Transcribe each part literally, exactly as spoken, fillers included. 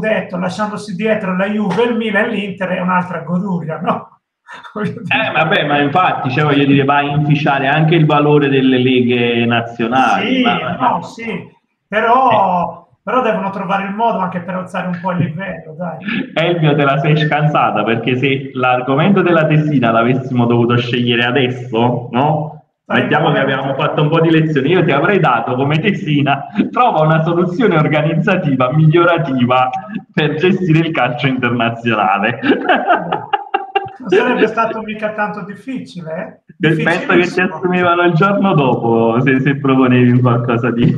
detto, lasciandosi dietro la Juve, il Milan e l'Inter è un'altra goduria, no? Eh, vabbè, ma infatti, cioè, voglio dire, va a inficiare anche il valore delle leghe nazionali. Sì, Ma, ma, no, sì, eh. però, però devono trovare il modo anche per alzare un po' il livello, dai. Elvio, te la sei scansata, perché se l'argomento della tesina l'avessimo dovuto scegliere adesso, no? Mettiamo che abbiamo fatto un po' di lezioni, io ti avrei dato come tesina, trova una soluzione organizzativa migliorativa per gestire il calcio internazionale. Non sarebbe stato mica tanto difficile, eh? Penso che ti assumevano il giorno dopo se, se proponevi qualcosa di,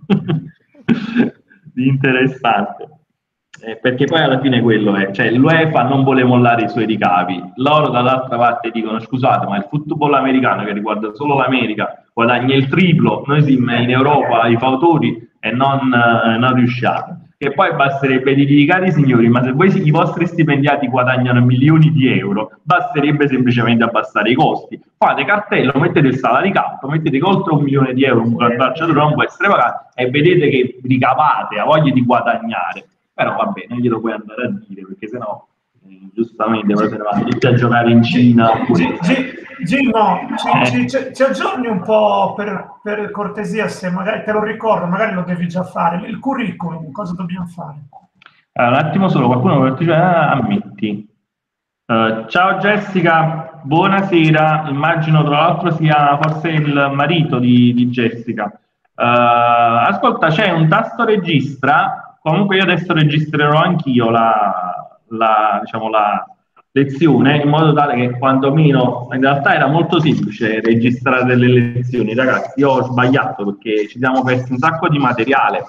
di interessante. Eh, perché poi alla fine quello è, cioè l'UEFA non vuole mollare i suoi ricavi, loro dall'altra parte dicono scusate ma il football americano che riguarda solo l'America guadagna il triplo, noi siamo in Europa i fautori e non, eh, non riusciamo. Che poi basterebbe dire, cari signori, ma se voi i vostri stipendiati guadagnano milioni di euro, basterebbe semplicemente abbassare i costi. Fate cartello, mettete il salary cap, mettete che oltre un milione di euro un calciatore non può essere pagato e vedete che ricavate, ha voglia di guadagnare. Però va bene, non glielo puoi andare a dire, perché sennò eh, giustamente poi se ne vanno tutti a giocare in Cina. Gino, ci, ci, ci aggiorni un po' per, per cortesia, se magari te lo ricordo, magari lo devi già fare. Il curriculum, cosa dobbiamo fare? Allora, un attimo solo, qualcuno vuole dire, ah, ammetti. Uh, ciao Jessica, buonasera, immagino tra l'altro sia forse il marito di, di Jessica. Uh, ascolta, c'è un tasto registra, comunque io adesso registrerò anch'io la, la, diciamo, la lezione, in modo tale che quantomeno, in realtà era molto semplice registrare delle lezioni, ragazzi, io ho sbagliato perché ci siamo persi un sacco di materiale.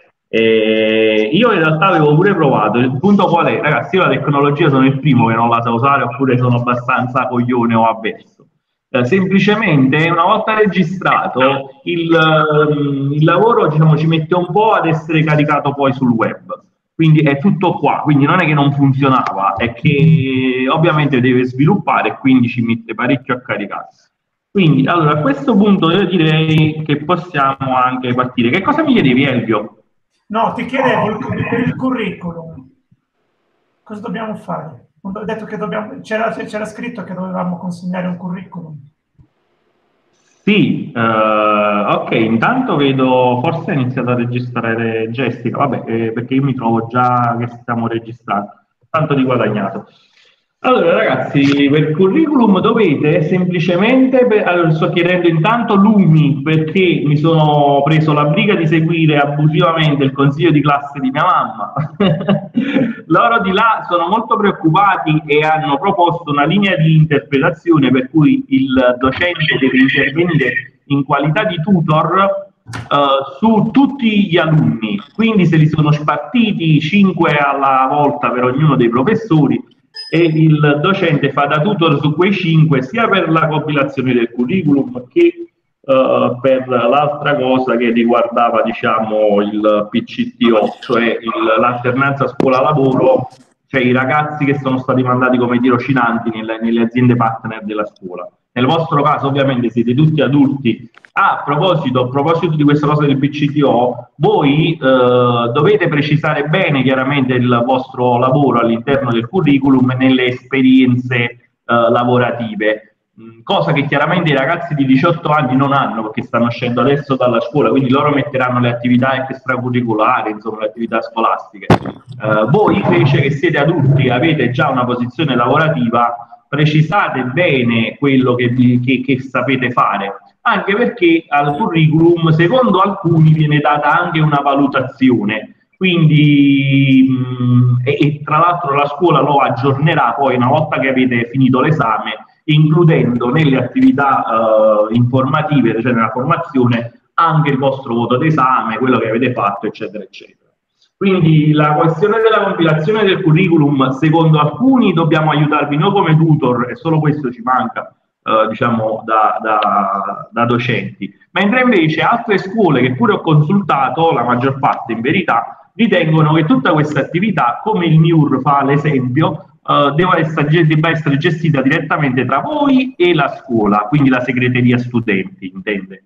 Eh, io in realtà avevo pure provato, il punto qual è? Ragazzi, io la tecnologia sono il primo che non la sa usare oppure sono abbastanza coglione o avverso. Eh, semplicemente una volta registrato il, il lavoro diciamo, ci mette un po' ad essere caricato poi sul web, quindi è tutto qua, quindi non è che non funzionava, è che ovviamente deve sviluppare e quindi ci mette parecchio a caricare. Quindi allora a questo punto io direi che possiamo anche partire. Che cosa mi chiedevi, Elvio? No, ti chiedevo il, per il curriculum. Cosa dobbiamo fare? Ho detto che dobbiamo, c'era, c'era scritto che dovevamo consegnare un curriculum. Sì, uh, ok, intanto vedo, forse ha iniziato a registrare Jessica, vabbè, eh, perché io mi trovo già che stiamo registrando, tanto di guadagnato. Allora ragazzi, per il curriculum dovete semplicemente, per, allora, sto chiedendo intanto l'U M I perché mi sono preso la briga di seguire abusivamente il consiglio di classe di mia mamma. Loro di là sono molto preoccupati e hanno proposto una linea di interpretazione per cui il docente deve intervenire in qualità di tutor Uh, su tutti gli alunni, quindi se li sono spartiti cinque alla volta per ognuno dei professori e il docente fa da tutor su quei cinque sia per la compilazione del curriculum che uh, per l'altra cosa che riguardava diciamo il P C T O, cioè l'alternanza scuola-lavoro, cioè i ragazzi che sono stati mandati come tirocinanti nelle, nelle aziende partner della scuola. Nel vostro caso ovviamente siete tutti adulti. Ah, a proposito, a proposito di questa cosa del P C T O, voi eh, dovete precisare bene chiaramente il vostro lavoro all'interno del curriculum e nelle esperienze eh, lavorative, cosa che chiaramente i ragazzi di diciotto anni non hanno perché stanno uscendo adesso dalla scuola, quindi loro metteranno le attività extracurriculari, insomma le attività scolastiche. Eh, voi invece che siete adulti e avete già una posizione lavorativa, precisate bene quello che, vi, che, che sapete fare, anche perché al curriculum secondo alcuni viene data anche una valutazione, quindi mh, e, e tra l'altro la scuola lo aggiornerà poi una volta che avete finito l'esame, includendo nelle attività eh, informative, cioè nella formazione, anche il vostro voto d'esame, quello che avete fatto, eccetera, eccetera. Quindi la questione della compilazione del curriculum, secondo alcuni dobbiamo aiutarvi noi come tutor, e solo questo ci manca, eh, diciamo, da, da, da docenti. Mentre invece altre scuole che pure ho consultato, la maggior parte in verità, ritengono che tutta questa attività, come il M I U R fa l'esempio, Uh, deve essere, debba essere gestita direttamente tra voi e la scuola, quindi la segreteria studenti, intende.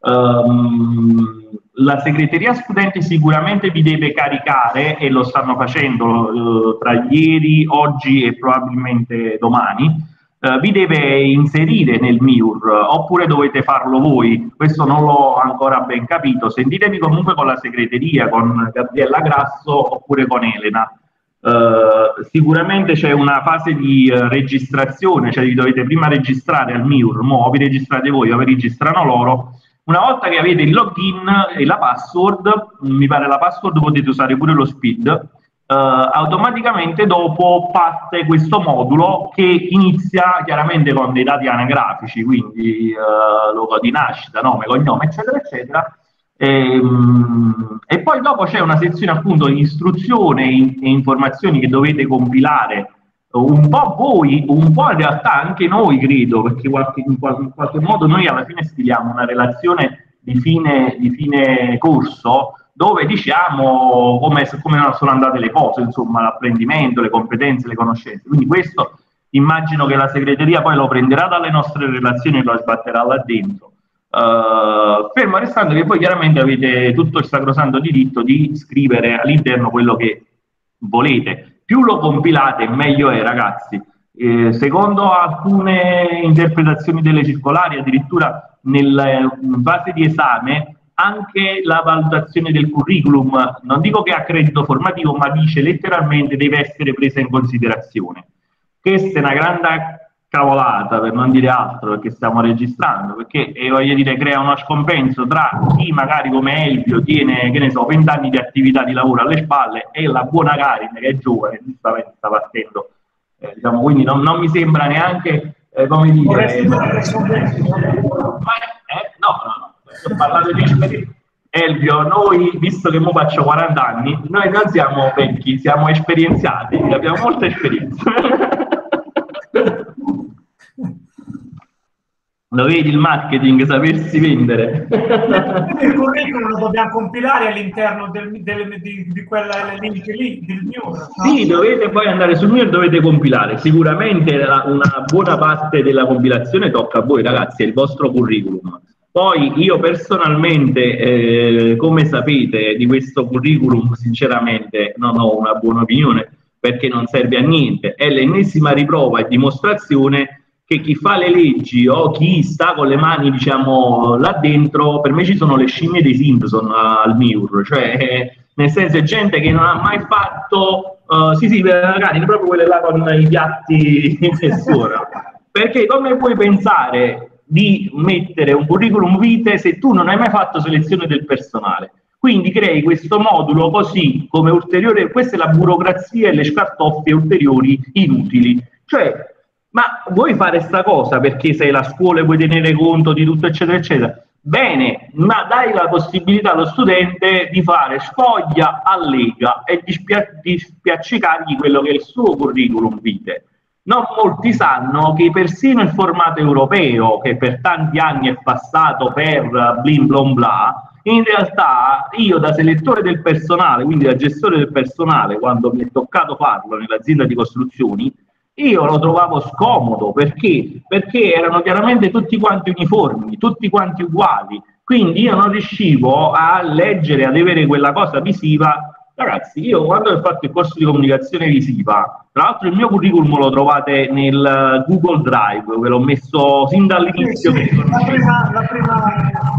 Um, la segreteria studenti sicuramente vi deve caricare, e lo stanno facendo uh, tra ieri, oggi e probabilmente domani, uh, vi deve inserire nel M I U R, oppure dovete farlo voi. Questo non l'ho ancora ben capito. Sentitevi comunque con la segreteria, con Gabriella Grasso oppure con Elena. Uh, sicuramente c'è una fase di uh, registrazione, cioè vi dovete prima registrare al M I U R, mo vi registrate voi o vi registrano loro. Una volta che avete il login e la password, mi pare la password potete usare pure lo SPID, uh, automaticamente dopo parte questo modulo che inizia chiaramente con dei dati anagrafici, quindi uh, luogo di nascita, nome, cognome, eccetera, eccetera. E, e poi dopo c'è una sezione appunto di istruzione e informazioni che dovete compilare un po' voi, un po' in realtà anche noi, credo, perché qualche, in, qualche, in qualche modo noi alla fine stiliamo una relazione di fine, di fine corso dove diciamo come, come sono andate le cose, insomma, l'apprendimento, le competenze, le conoscenze. Quindi questo immagino che la segreteria poi lo prenderà dalle nostre relazioni e lo sbatterà là dentro. Uh, fermo restando che poi chiaramente avete tutto il sacrosanto diritto di scrivere all'interno quello che volete. Più lo compilate meglio è, ragazzi. Eh, secondo alcune interpretazioni delle circolari, addirittura nella fase di esame anche la valutazione del curriculum, non dico che ha credito formativo, ma dice letteralmente deve essere presa in considerazione. Questa è una grande cavolata, per non dire altro, perché stiamo registrando, perché eh, voglio dire, crea uno scompenso tra chi magari come Elvio tiene, che ne so, venti anni di attività di lavoro alle spalle e la buona Karin che è giovane, giustamente sta partendo, eh, diciamo, quindi non, non mi sembra neanche, eh, come dire, eh, ma, eh, no, no, no, ho parlato di esperienza. Elvio, noi, visto che mo faccio quaranta anni, noi non siamo vecchi, siamo esperienziati, abbiamo molta esperienza. Lo vedi il marketing, sapersi vendere. Il curriculum lo dobbiamo compilare all'interno del, del, di, di quella link lì, del M I U R, no? Sì, dovete poi andare sul M I U R, dovete compilare. Sicuramente la, una buona parte della compilazione tocca a voi, ragazzi, è il vostro curriculum. Poi io personalmente, eh, come sapete, di questo curriculum sinceramente non ho una buona opinione, perché non serve a niente. È l'ennesima riprova e dimostrazione che chi fa le leggi o chi sta con le mani, diciamo, là dentro, per me ci sono le scimmie dei Simpson al M I U R, cioè eh, nel senso è gente che non ha mai fatto, uh, sì sì, magari proprio quelle là con i piatti in fessura, perché come puoi pensare di mettere un curriculum vitae se tu non hai mai fatto selezione del personale? Quindi crei questo modulo così come ulteriore, questa è la burocrazia e le scartoffie ulteriori inutili, cioè ma vuoi fare sta cosa perché sei la scuola e vuoi tenere conto di tutto eccetera eccetera? Bene, ma dai la possibilità allo studente di fare sfoglia, allega e di, spia di spiaccicargli quello che è il suo curriculum vitae. Non molti sanno che persino il formato europeo, che per tanti anni è passato per blin blon bla, in realtà io da selettore del personale, quindi da gestore del personale, quando mi è toccato farlo nell'azienda di costruzioni, io lo trovavo scomodo. Perché? Perché erano chiaramente tutti quanti uniformi, tutti quanti uguali, quindi io non riuscivo a leggere, ad avere quella cosa visiva. Ragazzi, io quando ho fatto il corso di comunicazione visiva, tra l'altro il mio curriculum lo trovate nel Google Drive, ve l'ho messo sin dall'inizio. Sì, sì, la prima, la prima...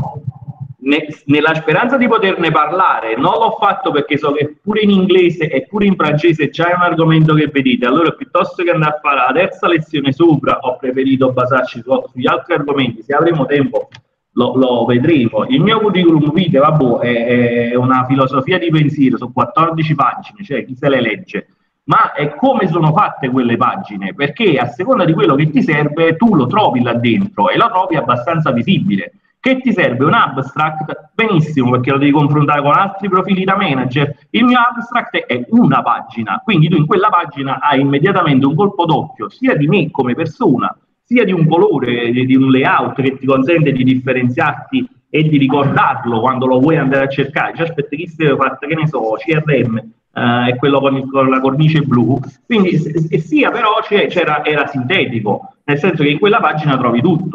Ne, nella speranza di poterne parlare, non l'ho fatto perché so che pure in inglese e pure in francese già è un argomento che vedete, allora piuttosto che andare a fare la terza lezione sopra ho preferito basarci su, sugli altri argomenti. Se avremo tempo lo, lo vedremo. Il mio curriculum vitae, vabbè, è, è una filosofia di pensiero su quattordici pagine, cioè chi se le legge, ma è come sono fatte quelle pagine, perché a seconda di quello che ti serve tu lo trovi là dentro e lo trovi abbastanza visibile. Che ti serve un abstract? Benissimo, perché lo devi confrontare con altri profili da manager. Il mio abstract è una pagina, quindi tu in quella pagina hai immediatamente un colpo d'occhio sia di me come persona, sia di un colore, di un layout che ti consente di differenziarti e di ricordarlo quando lo vuoi andare a cercare. Cioè, aspetta, chi si deve fare, che ne so, C R M, eh, è quello con, il, con la cornice blu, quindi e sia però c'era, era sintetico, nel senso che in quella pagina trovi tutto.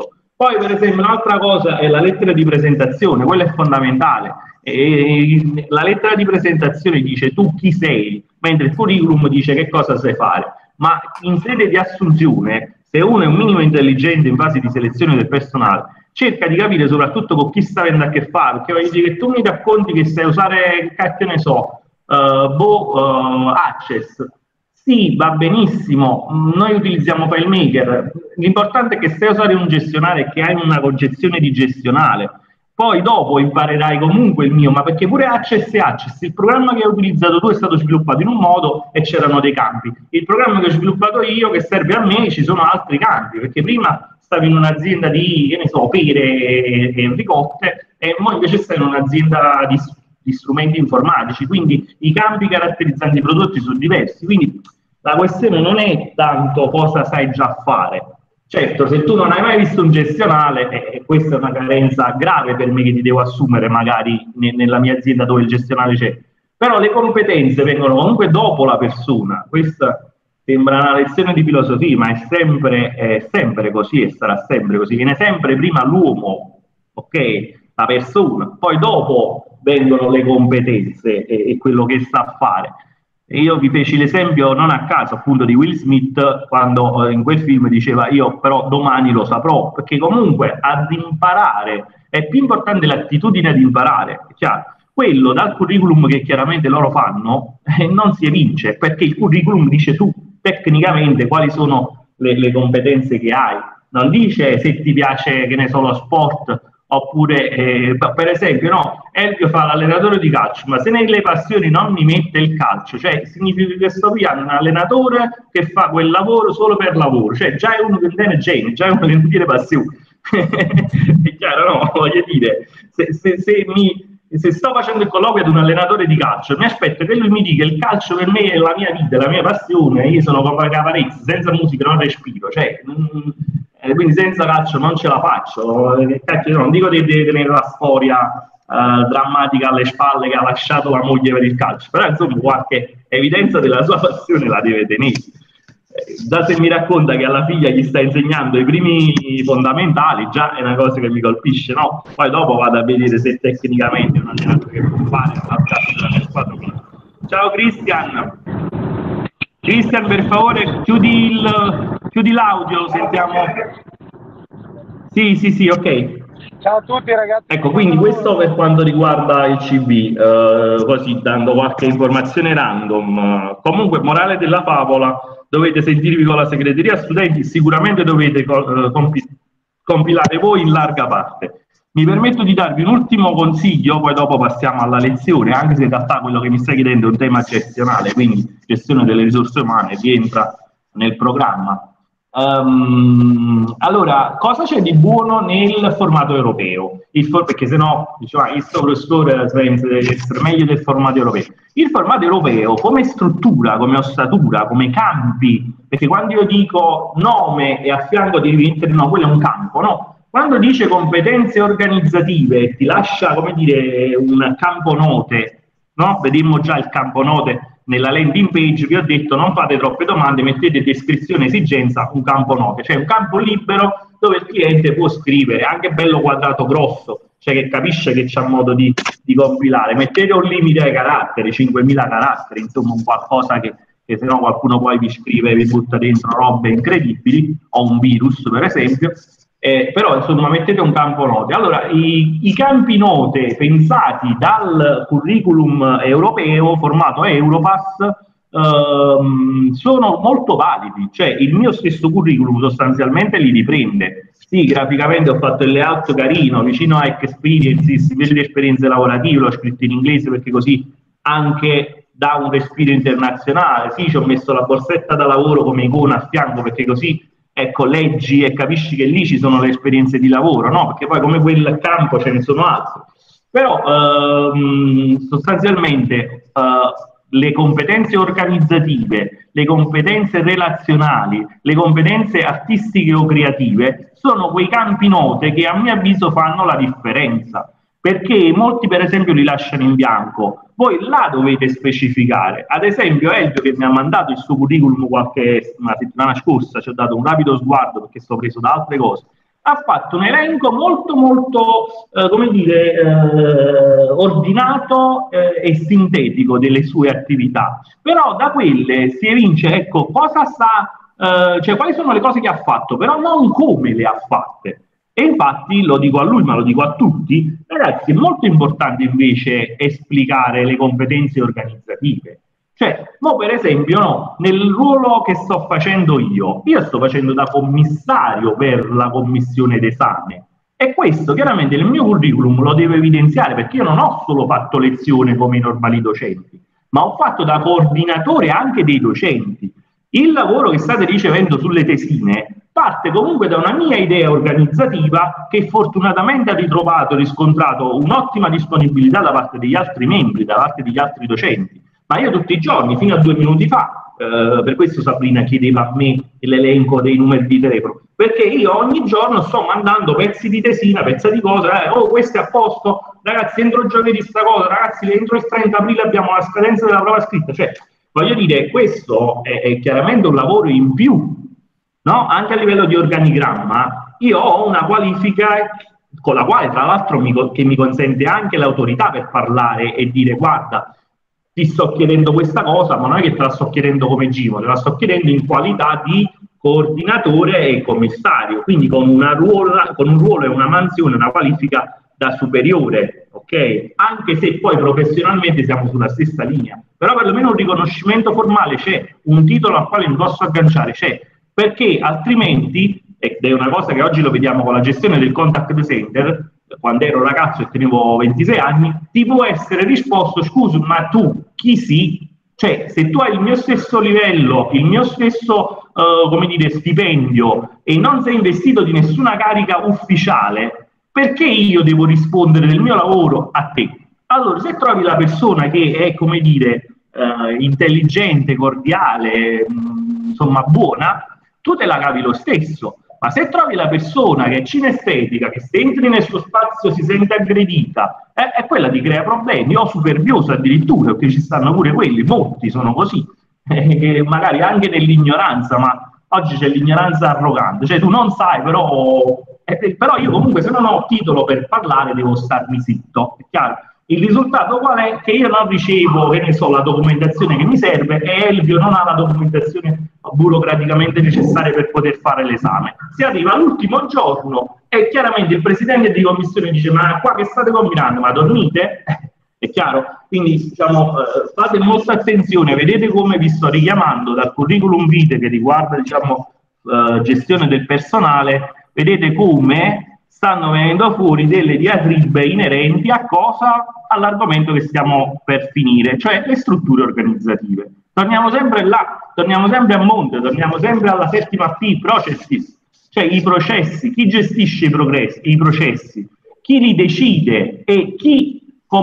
Poi, per esempio, un'altra cosa è la lettera di presentazione, quella è fondamentale. E la lettera di presentazione dice tu chi sei, mentre il curriculum dice che cosa sai fare. Ma in sede di assunzione, se uno è un minimo intelligente in fase di selezione del personale, cerca di capire soprattutto con chi sta avendo a che fare, perché voglio dire che tu mi racconti che sai usare, che ne so, uh, boh, uh, Access. Sì, va benissimo, noi utilizziamo FileMaker, l'importante è che sai usare un gestionale e che hai una concezione di gestionale. Poi dopo imparerai comunque il mio, ma perché pure Access e Access, il programma che hai utilizzato tu è stato sviluppato in un modo e c'erano dei campi. Il programma che ho sviluppato io, che serve a me, ci sono altri campi, perché prima stavi in un'azienda di, che ne so, pere e, e ricotte, e ora invece stai in un'azienda di, di strumenti informatici, quindi i campi caratterizzanti i prodotti sono diversi. Quindi la questione non è tanto cosa sai già fare. Certo, se tu non hai mai visto un gestionale, e eh, questa è una carenza grave per me che ti devo assumere magari ne, nella mia azienda dove il gestionale c'è, però le competenze vengono comunque dopo la persona. Questa sembra una lezione di filosofia, ma è sempre, è sempre così e sarà sempre così. Viene sempre prima l'uomo, ok? La persona, poi dopo vengono le competenze e, e quello che sa fare. E io vi feci l'esempio non a caso appunto di Will Smith quando eh, in quel film diceva io però domani lo saprò, perché comunque ad imparare è più importante l'attitudine ad imparare, è chiaro. Quello dal curriculum che chiaramente loro fanno eh, non si evince, perché il curriculum dice tu tecnicamente quali sono le, le competenze che hai, non dice se ti piace, che ne so, lo sport, oppure eh, per esempio no, Elvio fa l'allenatore di calcio, ma se nelle passioni non mi mette il calcio, cioè significa che sto pigliando un allenatore che fa quel lavoro solo per lavoro, cioè già è uno che non tiene genio, già è uno che non tiene passione. È chiaro, no? Voglio dire, se, se, se, mi, se sto facendo il colloquio ad un allenatore di calcio, mi aspetto che lui mi dica il calcio per me è la mia vita, la mia passione, io sono come Cavarezza, senza musica non respiro, cioè... Mm, Eh, quindi senza calcio non ce la faccio, eh, non dico di, di tenere la storia eh, drammatica alle spalle che ha lasciato la moglie per il calcio, però insomma qualche evidenza della sua passione la deve tenere. Eh, già se mi racconta che alla figlia gli sta insegnando i primi fondamentali, già è una cosa che mi colpisce, no? Poi dopo vado a vedere se tecnicamente è un allenatore che può fare la squadra. Ciao Cristian! Cristian, per favore, chiudi il, chiudi l'audio, sentiamo. Sì, sì, sì, ok. Ciao a tutti ragazzi. Ecco, quindi questo per quanto riguarda il C V, eh, così dando qualche informazione random. Comunque, morale della favola, dovete sentirvi con la segreteria studenti, sicuramente dovete eh, compi compilare voi in larga parte. Mi permetto di darvi un ultimo consiglio, poi dopo passiamo alla lezione, anche se in realtà quello che mi stai chiedendo è un tema gestionale, quindi gestione delle risorse umane rientra nel programma. Um, allora, cosa c'è di buono nel formato europeo? Il for perché se no, diciamo, il professore deve essere meglio del formato europeo. Il formato europeo come struttura, come ossatura, come campi, perché quando io dico nome e a fianco devi mettere no, quello è un campo, no? Quando dice competenze organizzative ti lascia, come dire, un campo note, no? Vedemmo già il campo note nella landing page, vi ho detto non fate troppe domande, mettete descrizione esigenza, un campo note, cioè un campo libero dove il cliente può scrivere, anche bello quadrato grosso, cioè che capisce che c'ha modo di, di compilare, mettete un limite ai caratteri, cinquemila caratteri, insomma un qualcosa che, che se no qualcuno poi vi scrive e vi butta dentro robe incredibili, o un virus per esempio. Eh, però insomma mettete un campo note. Allora i, i campi note pensati dal curriculum europeo formato Europass ehm, sono molto validi, cioè il mio stesso curriculum sostanzialmente li riprende. Sì, graficamente ho fatto il layout carino, vicino a Experiences, invece di esperienze lavorative l'ho scritto in inglese perché così anche dà un respiro internazionale. Sì, ci ho messo la borsetta da lavoro come icona a fianco perché così ecco, leggi e capisci che lì ci sono le esperienze di lavoro, no? Perché poi come quel campo ce ne sono altri. Però ehm, sostanzialmente eh, le competenze organizzative, le competenze relazionali, le competenze artistiche o creative sono quei campi note che a mio avviso fanno la differenza. Perché molti per esempio li lasciano in bianco, voi là dovete specificare. Ad esempio Elvio che mi ha mandato il suo curriculum qualche una settimana scorsa, ci ho dato un rapido sguardo perché sto preso da altre cose, ha fatto un elenco molto molto, eh, come dire, eh, ordinato eh, e sintetico delle sue attività, però da quelle si evince, ecco, cosa sta, eh, cioè quali sono le cose che ha fatto, però non come le ha fatte. E infatti lo dico a lui, ma lo dico a tutti, ragazzi, è molto importante invece esplicare le competenze organizzative. Cioè, mo per esempio, no, nel ruolo che sto facendo io, io sto facendo da commissario per la commissione d'esame e questo chiaramente nel mio curriculum lo devo evidenziare perché io non ho solo fatto lezione come i normali docenti, ma ho fatto da coordinatore anche dei docenti. Il lavoro che state ricevendo sulle tesine parte comunque da una mia idea organizzativa che fortunatamente ha ritrovato, riscontrato un'ottima disponibilità da parte degli altri membri, da parte degli altri docenti. Ma io tutti i giorni, fino a due minuti fa, eh, per questo Sabrina chiedeva a me l'elenco dei numeri di telefono, perché io ogni giorno sto mandando pezzi di tesina, pezzi di cose, eh, oh questo è a posto, ragazzi entro giovedì sta cosa, ragazzi entro il trenta aprile abbiamo la scadenza della prova scritta, cioè voglio dire, questo è, è chiaramente un lavoro in più, no? Anche a livello di organigramma, io ho una qualifica con la quale tra l'altro mi, che mi consente anche l'autorità per parlare e dire guarda, ti sto chiedendo questa cosa, ma non è che te la sto chiedendo come Gimo, te la sto chiedendo in qualità di coordinatore e commissario, quindi con, una ruola, con un ruolo e una mansione, una qualifica da superiore, ok? Anche se poi professionalmente siamo sulla stessa linea, però perlomeno un riconoscimento formale c'è, un titolo al quale mi posso agganciare c'è, perché altrimenti, ed è una cosa che oggi lo vediamo con la gestione del contact center, quando ero ragazzo e tenevo ventisei anni, ti può essere risposto, scusa, ma tu chi sei? Cioè, se tu hai il mio stesso livello, il mio stesso, uh, come dire, stipendio e non sei investito di nessuna carica ufficiale, perché io devo rispondere del mio lavoro a te? Allora, se trovi la persona che è, come dire, uh, intelligente, cordiale, mh, insomma, buona, tu te la cavi lo stesso. Ma se trovi la persona che è cinestetica, che se entri nel suo spazio si sente aggredita, eh, è quella che crea problemi, o superbiosa addirittura, perché ci stanno pure quelli, molti sono così, eh, magari anche nell'ignoranza, ma oggi c'è l'ignoranza arrogante, cioè tu non sai, però, eh, però io comunque se non ho titolo per parlare devo starmi zitto, è chiaro? Il risultato qual è? Che io non ricevo, che ne so, la documentazione che mi serve e Elvio non ha la documentazione burocraticamente necessaria per poter fare l'esame. Si arriva all'ultimo giorno e chiaramente il presidente di commissione dice ma qua che state combinando? Ma dormite? È chiaro? Quindi diciamo, eh, fate molta attenzione, vedete come vi sto richiamando dal curriculum vitae che riguarda diciamo, eh, gestione del personale, vedete come stanno venendo fuori delle diatribe inerenti a cosa? All'argomento che stiamo per finire, cioè le strutture organizzative. Torniamo sempre là, torniamo sempre a monte, torniamo sempre alla settima P, processes, cioè i processi, chi gestisce i, progressi, i processi, chi li decide e chi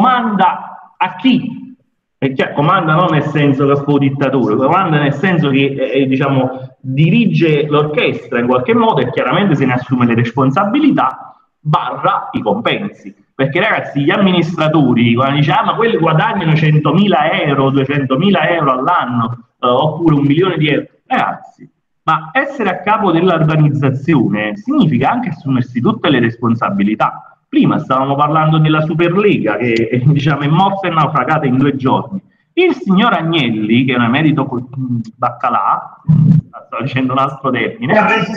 comanda a chi. E cioè, comanda non nel senso che fu dittatore, comanda nel senso che eh, diciamo, dirige l'orchestra in qualche modo e chiaramente se ne assume le responsabilità barra i compensi, perché ragazzi gli amministratori quando dicono ah ma quelli guadagnano centomila euro, duecentomila euro all'anno eh, oppure un milione di euro, ragazzi ma essere a capo dell'organizzazione significa anche assumersi tutte le responsabilità. Prima stavamo parlando della Superlega che diciamo, è morta e naufragata in due giorni. Il signor Agnelli, che è un emerito baccalà, sto dicendo un altro termine,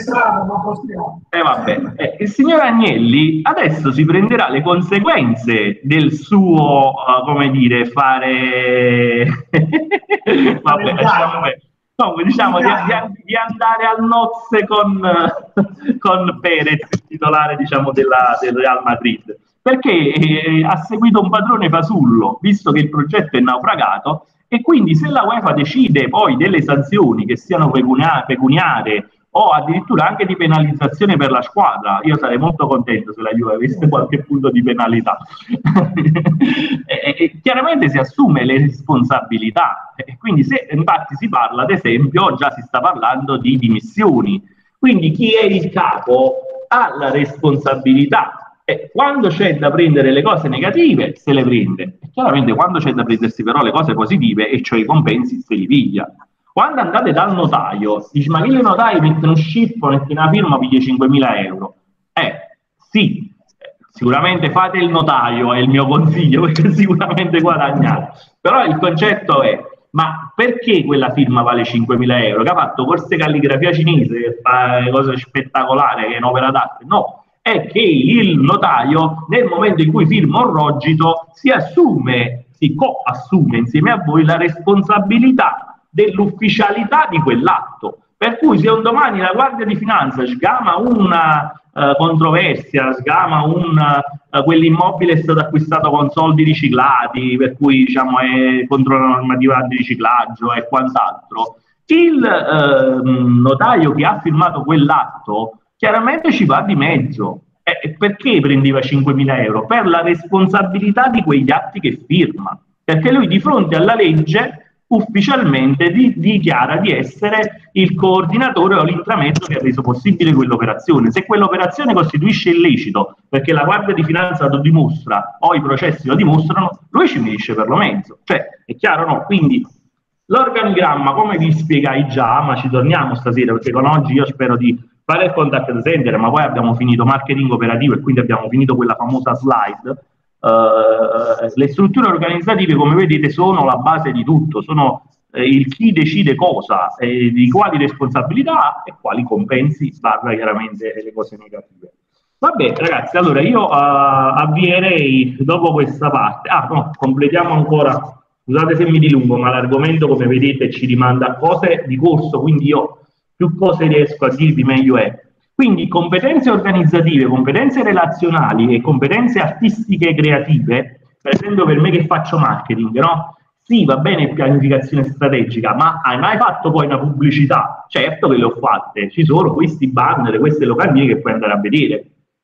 eh, vabbè, eh, il signor Agnelli adesso si prenderà le conseguenze del suo, uh, come dire, fare... vabbè, lasciamo perdere. Comunque diciamo di, di, di andare al nozze con, con Perez, titolare diciamo, della, del Real Madrid, perché eh, ha seguito un padrone fasullo, visto che il progetto è naufragato, e quindi se la UEFA decide poi delle sanzioni che siano pecunia pecuniarie o addirittura anche di penalizzazione per la squadra, io sarei molto contento se la Juve avesse qualche punto di penalità. e, e, chiaramente si assume le responsabilità, e quindi se infatti si parla, ad esempio, già si sta parlando di dimissioni, quindi chi è il capo ha la responsabilità. E quando c'è da prendere le cose negative se le prende, e chiaramente quando c'è da prendersi però le cose positive, e cioè i compensi, se li piglia. Quando andate dal notaio, dici ma che il notaio mette uno scippo, mette una firma, piglia cinquemila euro. Eh, sì, sicuramente fate il notaio, è il mio consiglio, perché sicuramente guadagnate. Però il concetto è, ma perché quella firma vale cinquemila euro? Che ha fatto corse calligrafia cinese, che fa cose spettacolari, che è un'opera d'arte? No, è che il notaio, nel momento in cui firma un rogito, si assume, si co-assume insieme a voi la responsabilità dell'ufficialità di quell'atto. Per cui se un domani la Guardia di Finanza sgama una uh, controversia, sgama un, uh, quell'immobile è stato acquistato con soldi riciclati, per cui diciamo è contro la normativa di riciclaggio e quant'altro, il uh, notaio che ha firmato quell'atto chiaramente ci va di mezzo. E perché prendeva cinquemila euro? Per la responsabilità di quegli atti che firma, perché lui di fronte alla legge ufficialmente di, dichiara di essere il coordinatore o l'intramezzo che ha reso possibile quell'operazione. Se quell'operazione costituisce illecito perché la Guardia di Finanza lo dimostra o i processi lo dimostrano, lui ci finisce per lo mezzo. Cioè, è chiaro, no? Quindi l'organigramma, come vi spiegai già, ma ci torniamo stasera perché con oggi io spero di fare il contact center, ma poi abbiamo finito marketing operativo e quindi abbiamo finito quella famosa slide. Uh, le strutture organizzative, come vedete, sono la base di tutto, sono eh, il chi decide cosa, eh, di quali responsabilità e quali compensi, parla chiaramente le cose negative. Vabbè ragazzi, allora io uh, avvierei dopo questa parte, ah no, completiamo ancora, scusate se mi dilungo, ma l'argomento come vedete ci rimanda a cose di corso, quindi io più cose riesco a dirvi meglio è. Quindi competenze organizzative, competenze relazionali e competenze artistiche e creative, per esempio per me che faccio marketing, no? Sì, va bene pianificazione strategica, ma hai mai fatto poi una pubblicità? Certo che le ho fatte, ci sono questi banner, queste locandine che puoi andare a vedere,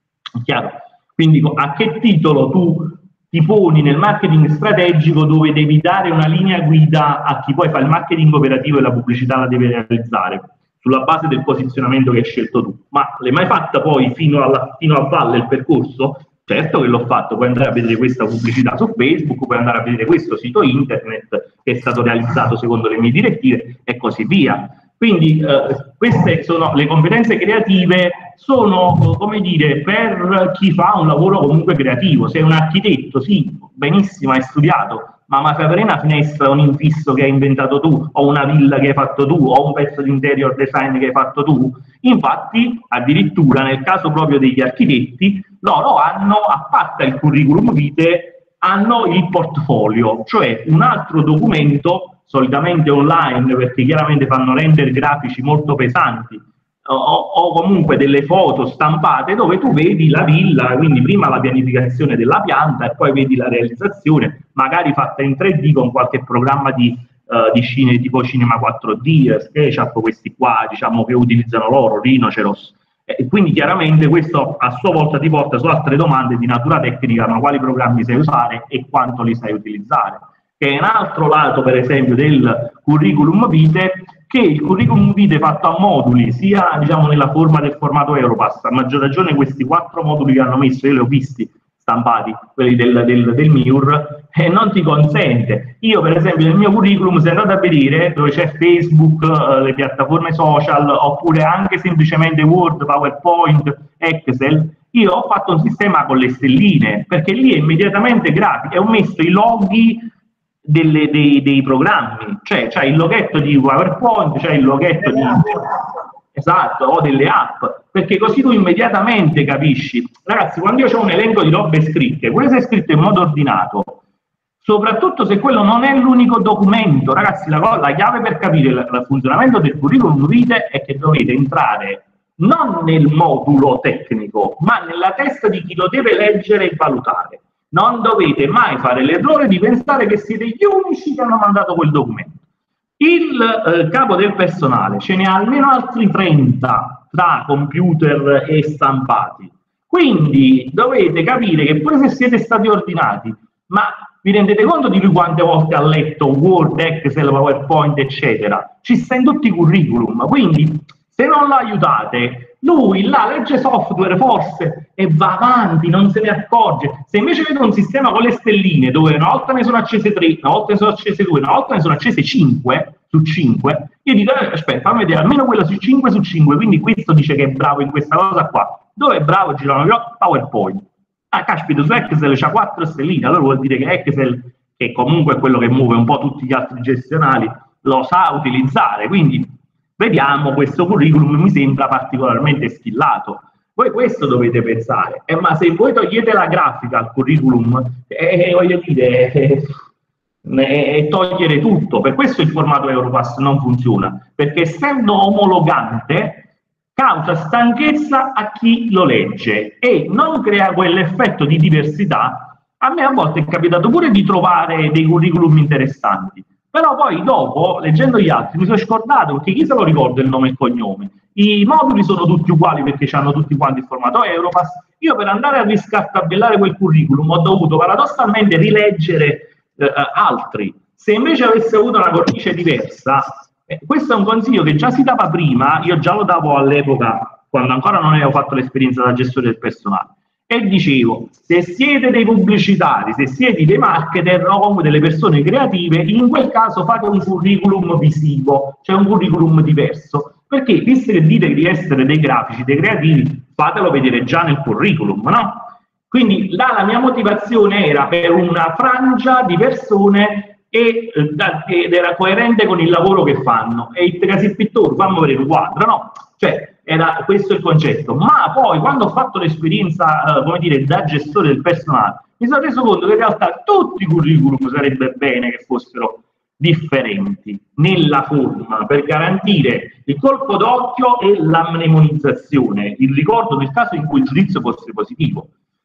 è chiaro? Quindi a che titolo tu ti poni nel marketing strategico dove devi dare una linea guida a chi poi fa il marketing operativo e la pubblicità la deve realizzare? Sulla base del posizionamento che hai scelto tu. Ma l'hai mai fatta poi fino, alla, fino a valle il percorso? Certo che l'ho fatto, puoi andare a vedere questa pubblicità su Facebook, puoi andare a vedere questo sito internet che è stato realizzato secondo le mie direttive e così via. Quindi eh, queste sono le competenze creative, sono come dire per chi fa un lavoro comunque creativo. Sei un architetto, sì, benissimo, hai studiato, ma mi fai avere una finestra, un infisso che hai inventato tu, o una villa che hai fatto tu, o un pezzo di interior design che hai fatto tu? Infatti, addirittura nel caso proprio degli architetti, loro hanno, a parte il curriculum vitae, hanno il portfolio, cioè un altro documento, solitamente online, perché chiaramente fanno render grafici molto pesanti, o, o comunque delle foto stampate dove tu vedi la villa, quindi prima la pianificazione della pianta e poi vedi la realizzazione, magari fatta in tre D con qualche programma di, uh, di cine, tipo Cinema quattro D, SketchUp, questi qua diciamo che utilizzano loro, Rhinoceros. E quindi chiaramente questo a sua volta ti porta su altre domande di natura tecnica, ma quali programmi sai usare e quanto li sai utilizzare, che è un altro lato per esempio del curriculum vitae, che il curriculum vitae fatto a moduli, sia diciamo nella forma del formato Europass, a maggior ragione questi quattro moduli che hanno messo, io li ho visti stampati, quelli del, del, del M I U R, e eh, non ti consente. Io per esempio nel mio curriculum, se andate a vedere dove c'è Facebook, eh, le piattaforme social, oppure anche semplicemente Word, PowerPoint, Excel, io ho fatto un sistema con le stelline, perché lì è immediatamente grafico, e ho messo i loghi Delle, dei, dei programmi, cioè c'è il loghetto di PowerPoint, c'è il loghetto di esatto, o delle app, perché così tu immediatamente capisci. Ragazzi, quando io ho un elenco di robe scritte, quelle se scritte in modo ordinato, soprattutto se quello non è l'unico documento, ragazzi, la, la chiave per capire il, il funzionamento del curriculum vitae è che dovete entrare non nel modulo tecnico, ma nella testa di chi lo deve leggere e valutare. Non dovete mai fare l'errore di pensare che siete gli unici che hanno mandato quel documento. Il eh, capo del personale ce ne ha almeno altri trenta tra computer e stampati. Quindi dovete capire che pure se siete stati ordinati, ma vi rendete conto di lui quante volte ha letto Word, Excel, PowerPoint, eccetera? Ci sta in tutti i curriculum. Quindi se non lo aiutate, lui là legge software forse e va avanti, non se ne accorge. Se invece vedo un sistema con le stelline dove una volta ne sono accese tre, una volta ne sono accese due, una volta ne sono accese cinque su cinque, io dico eh, aspetta, fammi vedere almeno quella su cinque su cinque, quindi questo dice che è bravo in questa cosa qua, dove è bravo girano PowerPoint. Ah, caspita, su Excel c'ha quattro stelline, allora vuol dire che Excel, che comunque è quello che muove un po' tutti gli altri gestionali, lo sa utilizzare, quindi vediamo, questo curriculum mi sembra particolarmente skillato. Voi questo dovete pensare, eh, ma se voi togliete la grafica al curriculum, eh, voglio dire, eh, eh, togliere tutto, per questo il formato Europass non funziona, perché essendo omologante causa stanchezza a chi lo legge e non crea quell'effetto di diversità. A me a volte è capitato pure di trovare dei curriculum interessanti, però poi dopo, leggendo gli altri, mi sono scordato, perché chi se lo ricorda il nome e il cognome? I moduli sono tutti uguali perché hanno tutti quanti il formato Europass. Io per andare a riscartabellare quel curriculum ho dovuto paradossalmente rileggere eh, altri. Se invece avessi avuto una cornice diversa, eh, questo è un consiglio che già si dava prima, io già lo davo all'epoca, quando ancora non avevo fatto l'esperienza da gestore del personale, e dicevo, se siete dei pubblicitari, se siete dei marketer o comunque delle persone creative, in quel caso fate un curriculum visivo, cioè un curriculum diverso, perché visto che dite di essere dei grafici, dei creativi, fatelo vedere già nel curriculum, no? Quindi là la mia motivazione era per una frangia di persone e, ed era coerente con il lavoro che fanno, e il casi pittore, fammi vedere un quadro, no? Cioè, era questo il concetto. Ma poi, quando ho fatto l'esperienza, eh, come dire, da gestore del personale, mi sono reso conto che in realtà tutti i curriculum sarebbe bene che fossero differenti nella forma, per garantire il colpo d'occhio e la mnemonizzazione, il ricordo nel caso in cui il giudizio fosse positivo.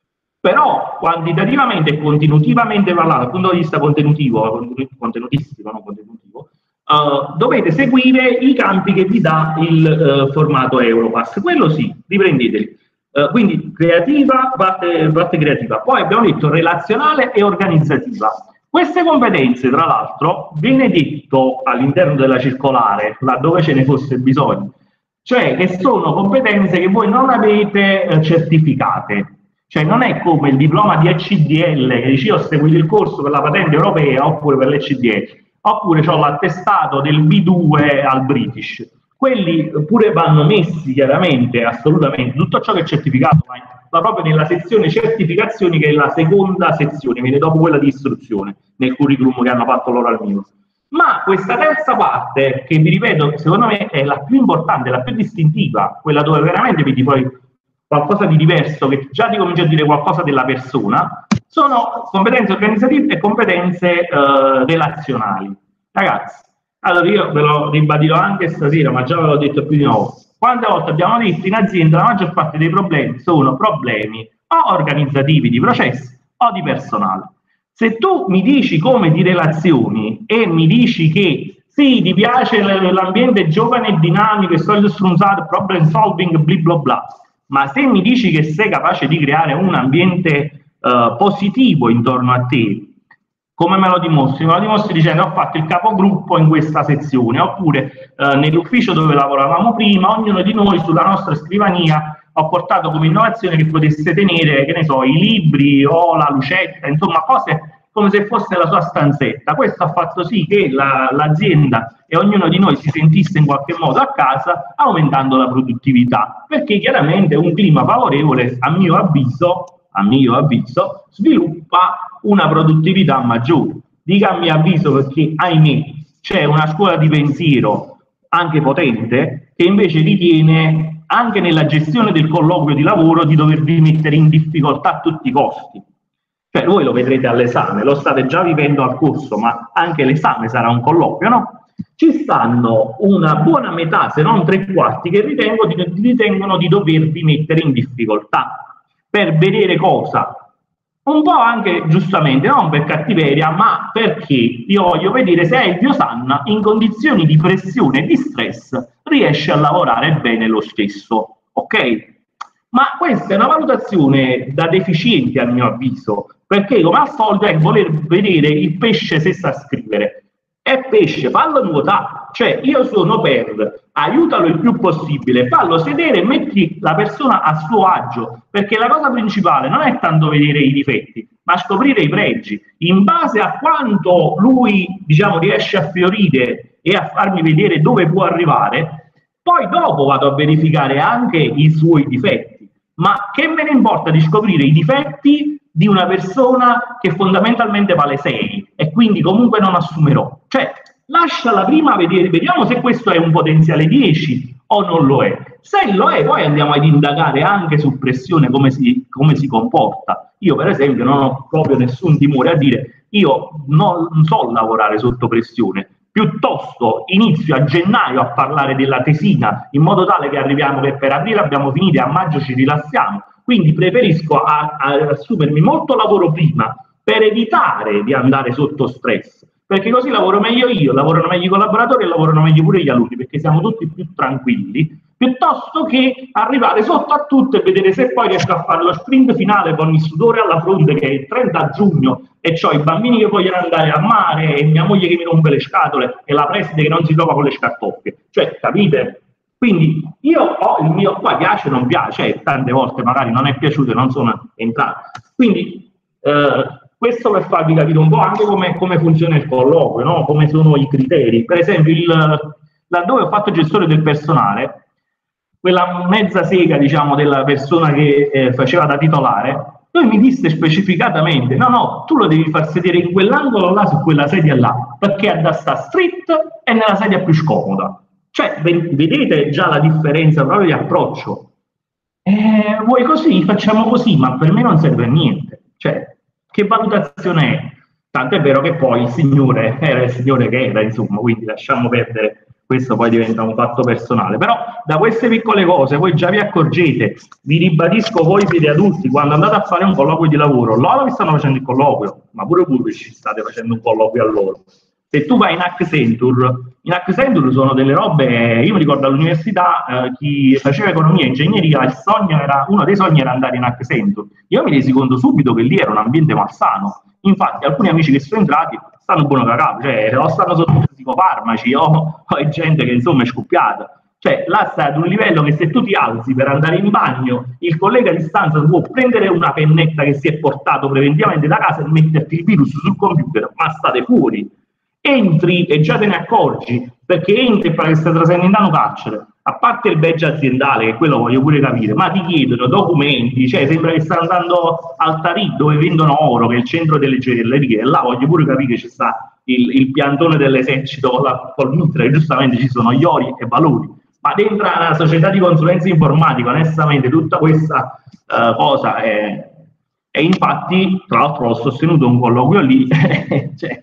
Però quantitativamente e contenutivamente parlato, dal punto di vista contenutivo, contenutistico, non contenutivo, uh, dovete seguire i campi che vi dà il uh, formato Europass. Quello sì, riprendeteli. Uh, quindi creativa, parte, parte creativa. Poi abbiamo detto relazionale e organizzativa. Queste competenze, tra l'altro, viene detto all'interno della circolare, laddove ce ne fosse bisogno, cioè che sono competenze che voi non avete eh, certificate. Cioè non è come il diploma di E C D L che dici ho seguito il corso per la patente europea oppure per l'E C D L, oppure ho l'attestato del B due al British. Quelli pure vanno messi chiaramente, assolutamente, tutto ciò che è certificato va proprio nella sezione certificazioni, che è la seconda sezione, viene dopo quella di istruzione, nel curriculum che hanno fatto loro al mio. Ma questa terza parte, che vi ripeto, secondo me è la più importante, la più distintiva, quella dove veramente vedi poi qualcosa di diverso, che già ti comincia a dire qualcosa della persona, sono competenze organizzative e competenze eh, relazionali. Ragazzi, allora io ve lo ribadirò anche stasera, ma già ve l'ho detto più di una volta. Quante volte abbiamo detto in azienda la maggior parte dei problemi sono problemi o organizzativi di processi o di personale. Se tu mi dici come ti relazioni e mi dici che sì, ti piace l'ambiente giovane e dinamico, e solito strunzato, problem solving, bla bla bla, ma se mi dici che sei capace di creare un ambiente uh, positivo intorno a te, come me lo dimostri? Me lo dimostri dicendo ho fatto il capogruppo in questa sezione, oppure uh, nell'ufficio dove lavoravamo prima, ognuno di noi sulla nostra scrivania ho portato come innovazione che potesse tenere, che ne so, i libri o la lucetta, insomma cose come se fosse la sua stanzetta. Questo ha fatto sì che l'azienda la, e ognuno di noi si sentisse in qualche modo a casa, aumentando la produttività, perché chiaramente un clima favorevole, a mio avviso, a mio avviso, sviluppa una produttività maggiore. Dico a mio avviso perché, ahimè, c'è una scuola di pensiero anche potente che invece ritiene, anche nella gestione del colloquio di lavoro, di dovervi mettere in difficoltà a tutti i costi. Cioè voi lo vedrete all'esame, lo state già vivendo al corso, ma anche l'esame sarà un colloquio, no? Ci stanno una buona metà, se non tre quarti, che ritengo di, ritengono di dovervi mettere in difficoltà per vedere cosa. Un po' anche giustamente, non per cattiveria, ma perché io voglio vedere se Elvio Sanna in condizioni di pressione e di stress riesce a lavorare bene lo stesso, ok? Ma questa è una valutazione da deficienti a mio avviso, perché come al solito è voler vedere il pesce se sa scrivere. È pesce, fallo nuotare, cioè io sono per, aiutalo il più possibile, fallo sedere e metti la persona a suo agio, perché la cosa principale non è tanto vedere i difetti, ma scoprire i pregi. In base a quanto lui, diciamo, riesce a fiorire e a farmi vedere dove può arrivare, poi dopo vado a verificare anche i suoi difetti. ma che me ne importa di scoprire i difetti di una persona che fondamentalmente vale sei e quindi comunque non assumerò? Cioè, lasciala prima vedere, vediamo se questo è un potenziale dieci o non lo è. Se lo è, poi andiamo ad indagare anche su pressione come si, come si comporta. Io per esempio non ho proprio nessun timore a dire io non so lavorare sotto pressione, piuttosto inizio a gennaio a parlare della tesina in modo tale che arriviamo che per aprile abbiamo finito e a maggio ci rilassiamo. Quindi preferisco a, a assumermi molto lavoro prima per evitare di andare sotto stress, perché così lavoro meglio io, lavorano meglio i collaboratori e lavorano meglio pure gli alunni, perché siamo tutti più tranquilli, piuttosto che arrivare sotto a tutto e vedere se poi riesco a fare lo sprint finale con il sudore alla fronte che è il trenta giugno e ho i bambini che vogliono andare a mare e mia moglie che mi rompe le scatole e la preside che non si trova con le scartoffie. Cioè, capite? Quindi io ho il mio, qua piace o non piace, tante volte magari non è piaciuto e non sono entrato. Quindi eh, questo per farvi capire un po' anche come, come funziona il colloquio, no? Come sono i criteri. Per esempio, il, laddove ho fatto gestore del personale, quella mezza sega, diciamo, della persona che eh, faceva da titolare, lui mi disse specificatamente, no, no, tu lo devi far sedere in quell'angolo là, su quella sedia là, perché è da sta street e nella sedia più scomoda. Cioè, vedete già la differenza proprio di approccio. Eh, vuoi così? Facciamo così, ma per me non serve a niente. Cioè, che valutazione è? Tanto è vero che poi il signore era il signore che era, insomma, quindi lasciamo perdere, questo poi diventa un fatto personale. Però da queste piccole cose voi già vi accorgete, vi ribadisco, voi siete adulti, quando andate a fare un colloquio di lavoro, loro vi stanno facendo il colloquio, ma pure voi ci state facendo un colloquio a loro. Se tu vai in Accenture, in Accenture sono delle robe, io mi ricordo all'università, eh, chi faceva economia e ingegneria, il sogno era, uno dei sogni era andare in Accenture. Io mi resi conto subito che lì era un ambiente malsano. Infatti alcuni amici che sono entrati stanno buono cagato, cioè o stanno sotto psicofarmaci o, o è gente che insomma è scoppiata. Cioè là sta ad un livello che se tu ti alzi per andare in bagno, il collega a distanza può prendere una pennetta che si è portato preventivamente da casa e metterti il virus sul computer, ma state fuori. Entri e già te ne accorgi, perché entri e pare che stai trasandando carcere, a parte il badge aziendale, che quello voglio pure capire, ma ti chiedono documenti, cioè sembra che sta andando al Tarì dove vendono oro, che è il centro delle gioiellerie, e là voglio pure capire che ci sta il, il piantone dell'esercito con la, col mitra, giustamente ci sono gli ori e valori, ma dentro una società di consulenza informatica, onestamente tutta questa uh, cosa è... E infatti, tra l'altro, ho sostenuto un colloquio lì, cioè,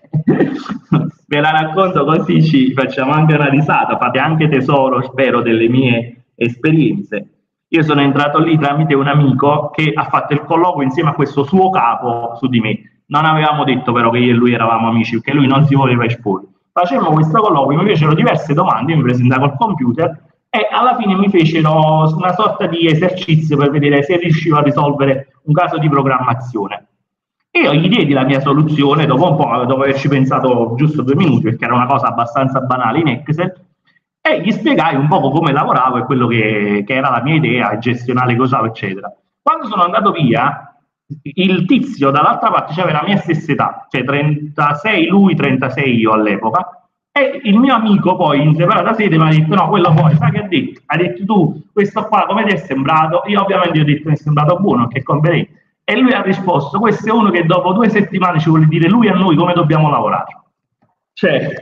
ve la racconto così ci facciamo anche una risata, fate anche tesoro, spero, delle mie esperienze. Io sono entrato lì tramite un amico che ha fatto il colloquio insieme a questo suo capo su di me. Non avevamo detto però che io e lui eravamo amici, perché lui non si voleva esporre. Facemmo questo colloquio, mi fecero diverse domande, io mi presentavo al computer, e alla fine mi fecero una sorta di esercizio per vedere se riuscivo a risolvere un caso di programmazione. E io gli diedi la mia soluzione, dopo un po', dopo averci pensato giusto due minuti, perché era una cosa abbastanza banale in Excel, e gli spiegai un po' come lavoravo e quello che, che era la mia idea gestionale, cosa eccetera. Quando sono andato via, il tizio dall'altra parte aveva la mia stessa età, cioè trentasei lui, trentasei io all'epoca, e il mio amico poi in separata sede mi ha detto no, quello poi, sai che ha detto? Ha detto tu, questo qua come ti è sembrato? Io ovviamente gli ho detto mi è sembrato buono, che competente. E lui ha risposto, questo è uno che dopo due settimane ci vuole dire lui a noi come dobbiamo lavorare. Cioè,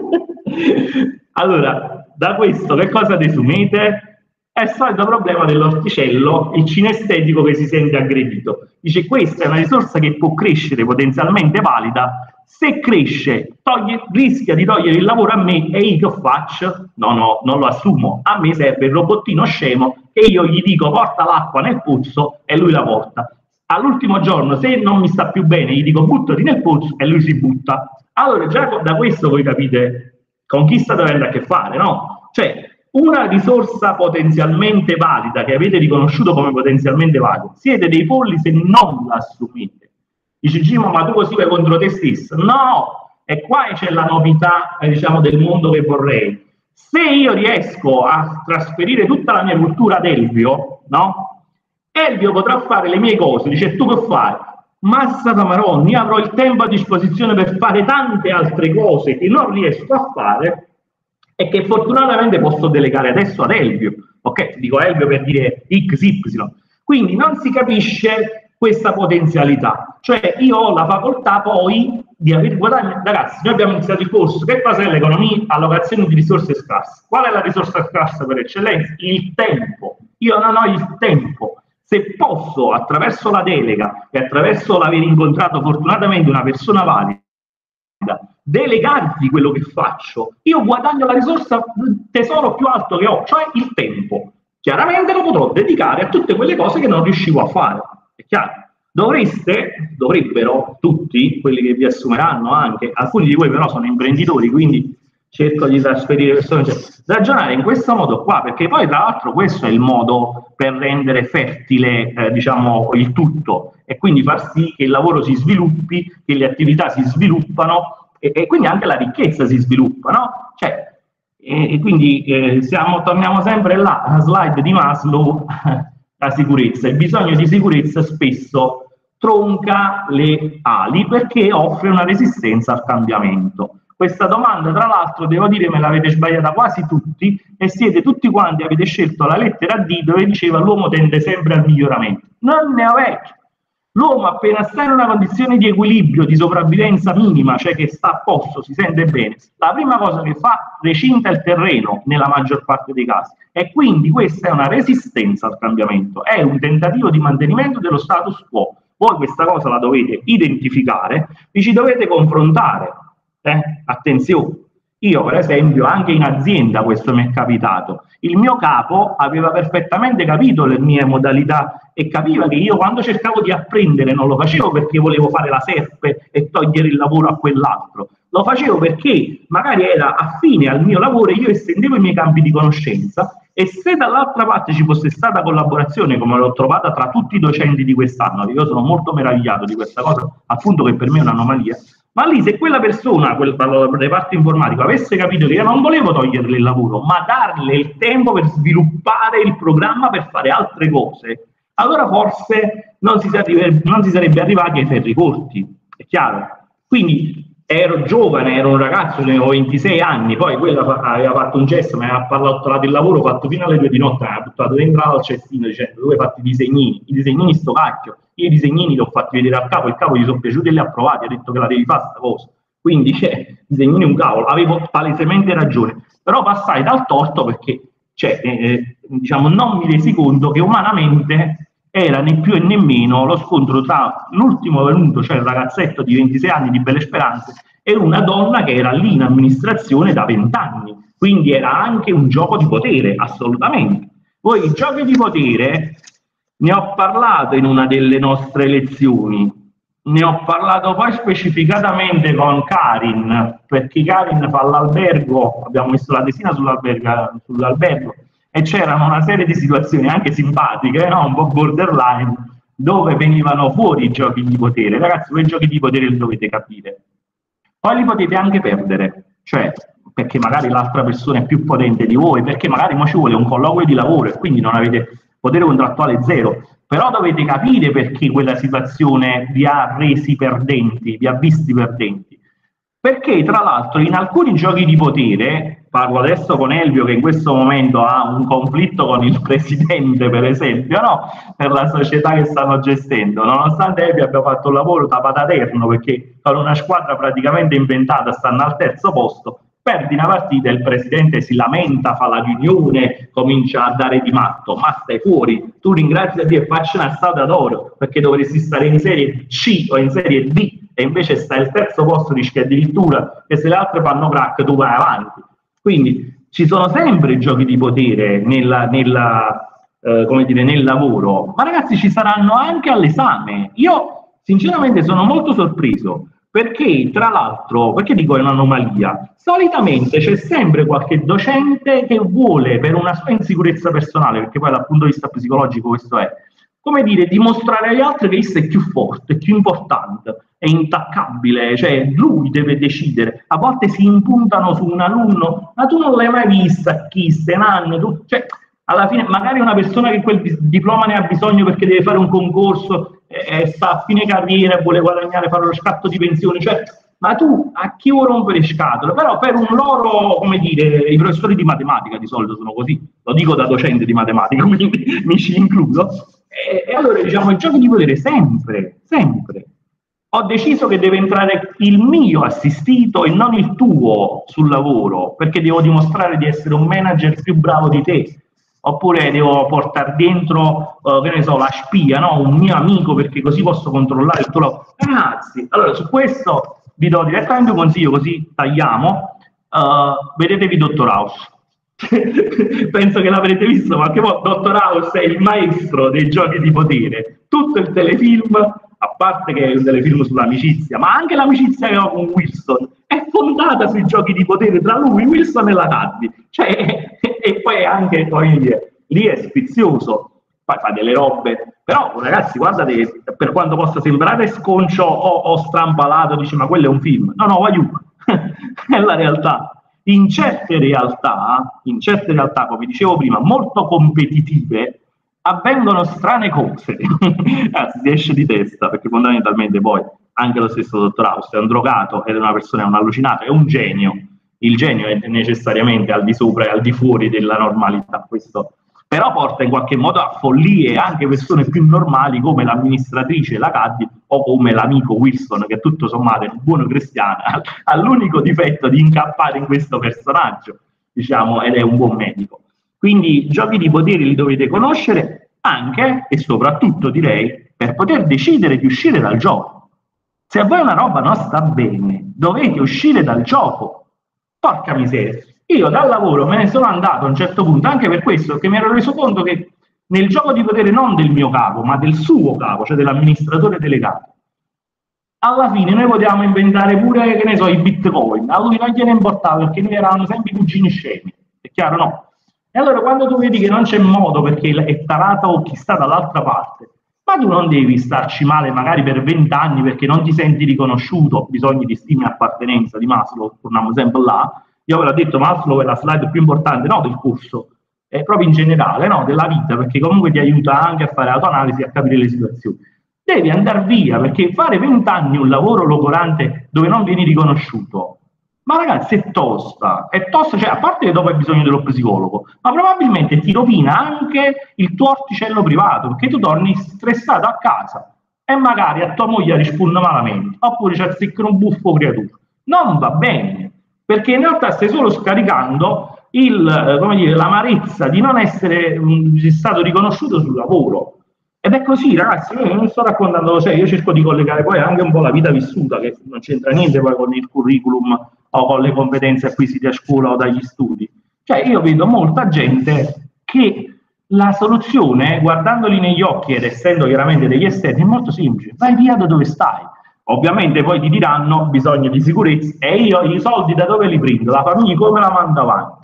allora, da questo che cosa desumete? È il solito problema dell'orticello, il cinestetico che si sente aggredito. Dice, questa è una risorsa che può crescere potenzialmente valida. Se cresce, toglie, rischia di togliere il lavoro a me e io che faccio? No, no, non lo assumo. A me serve il robottino scemo che io gli dico porta l'acqua nel pozzo e lui la porta. All'ultimo giorno, se non mi sta più bene, gli dico buttati nel pozzo e lui si butta. Allora già da questo voi capite con chi state avendo a che fare, no? Cioè, una risorsa potenzialmente valida che avete riconosciuto come potenzialmente valida, siete dei polli se non la assumete. Dici Gimo, ma tu così vai contro te stesso? No, e qua c'è la novità, eh, diciamo, del mondo che vorrei. Se io riesco a trasferire tutta la mia cultura ad Elvio, no? Elvio potrà fare le mie cose, dice tu che fai? Massa da maronni, io avrò il tempo a disposizione per fare tante altre cose che non riesco a fare e che fortunatamente posso delegare adesso ad Elvio. Ok, dico Elvio per dire X Y. Quindi non si capisce questa potenzialità, cioè io ho la facoltà poi di aver guadagnato. Ragazzi, noi abbiamo iniziato il corso, che cos'è l'economia? Allocazione di risorse scarse. Qual è la risorsa scarsa per eccellenza? Il tempo. Io non ho il tempo. Se posso, attraverso la delega e attraverso l'aver incontrato fortunatamente una persona valida, delegarti quello che faccio, io guadagno la risorsa tesoro più alto che ho, cioè il tempo. Chiaramente lo potrò dedicare a tutte quelle cose che non riuscivo a fare. È chiaro? Dovreste, dovrebbero tutti, quelli che vi assumeranno anche, alcuni di voi però sono imprenditori, quindi cerco di trasferire persone, cioè, ragionare in questo modo qua, perché poi tra l'altro questo è il modo per rendere fertile eh, diciamo il tutto, e quindi far sì che il lavoro si sviluppi, che le attività si sviluppano e, e quindi anche la ricchezza si sviluppa, no? Cioè, e, e quindi eh, siamo, torniamo sempre là, alla slide di Maslow, la sicurezza. Il bisogno di sicurezza spesso tronca le ali perché offre una resistenza al cambiamento. Questa domanda, tra l'altro, devo dire, me l'avete sbagliata quasi tutti e siete tutti quanti, avete scelto la lettera D dove diceva l'uomo tende sempre al miglioramento. Non ne avete. L'uomo appena sta in una condizione di equilibrio, di sopravvivenza minima, cioè che sta a posto, si sente bene, la prima cosa che fa, recinta il terreno nella maggior parte dei casi. E quindi questa è una resistenza al cambiamento, è un tentativo di mantenimento dello status quo. Voi questa cosa la dovete identificare, vi ci dovete confrontare. Eh? Attenzione, io per esempio anche in azienda questo mi è capitato, il mio capo aveva perfettamente capito le mie modalità e capiva che io quando cercavo di apprendere non lo facevo perché volevo fare la serpe e togliere il lavoro a quell'altro, lo facevo perché magari era affine al mio lavoro e io estendevo i miei campi di conoscenza, e se dall'altra parte ci fosse stata collaborazione come l'ho trovata tra tutti i docenti di quest'anno, io sono molto meravigliato di questa cosa, appunto che per me è un'anomalia, ma lì se quella persona, quel reparto informatico, avesse capito che io non volevo toglierle il lavoro, ma darle il tempo per sviluppare il programma per fare altre cose, allora forse non si sarebbe, non si sarebbe arrivati ai ferri corti, è chiaro? Quindi ero giovane, ero un ragazzo, avevo ventisei anni, poi quella aveva fatto un gesto, mi aveva parlato del lavoro fatto fino alle due di notte, mi aveva buttato dentro al cestino dicendo dove hai fatto i disegnini, i disegnini sto cacchio, io i disegnini li ho fatti vedere al capo, il capo gli sono piaciuti e li ha approvati, ha detto che la devi fare sta cosa, quindi cioè, disegnini un cavolo, avevo palesemente ragione, però passai dal torto perché cioè, eh, diciamo, non mi resi conto che umanamente era né più e nemmeno lo scontro tra l'ultimo venuto, cioè il ragazzetto di ventisei anni di belle speranze, e una donna che era lì in amministrazione da vent'anni. Quindi era anche un gioco di potere, assolutamente. Poi i giochi di potere ne ho parlato in una delle nostre lezioni, ne ho parlato poi specificatamente con Karin, perché Karin fa l'albergo, abbiamo messo la tesina sull'albergo, sull'albergo e c'erano una serie di situazioni anche simpatiche, no? Un po' borderline, dove venivano fuori i giochi di potere. Ragazzi, voi giochi di potere li dovete capire. Poi li potete anche perdere, cioè perché magari l'altra persona è più potente di voi, perché magari mo ci vuole un colloquio di lavoro e quindi non avete potere contrattuale zero, però dovete capire perché quella situazione vi ha resi perdenti, vi ha visti perdenti. Perché tra l'altro in alcuni giochi di potere, parlo adesso con Elvio che in questo momento ha un conflitto con il presidente per esempio, no? Per la società che stanno gestendo, nonostante Elvio abbia fatto un lavoro da pataterno perché con una squadra praticamente inventata stanno al terzo posto, perdi una partita, il presidente si lamenta, fa la riunione, comincia a dare di matto, ma stai fuori, tu ringrazia Dio e facci una strada d'oro perché dovresti stare in serie C o in serie D e invece stai al terzo posto, rischi addirittura che se le altre fanno crack tu vai avanti. Quindi ci sono sempre giochi di potere nella, nella, eh, come dire, nel lavoro, ma ragazzi ci saranno anche all'esame. Io sinceramente sono molto sorpreso perché tra l'altro, perché dico è un'anomalia, solitamente c'è sempre qualche docente che vuole per una sua insicurezza personale, perché poi dal punto di vista psicologico questo è, come dire, dimostrare agli altri che esso è più forte, è più importante, è intaccabile, cioè lui deve decidere. A volte si impuntano su un alunno, ma tu non l'hai mai vista, chi, ste nanne, tu, cioè, alla fine magari una persona che quel diploma ne ha bisogno perché deve fare un concorso e, e sta a fine carriera e vuole guadagnare, fare lo scatto di pensione, cioè, ma tu a chi vuoi rompere scatole? Però per un loro, come dire, i professori di matematica di solito sono così, lo dico da docente di matematica, quindi mi ci includo, E, e allora diciamo i giochi di potere sempre, sempre. Ho deciso che deve entrare il mio assistito e non il tuo sul lavoro, perché devo dimostrare di essere un manager più bravo di te, oppure devo portare dentro, uh, che ne so, la spia, no? Un mio amico, perché così posso controllare il tuo lavoro. Ragazzi, allora su questo vi do direttamente un consiglio, così tagliamo. Uh, vedetevi Dottor House. Penso che l'avrete visto qualche volta. Dottor House è il maestro dei giochi di potere. Tutto il telefilm, a parte che è un telefilm sull'amicizia, ma anche l'amicizia che ho con Wilson è fondata sui giochi di potere tra lui, Wilson e la Caddy. Cioè, e poi anche poi, lì è sfizioso, poi fa delle robe, però ragazzi guardate, per quanto possa sembrare sconcio o, o strampalato, dice ma quello è un film, no no, aiuto, è la realtà. In certe realtà, in certe realtà, come dicevo prima, molto competitive, avvengono strane cose. Anzi, si esce di testa, perché fondamentalmente poi anche lo stesso Dottor House è un drogato ed è una persona, è un allucinato, è un genio. Il genio è necessariamente al di sopra e al di fuori della normalità, questo però porta in qualche modo a follie anche persone più normali come l'amministratrice, la Caddy, o come l'amico Wilson, che tutto sommato è un buono cristiano, ha l'unico difetto di incappare in questo personaggio, diciamo, ed è un buon medico. Quindi giochi di potere li dovete conoscere anche e soprattutto, direi, per poter decidere di uscire dal gioco. Se a voi una roba non sta bene, dovete uscire dal gioco. Porca miseria. Io dal lavoro me ne sono andato a un certo punto, anche per questo, perché mi ero reso conto che nel gioco di potere non del mio capo, ma del suo capo, cioè dell'amministratore delegato, alla fine noi potevamo inventare pure, che ne so, i bitcoin, a lui non gliene importava perché noi eravamo sempre i cugini scemi, è chiaro, no? E allora quando tu vedi che non c'è modo perché è tarato chi sta dall'altra parte, ma tu non devi starci male magari per vent'anni perché non ti senti riconosciuto, bisogni di stima e appartenenza di Maslow, torniamo sempre là. Io ve l'ho detto, Maslow è la slide più importante, no del corso, è proprio in generale, no, della vita, perché comunque ti aiuta anche a fare autoanalisi e a capire le situazioni. Devi andare via, perché fare vent'anni un lavoro logorante dove non vieni riconosciuto, ma ragazzi è tosta, è tosta, cioè a parte che dopo hai bisogno dello psicologo, ma probabilmente ti rovina anche il tuo orticello privato, perché tu torni stressato a casa e magari a tua moglie risponde malamente, oppure c'è azzeccato un buffo creatura. Non va bene. Perché in realtà stai solo scaricando il, come dire, l'amarezza di non essere mh, stato riconosciuto sul lavoro. Ed è così, ragazzi, io non sto raccontando, cioè io cerco di collegare poi anche un po' la vita vissuta, che non c'entra niente poi con il curriculum o con le competenze acquisite a scuola o dagli studi. Cioè io vedo molta gente che la soluzione, guardandoli negli occhi ed essendo chiaramente degli esterni, è molto semplice: vai via da dove stai. Ovviamente poi ti diranno bisogno di sicurezza, e io i soldi da dove li prendo? La famiglia come la mando avanti?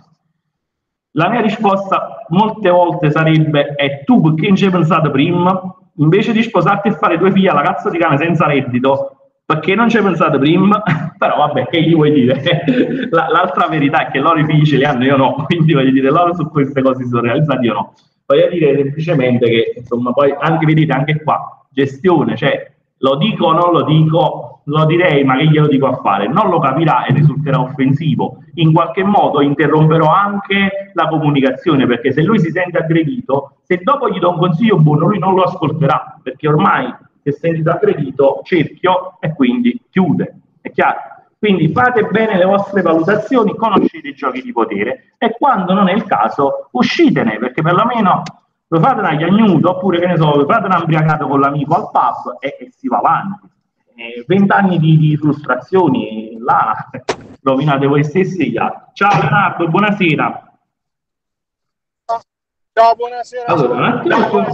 La mia risposta molte volte sarebbe: e tu perché non ci hai pensato prima? Invece di sposarti e fare due figli alla cazzo di cane senza reddito, perché non ci hai pensato prima? Però vabbè, che gli vuoi dire? L'altra verità è che loro i figli ce li hanno, io no, quindi voglio dire, loro su queste cose si sono realizzati, io no. Voglio dire semplicemente che, insomma, poi anche, vedete, anche qua, gestione, cioè, lo dico o non lo dico, lo direi, ma che glielo dico a fare? Non lo capirà e risulterà offensivo. In qualche modo interromperò anche la comunicazione, perché se lui si sente aggredito, se dopo gli do un consiglio buono, lui non lo ascolterà, perché ormai si è sentito aggredito, cerchio, e quindi chiude. È chiaro? Quindi fate bene le vostre valutazioni, conoscete i giochi di potere e quando non è il caso uscitene, perché perlomeno lo fate una chiagnuta, oppure che ne so, lo fate un ambriacato con l'amico al pub e, e si va avanti. Vent'anni di, di frustrazioni, là rovinate voi stessi e gli altri. Ciao Leonardo, buonasera. Ciao, buonasera. Allora, un attimo.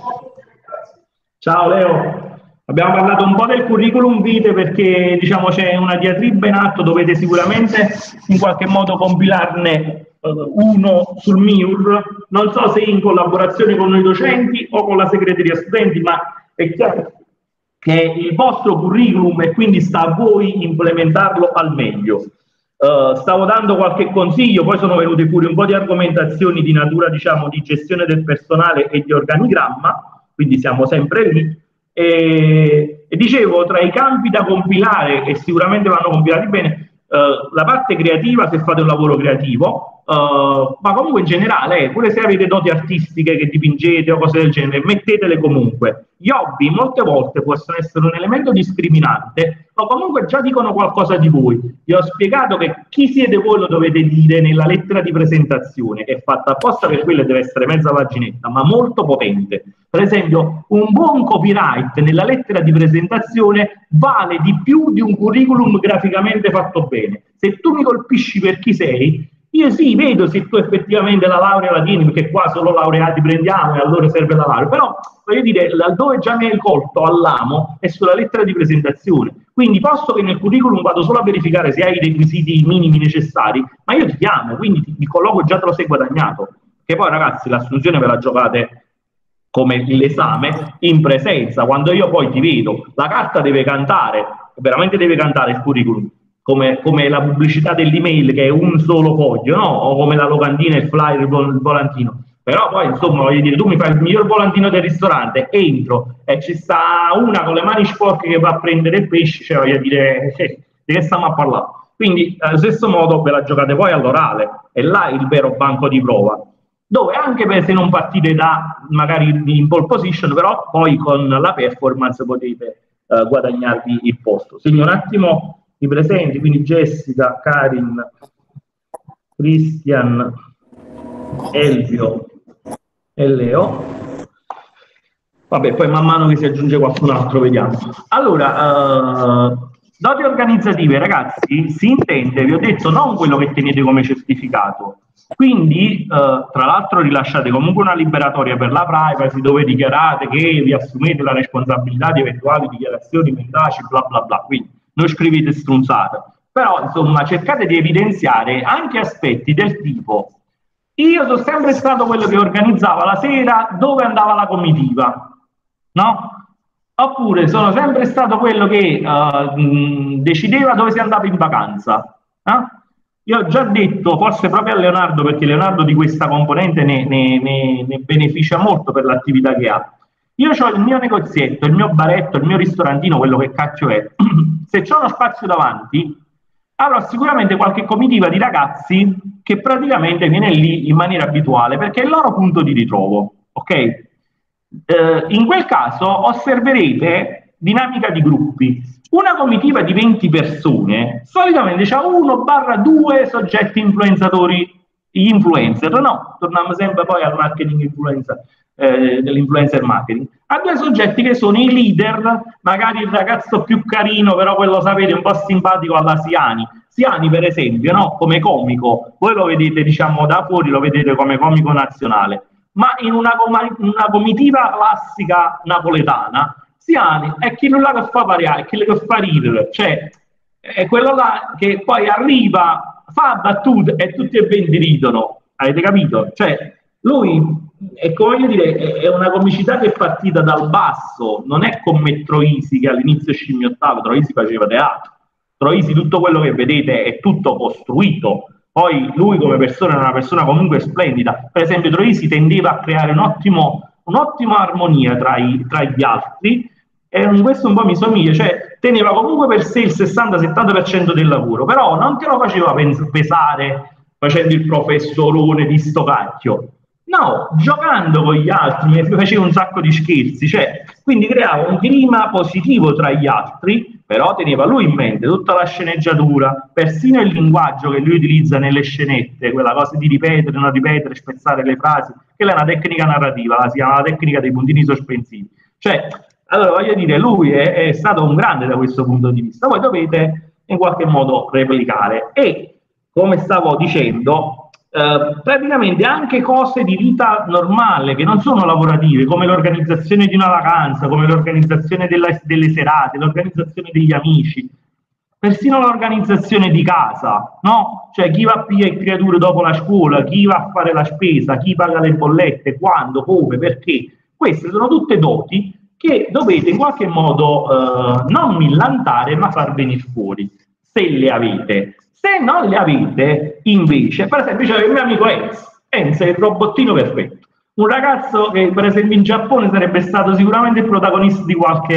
Ciao Leo. Abbiamo parlato un po' del curriculum vitae perché diciamo c'è una diatriba in atto, dovete sicuramente in qualche modo compilarne uno sul M I U R, non so se in collaborazione con noi docenti o con la segreteria studenti, ma è chiaro che il vostro curriculum e quindi sta a voi implementarlo al meglio. Uh, stavo dando qualche consiglio, poi sono venute fuori un po' di argomentazioni di natura, diciamo, di gestione del personale e di organigramma, quindi siamo sempre lì. E, e dicevo, tra i campi da compilare, e sicuramente vanno compilati bene, Uh, la parte creativa, se fate un lavoro creativo, uh, ma comunque in generale, eh, pure se avete doti artistiche che dipingete o cose del genere, mettetele comunque. Gli hobby molte volte possono essere un elemento discriminante, o comunque già dicono qualcosa di voi. Vi ho spiegato che chi siete voi lo dovete dire nella lettera di presentazione, che è fatta apposta per quello e deve essere mezza paginetta, ma molto potente. Per esempio, un buon copyright nella lettera di presentazione vale di più di un curriculum graficamente fatto bene. Se tu mi colpisci per chi sei, io sì, vedo se tu effettivamente la laurea la tieni, perché qua solo laureati prendiamo e allora serve la laurea, però voglio dire, laddove già mi hai colto all'amo è sulla lettera di presentazione. Quindi posto che nel curriculum vado solo a verificare se hai i requisiti minimi necessari, ma io ti chiamo, quindi ti, il colloquio già te lo sei guadagnato. Che poi ragazzi l'assunzione ve la giocate come l'esame in presenza, quando io poi ti vedo, la carta deve cantare, veramente deve cantare il curriculum, come, come la pubblicità dell'email che è un solo foglio, no? O come la locandina, il flyer, il volantino. Però poi insomma voglio dire, tu mi fai il miglior volantino del ristorante, entro e ci sta una con le mani sporche che va a prendere il pesce, cioè voglio dire, eh, di che stiamo a parlare? Quindi allo stesso modo ve la giocate poi all'orale, e là è il vero banco di prova, dove anche per se non partite da magari in pole position, però poi con la performance potete uh, guadagnarvi il posto. Segno un attimo i presenti, quindi Jessica, Karin, Christian, Elvio e Leo. Vabbè, poi man mano che si aggiunge qualcun altro vediamo. Allora, uh, doti organizzative, ragazzi, si intende, vi ho detto, non quello che tenete come certificato. Quindi, uh, tra l'altro, rilasciate comunque una liberatoria per la privacy dove dichiarate che vi assumete la responsabilità di eventuali dichiarazioni mendaci, bla bla bla. Quindi non scrivete strunzate. Però, insomma, cercate di evidenziare anche aspetti del tipo: io sono sempre stato quello che organizzava la sera dove andava la comitiva, no? Oppure sono sempre stato quello che uh, mh, decideva dove si andava in vacanza. Eh? Io ho già detto, forse proprio a Leonardo, perché Leonardo di questa componente ne, ne, ne, ne beneficia molto per l'attività che ha. Io ho il mio negozietto, il mio baretto, il mio ristorantino, quello che cacchio è. Se c'ho uno spazio davanti, avrò sicuramente qualche comitiva di ragazzi che praticamente viene lì in maniera abituale, perché è il loro punto di ritrovo, ok? Eh, in quel caso osserverete dinamica di gruppi. Una comitiva di venti persone solitamente ha uno barra due soggetti influenzatori, gli influencer, no? Torniamo sempre poi al marketing influenza, eh, dell'influencer marketing. Ha due soggetti che sono i leader, magari il ragazzo più carino, però quello sapete un po' simpatico alla Siani. Siani, per esempio, no? Come comico, voi lo vedete, diciamo, da fuori, lo vedete come comico nazionale, ma in una, una comitiva classica napoletana, Siani è chi non la che fa variare, è chi che fa ridere, cioè è quello là che poi arriva, fa battute e tutti e venti ridono, avete capito? Cioè lui è, come voglio dire, è una comicità che è partita dal basso, non è come Troisi che all'inizio scimmiottava. Troisi faceva teatro, Troisi tutto quello che vedete è tutto costruito. Poi lui come persona è una persona comunque splendida. Per esempio Troisi tendeva a creare un ottimo, un'ottima armonia tra, i, tra gli altri, e questo un po' mi somiglia, cioè teneva comunque per sé il sessanta settanta per cento del lavoro, però non te lo faceva pesare facendo il professorone di sto cacchio. No, giocando con gli altri, mi faceva un sacco di scherzi, cioè, quindi creava un clima positivo tra gli altri, però teneva lui in mente tutta la sceneggiatura, persino il linguaggio che lui utilizza nelle scenette, quella cosa di ripetere, non ripetere, spezzare le frasi, che è una tecnica narrativa, la si chiama la tecnica dei puntini sospensivi. Cioè, allora voglio dire, lui è, è stato un grande da questo punto di vista, voi dovete in qualche modo replicare. E, come stavo dicendo, Uh, praticamente anche cose di vita normale che non sono lavorative, come l'organizzazione di una vacanza, come l'organizzazione delle serate, l'organizzazione degli amici, persino l'organizzazione di casa, no? Cioè chi va a pigliare il creature dopo la scuola, chi va a fare la spesa, chi paga le bollette, quando, come, perché. Queste sono tutte doti che dovete in qualche modo uh, non millantare ma far venire fuori, se le avete. Se non le avete, invece, per esempio, c'è il mio amico Enz. Enz è il robottino perfetto. Un ragazzo che, per esempio, in Giappone sarebbe stato sicuramente il protagonista di qualche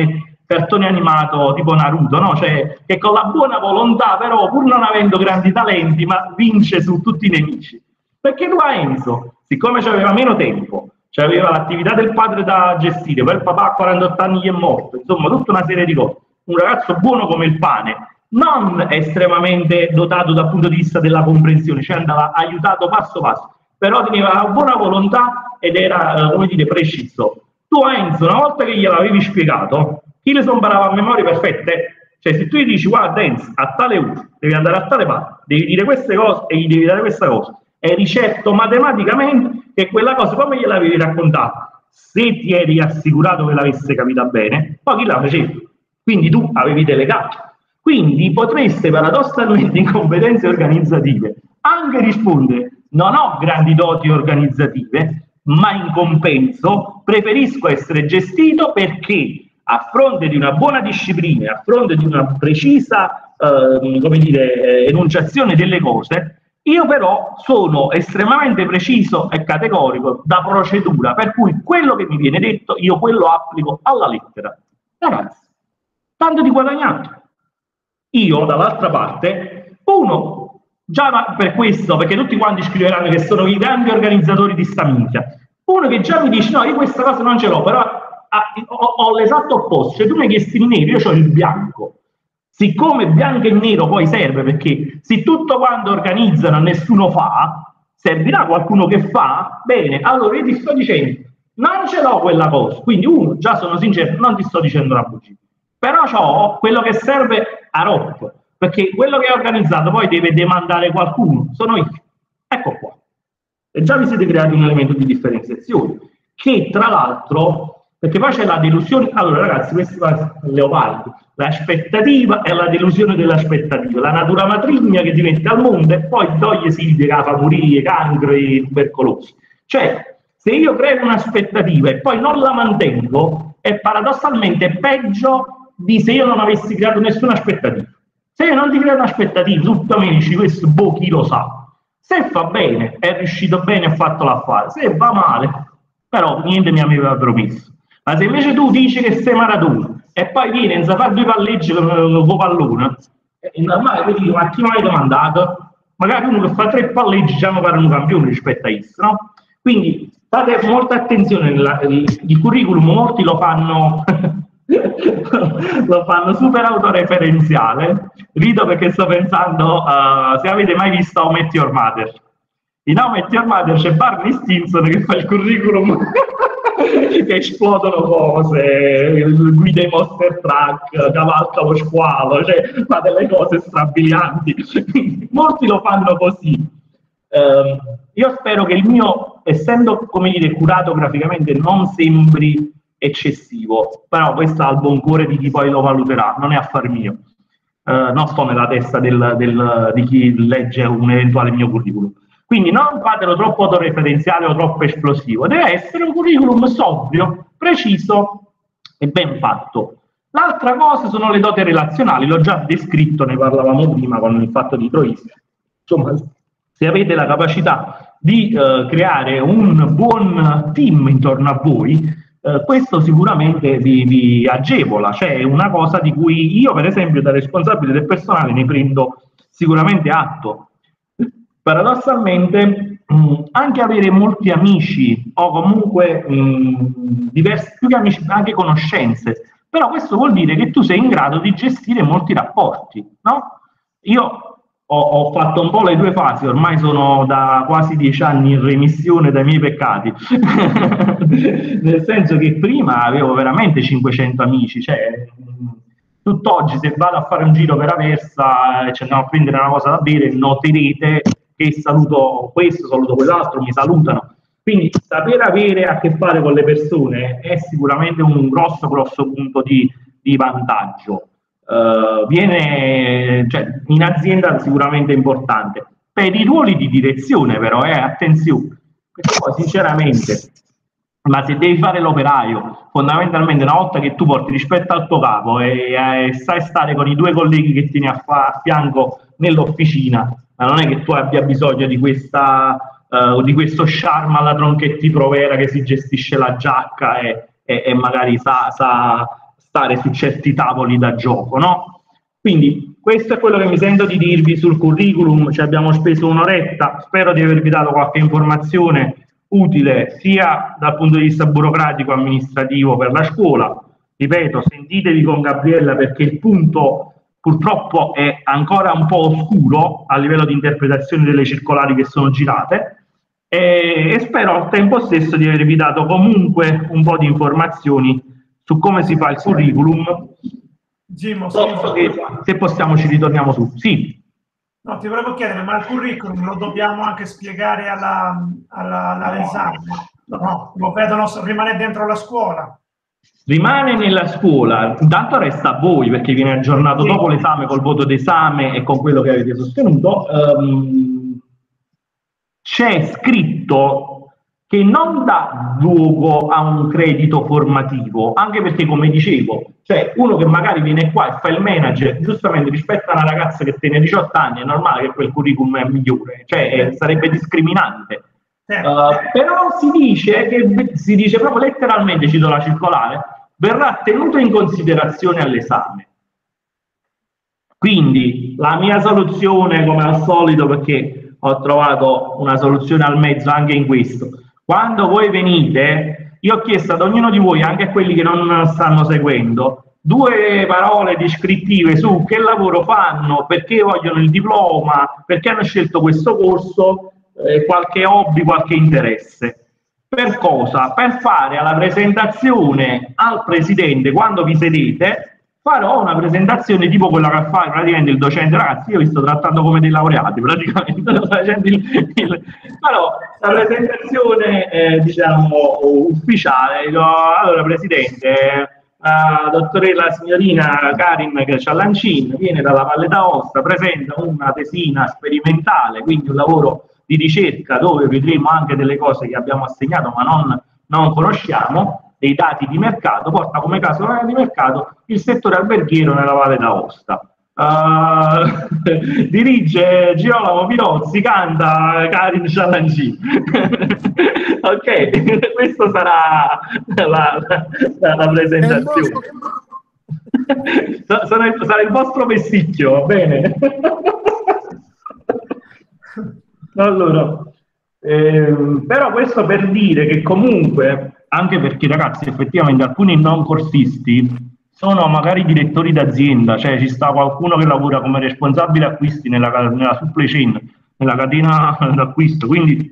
cartone animato tipo Naruto, no? Cioè, che con la buona volontà, però, pur non avendo grandi talenti, ma vince su tutti i nemici. Perché tu a Enzo, siccome aveva meno tempo, aveva l'attività del padre da gestire, poi il papà a quarantotto anni gli è morto, insomma, tutta una serie di cose. Un ragazzo buono come il pane, non estremamente dotato dal punto di vista della comprensione, cioè andava aiutato passo passo, però teneva una buona volontà ed era, come dire, preciso. Tu a Enzo, una volta che gliel'avevi spiegato, chi le sono imparava a memoria perfette? Cioè, se tu gli dici, guarda Enzo, a tale uso, devi andare a tale parte, devi dire queste cose e gli devi dare questa cosa, eri certo matematicamente che quella cosa, come gliel'avevi raccontata, se ti eri assicurato che l'avesse capita bene, poi chi la faceva? Quindi tu avevi delegato. Quindi potreste paradossalmente in competenze organizzative anche rispondere: non ho grandi doti organizzative, ma in compenso preferisco essere gestito perché a fronte di una buona disciplina, a fronte di una precisa eh, come dire, enunciazione delle cose, io però sono estremamente preciso e categorico da procedura, per cui quello che mi viene detto io quello applico alla lettera. Ragazzi, tanto di guadagnato. Io dall'altra parte, uno, già per questo, perché tutti quanti scriveranno che sono i grandi organizzatori di sta minchia, uno che già mi dice no, io questa cosa non ce l'ho, però ah, ho, ho l'esatto opposto, cioè tu mi hai chiesto il nero, io ho il bianco. Siccome bianco e nero poi serve, perché se tutto quanto organizzano nessuno fa, servirà qualcuno che fa, bene, allora io ti sto dicendo, non ce l'ho quella cosa, quindi uno, già sono sincero, non ti sto dicendo una bugia, però ho quello che serve a rotto, perché quello che è organizzato poi deve demandare qualcuno, sono io, ecco qua. E già vi siete creati un elemento di differenziazione, che tra l'altro, perché poi c'è la delusione, allora ragazzi, questo è Leopardi, l'aspettativa è la delusione dell'aspettativa, la natura matrigna che ti mette al mondo e poi toglie Silvia che fa morire, cancro e tubercolosi. Cioè, se io creo un'aspettativa e poi non la mantengo, è paradossalmente peggio di se io non avessi creato nessuna aspettativa. Se io non ti creo un'aspettativa, tu mi dici questo, boh, chi lo sa. Se fa bene, è riuscito bene, ha fatto l'affare. Se va male, però niente mi aveva promesso. Ma se invece tu dici che sei Maradona e poi vieni a fare due palleggi con un pallone, è normale che dico, ma chi mi hai domandato? Magari uno che fa tre palleggi già mi pare un campione rispetto a questo, no? Quindi fate molta attenzione, nella, il, il curriculum molti lo fanno lo fanno super autoreferenziale. Rido perché sto pensando, uh, se avete mai visto How I Met Your Mother. In How I Met Your Mother c'è Barney Stinson che fa il curriculum che esplodono cose, guida i monster truck, cavalca lo squalo, cioè fa delle cose strabilianti. Molti lo fanno così. Uh, io spero che il mio, essendo, come dire, curato graficamente, non sembri eccessivo, però questo ha il buon cuore di chi poi lo valuterà, non è affar mio. Uh, non sto nella testa del, del, di chi legge un eventuale mio curriculum. Quindi non fatelo troppo autoreferenziale o troppo esplosivo, deve essere un curriculum sobrio, preciso e ben fatto. L'altra cosa sono le doti relazionali, l'ho già descritto, ne parlavamo prima con il fatto di Troisi. Insomma, se avete la capacità di uh, creare un buon team intorno a voi, Uh, questo sicuramente vi, vi agevola, cioè è una cosa di cui io per esempio da responsabile del personale ne prendo sicuramente atto. Paradossalmente mh, anche avere molti amici o comunque mh, diversi, più che amici, anche conoscenze, però questo vuol dire che tu sei in grado di gestire molti rapporti, no? Io Ho, ho fatto un po' le due fasi, ormai sono da quasi dieci anni in remissione dai miei peccati, nel senso che prima avevo veramente cinquecento amici, cioè tutt'oggi se vado a fare un giro per Aversa e ci andiamo a prendere una cosa da bere, noterete che saluto questo, saluto quell'altro, mi salutano. Quindi saper avere a che fare con le persone è sicuramente un grosso, grosso punto di, di vantaggio. Uh, viene, cioè, in azienda sicuramente importante. Per i ruoli di direzione però, eh, attenzione, perché poi sinceramente, ma se devi fare l'operaio, fondamentalmente una volta che tu porti rispetto al tuo capo e, e sai stare con i due colleghi che tieni a, a fianco nell'officina, ma non è che tu abbia bisogno di questa uh, di questo charme alla Tronchetti Provera che si gestisce la giacca e, e, e magari sa, sa stare su certi tavoli da gioco, no? Quindi questo è quello che mi sento di dirvi sul curriculum. Ci abbiamo speso un'oretta, spero di avervi dato qualche informazione utile sia dal punto di vista burocratico amministrativo per la scuola. Ripeto, sentitevi con Gabriella perché il punto purtroppo è ancora un po' oscuro a livello di interpretazione delle circolari che sono girate, e, e spero al tempo stesso di avervi dato comunque un po' di informazioni su come si fa il curriculum. Gimo, So che, se possiamo ci ritorniamo su. Sì. No, ti volevo chiedere, ma il curriculum lo dobbiamo anche spiegare alla, alla, all'esame? No, lo vedono, rimane dentro la scuola. Rimane nella scuola, intanto resta a voi perché viene aggiornato sì. Dopo l'esame col voto d'esame e con quello che avete sostenuto. Um, c'è scritto che non dà luogo a un credito formativo, anche perché, come dicevo, cioè uno che magari viene qua e fa il manager, giustamente rispetto a una ragazza che tiene diciotto anni, è normale che quel curriculum è migliore, cioè eh, sarebbe discriminante. Uh, però si dice, che, si dice proprio letteralmente, cito la circolare, verrà tenuto in considerazione all'esame. Quindi la mia soluzione, come al solito, perché ho trovato una soluzione al mezzo anche in questo, quando voi venite, io ho chiesto ad ognuno di voi, anche a quelli che non stanno seguendo, due parole descrittive su che lavoro fanno, perché vogliono il diploma, perché hanno scelto questo corso, eh, qualche hobby, qualche interesse. Per cosa? Per fare alla presentazione al presidente, quando vi sedete, farò una presentazione tipo quella che fa praticamente il docente. Ragazzi, io vi sto trattando come dei laureati, praticamente, facendo il, il, però la presentazione, eh, diciamo, ufficiale. Dico, allora, presidente, la dottoressa signorina Karin Ciallancin viene dalla Valle d'Aosta, presenta una tesina sperimentale, quindi un lavoro di ricerca dove vedremo anche delle cose che abbiamo assegnato ma non, non conosciamo, dei dati di mercato, porta come caso di mercato il settore alberghiero nella Valle d'Aosta. Uh, dirige Girolamo Pirozzi, canta Karin Ciallancin. Ok, questa sarà la, la, la presentazione. Sarà il, sarà il vostro vesticchio, va bene? Allora, ehm, però questo per dire che comunque, anche perché ragazzi effettivamente alcuni non corsisti sono magari direttori d'azienda, cioè ci sta qualcuno che lavora come responsabile acquisti nella, nella supply chain, nella catena d'acquisto, quindi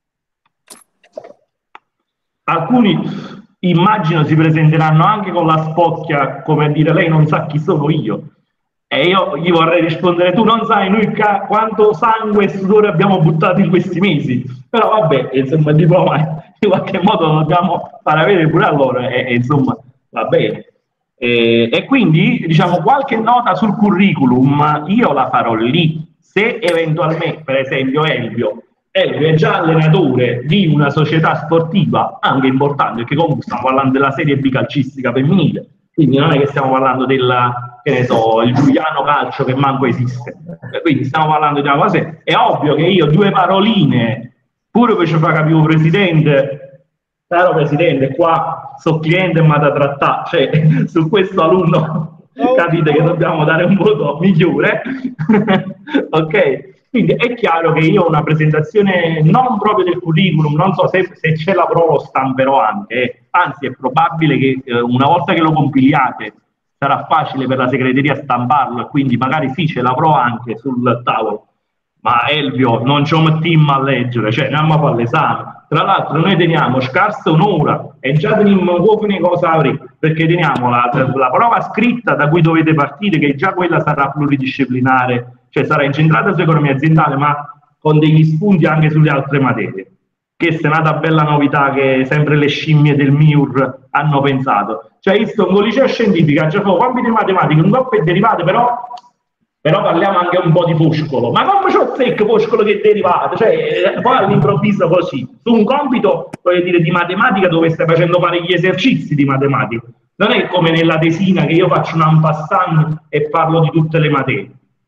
alcuni immagino si presenteranno anche con la spocchia come a dire lei non sa chi sono io. E io gli vorrei rispondere, tu non sai noi quanto sangue e sudore abbiamo buttato in questi mesi, però vabbè, insomma il diploma in qualche modo lo dobbiamo far avere pure a loro e, e insomma va bene. E, e quindi diciamo qualche nota sul curriculum io la farò lì, se eventualmente per esempio Elvio, Elvio è già allenatore di una società sportiva anche importante, perché comunque stiamo parlando della Serie B calcistica femminile, quindi non è che stiamo parlando della, che ne so, il Giuliano Calcio che manco esiste, quindi stiamo parlando di una cosa. È ovvio che io due paroline, pure per ci fa capire il presidente, caro presidente, qua so cliente e mi da trattare, cioè su questo alunno capite che dobbiamo dare un voto migliore. Ok? Quindi è chiaro che io ho una presentazione non proprio del curriculum, non so se, se ce l'avrò lo stamperò anche, eh. Anzi è probabile che eh, una volta che lo compiliate sarà facile per la segreteria stamparlo e quindi magari sì ce l'avrò anche sul tavolo. Ma Elvio, non ci mettiamo a leggere, cioè andiamo a fare l'esame. Tra l'altro noi teniamo scarsa un'ora e già teniamo un cosa avremo, perché teniamo la, la prova scritta da cui dovete partire, che già quella sarà pluridisciplinare, cioè sarà incentrata su economia aziendale, ma con degli spunti anche sulle altre materie. Questa è una bella novità che sempre le scimmie del M I U R hanno pensato. Cioè, visto un liceo scientifico, già fa compiti di matematica, un po' è derivate, però, però parliamo anche un po' di Foscolo. Ma come c'ho secco Foscolo che è derivato? Cioè, poi all'improvviso così, su un compito, voglio dire, di matematica dove stai facendo fare gli esercizi di matematica. Non è come nella tesina che io faccio un en passant e parlo di tutte le materie.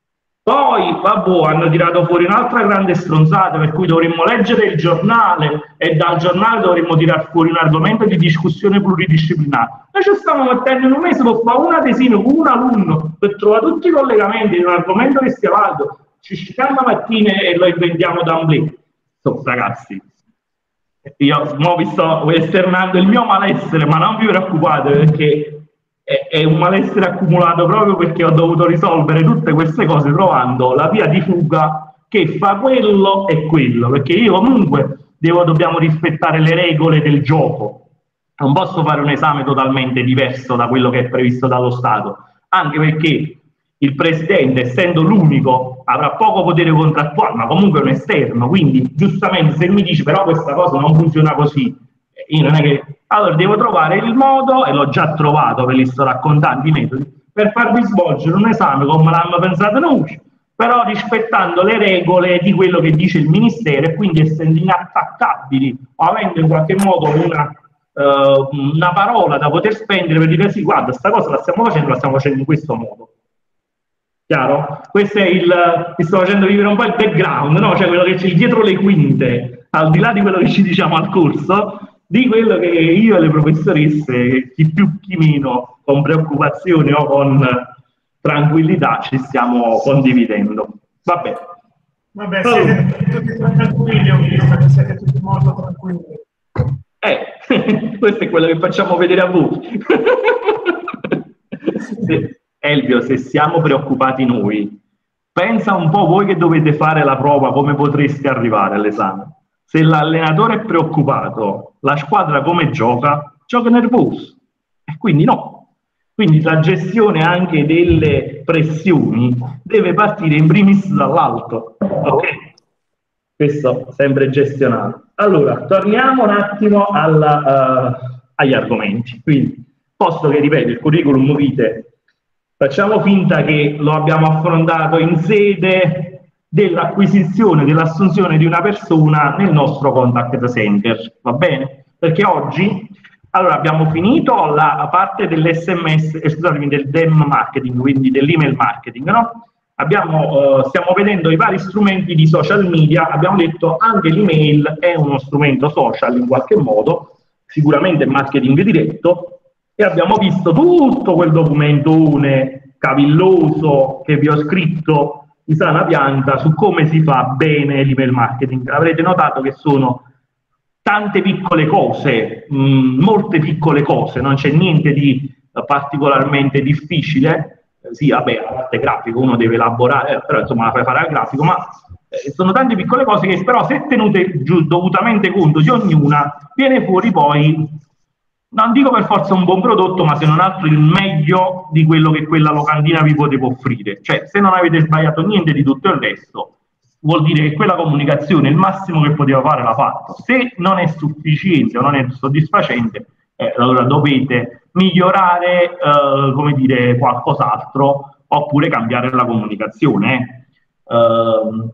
Poi, vabbè, hanno tirato fuori un'altra grande stronzata, per cui dovremmo leggere il giornale e dal giornale dovremmo tirare fuori un argomento di discussione pluridisciplinare. Noi ci stiamo mettendo in un mese per fare una tesina con un alunno, per trovare tutti i collegamenti di un argomento che sia valido, ci sciacchiamo la mattina e lo inventiamo da un blé. So, ragazzi, io mo vi sto esternando il mio malessere, ma non vi preoccupate perché è un malessere accumulato proprio perché ho dovuto risolvere tutte queste cose trovando la via di fuga che fa quello e quello, perché io comunque devo, dobbiamo rispettare le regole del gioco, non posso fare un esame totalmente diverso da quello che è previsto dallo Stato, anche perché il presidente, essendo l'unico, avrà poco potere contrattuale, ma comunque è un esterno, quindi giustamente se mi dici però questa cosa non funziona così, io non è che... Allora devo trovare il modo, e l'ho già trovato, ve li sto raccontando i metodi, per farvi svolgere un esame come l'hanno pensato noi, però rispettando le regole di quello che dice il Ministero e quindi essendo inattaccabili o avendo in qualche modo una, uh, una parola da poter spendere per dire sì, guarda, questa cosa la stiamo facendo, la stiamo facendo in questo modo. Chiaro? Questo è il... vi sto facendo vivere un po' il background, no? Cioè quello che c'è dietro le quinte, al di là di quello che ci diciamo al corso, di quello che io e le professoresse, chi più chi meno, con preoccupazione o con tranquillità, ci stiamo condividendo. Vabbè. Vabbè, siete tutti tranquilli, ho visto che siete tutti molto tranquilli. Eh, questo è quello che facciamo vedere a voi. se, Elvio, se siamo preoccupati noi, pensa un po' voi che dovete fare la prova, come potreste arrivare all'esame. Se l'allenatore è preoccupato, la squadra come gioca? Gioca nervoso. E quindi no. Quindi la gestione anche delle pressioni deve partire in primis dall'alto. Ok? Questo sempre gestionato. Allora, torniamo un attimo alla, uh, agli argomenti. Quindi, posto che, ripeto, il curriculum vitae, facciamo finta che lo abbiamo affrontato in sede dell'acquisizione, dell'assunzione di una persona nel nostro contact center, va bene? Perché oggi, allora, abbiamo finito la parte dell'esse emme esse, eh, scusatemi, del D E M marketing, quindi dell'email marketing, no? Abbiamo, eh, stiamo vedendo i vari strumenti di social media, abbiamo detto anche l'email è uno strumento social in qualche modo, sicuramente marketing diretto, e abbiamo visto tutto quel documentone cavilloso che vi ho scritto di sana pianta su come si fa bene l'email marketing. Avrete notato che sono tante piccole cose, mh, molte piccole cose, non c'è niente di uh, particolarmente difficile. Eh, sì, vabbè, la parte grafica uno deve elaborare, eh, però insomma la fai fare al grafico, ma eh, sono tante piccole cose che però se tenute giù, dovutamente conto di ognuna, viene fuori poi, non dico per forza un buon prodotto, ma se non altro il meglio di quello che quella locandina vi poteva offrire. Cioè, se non avete sbagliato niente di tutto il resto, vuol dire che quella comunicazione, il massimo che poteva fare l'ha fatto. Se non è sufficiente o non è soddisfacente, eh, allora dovete migliorare, eh, come dire, qualcos'altro, oppure cambiare la comunicazione. Eh.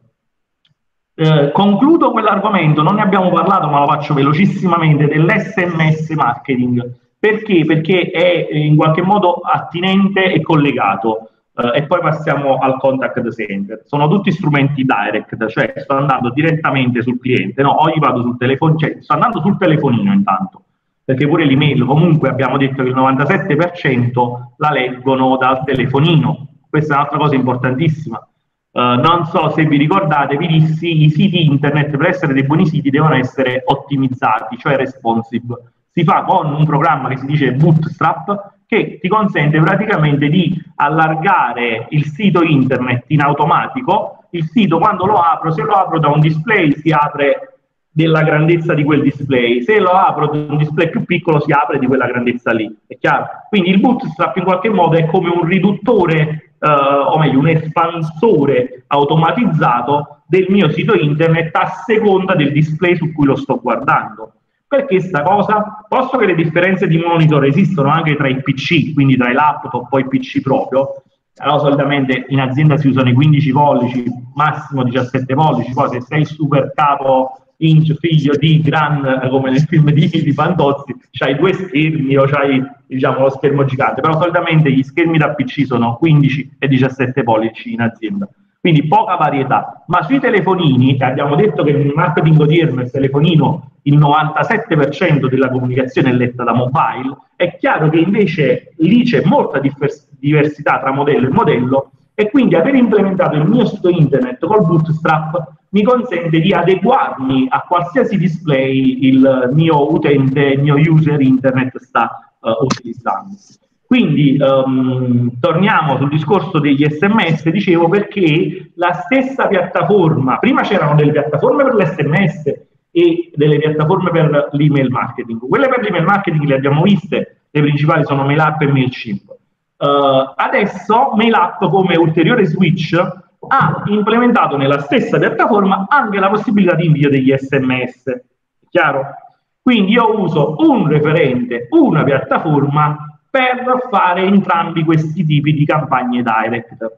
Eh, concludo quell'argomento, non ne abbiamo parlato ma lo faccio velocissimamente, dell'esse emme esse marketing. Perché? Perché è in qualche modo attinente e collegato. Eh, e poi passiamo al contact center. Sono tutti strumenti direct, cioè sto andando direttamente sul cliente, no? O gli vado sul telefono, cioè sto andando sul telefonino intanto, perché pure l'email comunque abbiamo detto che il novantasette per cento la leggono dal telefonino. Questa è un'altra cosa importantissima. Uh, non so se vi ricordate, vi dissi, i siti internet per essere dei buoni siti devono essere ottimizzati, cioè responsive. Si fa con un programma che si dice Bootstrap, che ti consente praticamente di allargare il sito internet in automatico. Il sito quando lo apro, se lo apro da un display si apre della grandezza di quel display, se lo apro da un display più piccolo si apre di quella grandezza lì, è chiaro? Quindi il Bootstrap in qualche modo è come un riduttore, Uh, o meglio un espansore automatizzato del mio sito internet a seconda del display su cui lo sto guardando. Perché sta cosa? Posto che le differenze di monitor esistono anche tra i P C, quindi tra i laptop e i P C proprio, allora solitamente in azienda si usano i quindici pollici, massimo diciassette pollici, poi se sei super capo Inch, figlio di Gran, come nel film di, di Fantozzi, c'hai due schermi o c'hai, diciamo, lo schermo gigante, però solitamente gli schermi da P C sono quindici e diciassette pollici in azienda. quindi poca varietà. Ma sui telefonini, che abbiamo detto che nel marketing odierno il telefonino il novantasette per cento della comunicazione è letta da mobile, è chiaro che invece lì c'è molta diversità tra modello e modello, e quindi aver implementato il mio sito internet col Bootstrap mi consente di adeguarmi a qualsiasi display il mio utente, il mio user internet sta uh, utilizzando. Quindi um, torniamo sul discorso degli S M S, dicevo, perché la stessa piattaforma, prima c'erano delle piattaforme per l'S M S e delle piattaforme per l'email marketing. Quelle per l'email marketing le abbiamo viste, le principali sono MailUp e MailChimp. Uh, adesso MailUp, come ulteriore switch, ha implementato nella stessa piattaforma anche la possibilità di invio degli S M S. Chiaro? Quindi io uso un referente, una piattaforma per fare entrambi questi tipi di campagne direct.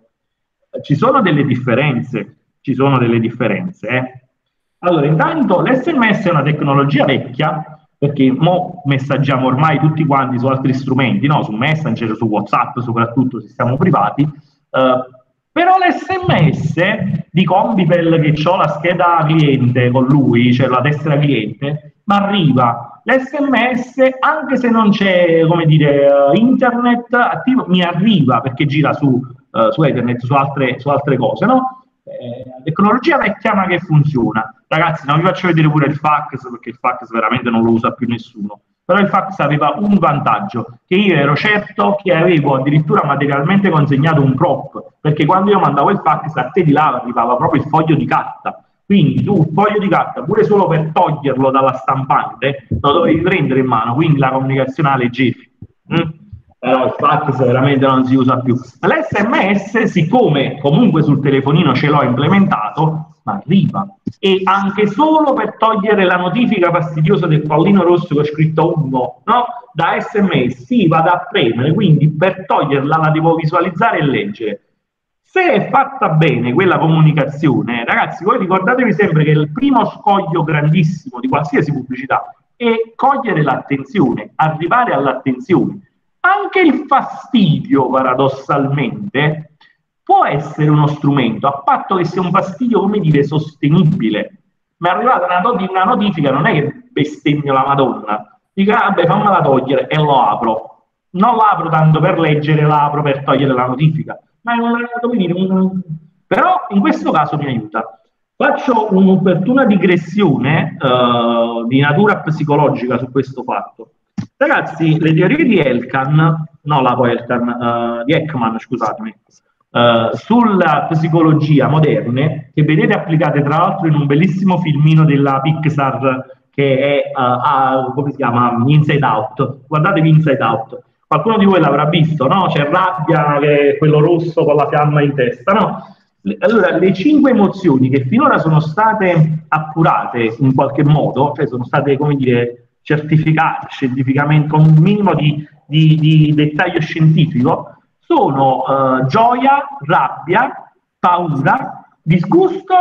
Ci sono delle differenze, ci sono delle differenze. Eh. Allora, intanto l'S M S è una tecnologia vecchia, perché mo messaggiamo ormai tutti quanti su altri strumenti, no? Su Messenger, su WhatsApp, soprattutto se siamo privati, uh, però l'S M S di Combipel, che ho la scheda cliente con lui, cioè la tessera cliente, ma arriva. L'S M S, anche se non c'è, come dire, uh, internet attivo, mi arriva, perché gira su, uh, su Ethernet, su altre, su altre cose, no? Eh, la tecnologia vecchia ma che funziona. Ragazzi, non vi faccio vedere pure il fax, perché il fax veramente non lo usa più nessuno, però il fax aveva un vantaggio, che io ero certo che avevo addirittura materialmente consegnato un prop, perché quando io mandavo il fax a te di là arrivava proprio il foglio di carta, quindi tu il foglio di carta pure solo per toglierlo dalla stampante lo dovevi prendere in mano, quindi la comunicazione alla leggevi. Mm? Però il fax veramente non si usa più. L'S M S, siccome comunque sul telefonino ce l'ho implementato, ma arriva. E anche solo per togliere la notifica fastidiosa del pallino rosso che ho scritto uno, no? Da S M S, sì, vado a premere, quindi per toglierla la devo visualizzare e leggere. Se è fatta bene quella comunicazione, ragazzi, voi ricordatevi sempre che il primo scoglio grandissimo di qualsiasi pubblicità è cogliere l'attenzione, arrivare all'attenzione. Anche il fastidio, paradossalmente, può essere uno strumento, a patto che sia un fastidio, come dire, sostenibile. Mi è arrivata una, una notifica, non è che bestemmio la Madonna, dico, ah, vabbè, fammela togliere, e lo apro. Non lo apro tanto per leggere, la apro per togliere la notifica. Ma è una, come dire, un... Però in questo caso mi aiuta. Faccio un'opportuna digressione uh, di natura psicologica su questo fatto. Ragazzi, le teorie di Elkan, no, la poi Elkan, uh, di Ekman, scusatemi, uh, sulla psicologia moderne, che vedete applicate tra l'altro in un bellissimo filmino della Pixar che è, uh, uh, come si chiama, Inside Out. Guardatevi Inside Out. Qualcuno di voi l'avrà visto, no? C'è Rabbia, che è quello rosso con la fiamma in testa, no? Allora, le cinque emozioni che finora sono state appurate in qualche modo, cioè sono state, come dire, certificate scientificamente con un minimo di, di, di dettaglio scientifico, sono uh, gioia, rabbia, paura, disgusto,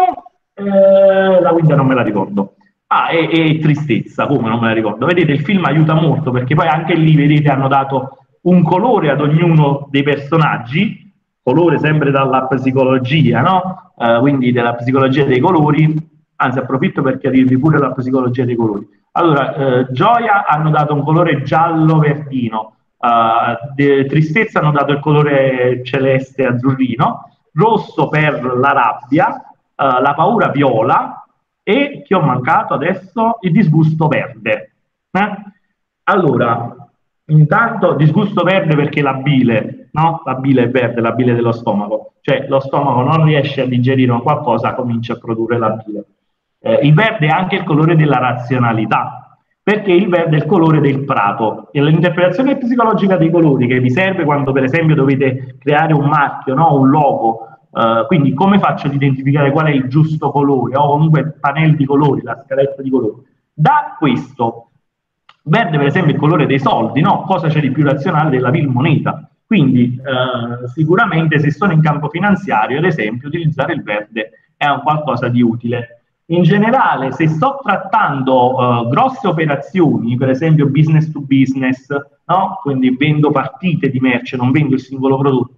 eh, la guida non me la ricordo, ah, e, e tristezza, come non me la ricordo. Vedete, il film aiuta molto, perché poi anche lì, vedete, hanno dato un colore ad ognuno dei personaggi, colore sempre dalla psicologia, no? Uh, quindi della psicologia dei colori, anzi approfitto per chiarirvi pure la psicologia dei colori. Allora, eh, gioia hanno dato un colore giallo-verdino, uh, de- tristezza hanno dato il colore celeste-azzurrino, rosso per la rabbia, uh, la paura viola e, che ho mancato adesso, il disgusto verde. Eh? Allora, intanto disgusto verde perché la bile, no? La bile è verde, la bile dello stomaco, cioè lo stomaco non riesce a digerire un qualcosa, comincia a produrre la bile. Eh, il verde è anche il colore della razionalità, perché il verde è il colore del prato, e l'interpretazione psicologica dei colori che vi serve quando per esempio dovete creare un marchio, no? Un logo, eh, quindi come faccio ad identificare qual è il giusto colore, o comunque il pannello di colori, la scaletta di colori. Da questo, verde per esempio è il colore dei soldi, no? Cosa c'è di più razionale della vil moneta? Quindi eh, sicuramente se sono in campo finanziario, ad esempio, utilizzare il verde è un qualcosa di utile. In generale, se sto trattando uh, grosse operazioni, per esempio business to business, no? Quindi vendo partite di merce, non vendo il singolo prodotto,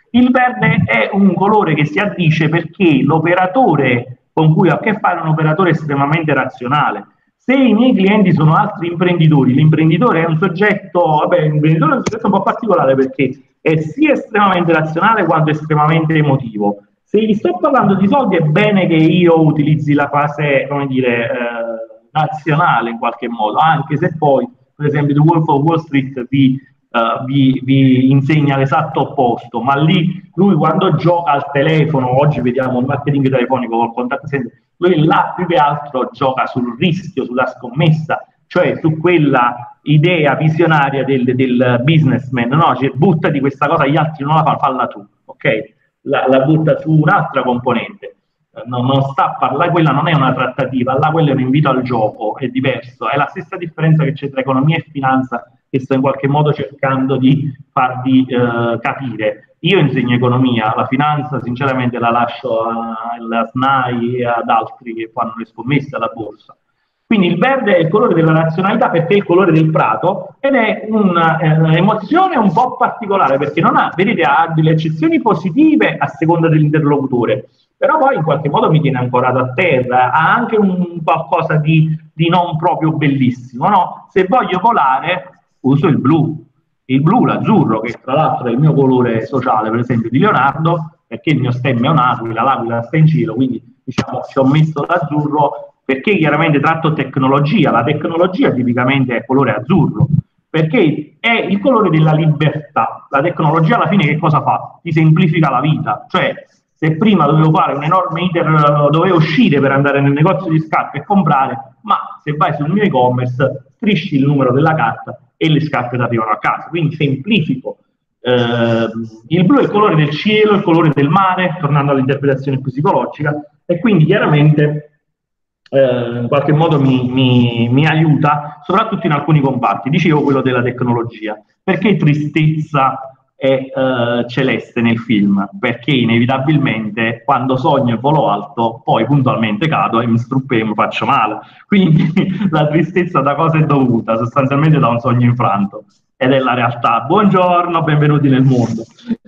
Il verde è un colore che si addice perché l'operatore con cui ho a che fare è un operatore estremamente razionale. Se i miei clienti sono altri imprenditori, l'imprenditore è un soggetto, vabbè, l'imprenditore è un soggetto un po' particolare perché è sia estremamente razionale quanto estremamente emotivo. Se gli sto parlando di soldi è bene che io utilizzi la fase, come dire, eh, razionale in qualche modo, anche se poi, per esempio, The Wolf of Wall Street vi, uh, vi, vi insegna l'esatto opposto, ma lì lui quando gioca al telefono, oggi vediamo il marketing telefonico col contact center, lui là più che altro gioca sul rischio, sulla scommessa, cioè su quella idea visionaria del, del businessman, no? Cioè, buttati questa cosa, gli altri non la fanno, falla tu, ok? La, la butta su un'altra componente. Non, non sta a parlare, quella non è una trattativa, là quello è un invito al gioco, è diverso, è la stessa differenza che c'è tra economia e finanza che sto in qualche modo cercando di farvi eh, capire. Io insegno economia, la finanza sinceramente la lascio alla S N A I e ad altri che fanno le scommesse alla borsa. Quindi il verde è il colore della razionalità perché è il colore del prato ed è un'emozione un po' particolare perché non ha, vedete, ha delle eccezioni positive a seconda dell'interlocutore, però poi in qualche modo mi tiene ancorato a terra, ha anche un qualcosa di, di non proprio bellissimo, no? Se voglio volare uso il blu, il blu, l'azzurro, che tra l'altro è il mio colore sociale, per esempio, di Leonardo, perché il mio stemma è un'aquila, l'aquila sta in cielo, quindi diciamo ci ho messo l'azzurro perché chiaramente tratto tecnologia, la tecnologia tipicamente è colore azzurro, perché è il colore della libertà. La tecnologia alla fine che cosa fa? Ti semplifica la vita, cioè se prima dovevo fare un enorme iter, dovevo uscire per andare nel negozio di scarpe e comprare, ma se vai sul mio e-commerce strisci il numero della carta e le scarpe ti arrivano a casa, quindi semplifico. Eh, il blu è il colore del cielo, il colore del mare, tornando all'interpretazione psicologica, e quindi chiaramente eh, in qualche modo mi, mi, mi aiuta, soprattutto in alcuni comparti. Dicevo quello della tecnologia. Perché tristezza è eh, celeste nel film? Perché inevitabilmente quando sogno e volo alto, poi puntualmente cado e mi struppo e mi faccio male. Quindi la tristezza da cosa è dovuta? Sostanzialmente da un sogno infranto. Ed è la realtà. Buongiorno, benvenuti nel mondo.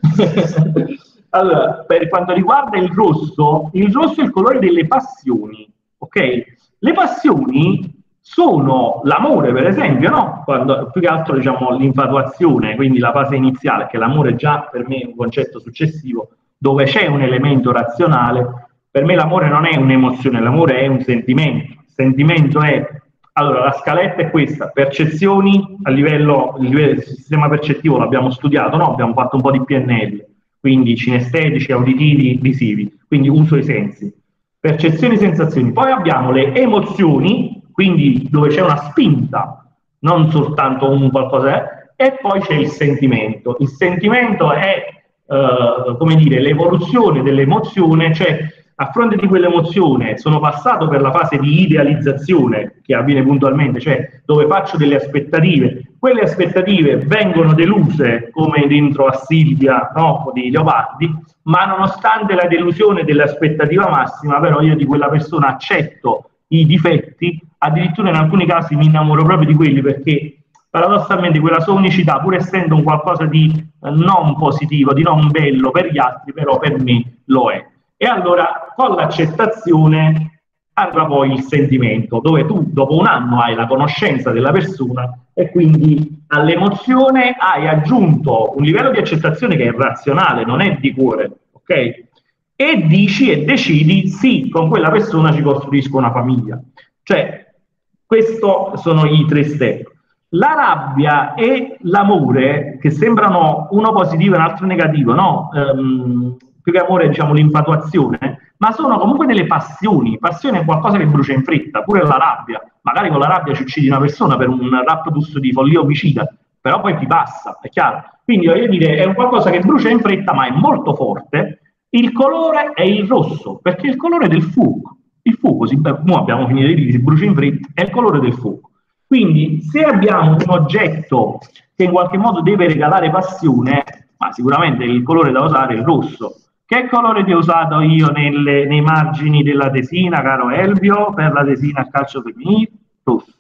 Allora, per quanto riguarda il rosso, il rosso è il colore delle passioni. Ok? Le passioni sono l'amore, per esempio, no? Quando, più che altro diciamo l'infatuazione, quindi la fase iniziale, che l'amore già per me è un concetto successivo, dove c'è un elemento razionale. Per me l'amore non è un'emozione, l'amore è un sentimento. Il sentimento è, allora, la scaletta è questa: percezioni a livello, a livello del sistema percettivo l'abbiamo studiato, no? Abbiamo fatto un po' di P N L, quindi cinestetici, uditivi, visivi, quindi uso i sensi. Percezioni, sensazioni. Poi abbiamo le emozioni, quindi dove c'è una spinta, non soltanto un qualcosa, e poi c'è il sentimento. Il sentimento è, eh, come dire, l'evoluzione dell'emozione, cioè a fronte di quell'emozione sono passato per la fase di idealizzazione che avviene puntualmente, cioè dove faccio delle aspettative, quelle aspettative vengono deluse come dentro a Silvia, no, di Leopardi, ma nonostante la delusione dell'aspettativa massima, però io di quella persona accetto i difetti, addirittura in alcuni casi mi innamoro proprio di quelli, perché paradossalmente quella sua unicità, pur essendo un qualcosa di eh, non positivo, di non bello per gli altri, però per me lo è. E allora con l'accettazione arriva poi il sentimento, dove tu dopo un anno hai la conoscenza della persona e quindi all'emozione hai aggiunto un livello di accettazione che è razionale, non è di cuore, ok? E dici e decidi, sì, con quella persona ci costruisco una famiglia. Cioè, questi sono i tre step. La rabbia e l'amore, che sembrano uno positivo e un altro negativo, no? Um, più che amore, diciamo, l'infatuazione, ma sono comunque delle passioni. Passione è qualcosa che brucia in fretta, pure la rabbia. Magari con la rabbia ci uccidi una persona per un raptus di follia omicida, però poi ti passa, è chiaro. Quindi voglio dire, è un qualcosa che brucia in fretta, ma è molto forte. Il colore è il rosso, perché è il colore del fuoco. Il fuoco, si, noi abbiamo finito di dire, si brucia in fretta, è il colore del fuoco. Quindi se abbiamo un oggetto che in qualche modo deve regalare passione, ma sicuramente il colore da usare è il rosso. Che colore ti ho usato io nelle, nei margini della tesina, caro Elvio, per la tesina a calcio femminile? Rosso.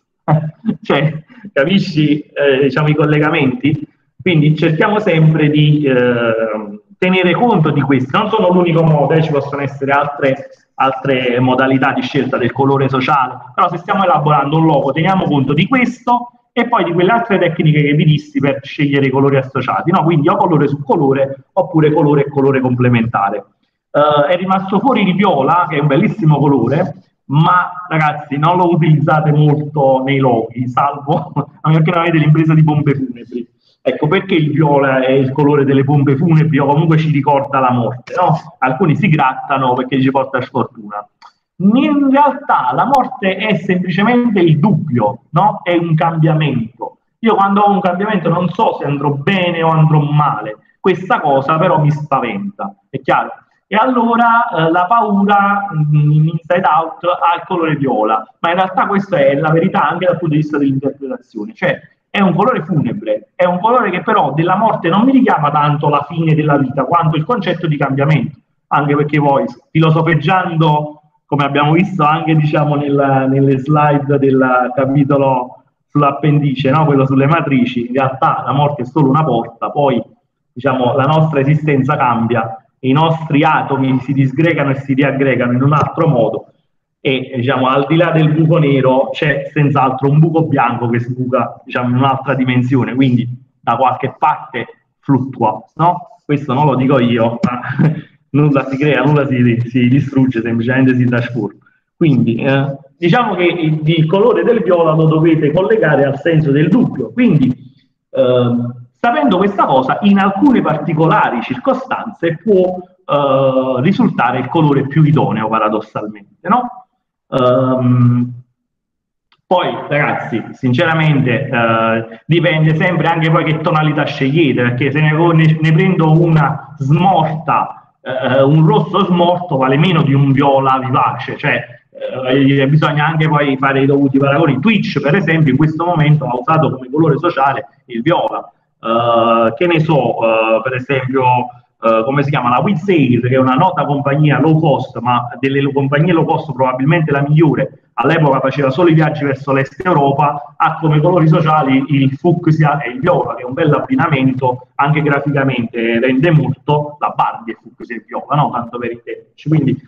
Cioè, capisci eh, diciamo, i collegamenti? Quindi cerchiamo sempre di eh, tenere conto di questi. Non sono l'unico modo, eh, ci possono essere altre, altre modalità di scelta del colore sociale, però se stiamo elaborando un logo teniamo conto di questo e poi di quelle altre tecniche che vi dissi per scegliere i colori associati, no? Quindi o colore su colore oppure colore e colore complementare. Uh, è rimasto fuori il viola, che è un bellissimo colore, ma ragazzi non lo utilizzate molto nei loghi, salvo a meno che non avete l'impresa di pompe funebri. Ecco perché il viola è il colore delle pompe funebri o comunque ci ricorda la morte, no? Alcuni si grattano perché ci porta sfortuna. In realtà la morte è semplicemente il dubbio, no? È un cambiamento. Io quando ho un cambiamento non so se andrò bene o andrò male, questa cosa però mi spaventa, è chiaro? E allora eh, la paura in Inside Out ha il colore viola, ma in realtà questa è la verità anche dal punto di vista dell'interpretazione, cioè è un colore funebre, è un colore che però della morte non mi richiama tanto la fine della vita, quanto il concetto di cambiamento, anche perché poi filosofeggiando, come abbiamo visto anche diciamo nella, nelle slide del capitolo sull'appendice, no? Quello sulle matrici, in realtà la morte è solo una porta, poi diciamo la nostra esistenza cambia, i nostri atomi si disgregano e si riaggregano in un altro modo e diciamo al di là del buco nero c'è senz'altro un buco bianco che sbuca diciamo in un'altra dimensione, quindi da qualche parte fluttua, no? Questo non lo dico io, ma nulla si crea, nulla si, si distrugge, semplicemente si trasforma. Quindi eh, diciamo che il, il colore del viola lo dovete collegare al senso del dubbio, quindi eh, sapendo questa cosa, in alcune particolari circostanze può eh, risultare il colore più idoneo, paradossalmente, no? Um, poi, ragazzi, sinceramente, eh, dipende sempre anche poi che tonalità scegliete, perché se ne, ne, ne prendo una smorta, eh, un rosso smorto vale meno di un viola vivace, cioè eh, bisogna anche poi fare i dovuti paragoni. Twitch, per esempio, in questo momento ha usato come colore sociale il viola. Uh, che ne so, uh, per esempio, uh, come si chiama la Wizz, che è una nota compagnia low cost, ma delle compagnie low cost probabilmente la migliore, all'epoca faceva solo i viaggi verso l'est Europa, ha come colori sociali il fucsia e il viola, che è un bel abbinamento, anche graficamente rende molto la Barbie, il fucsia e il viola, no? Tanto per intenderci. Quindi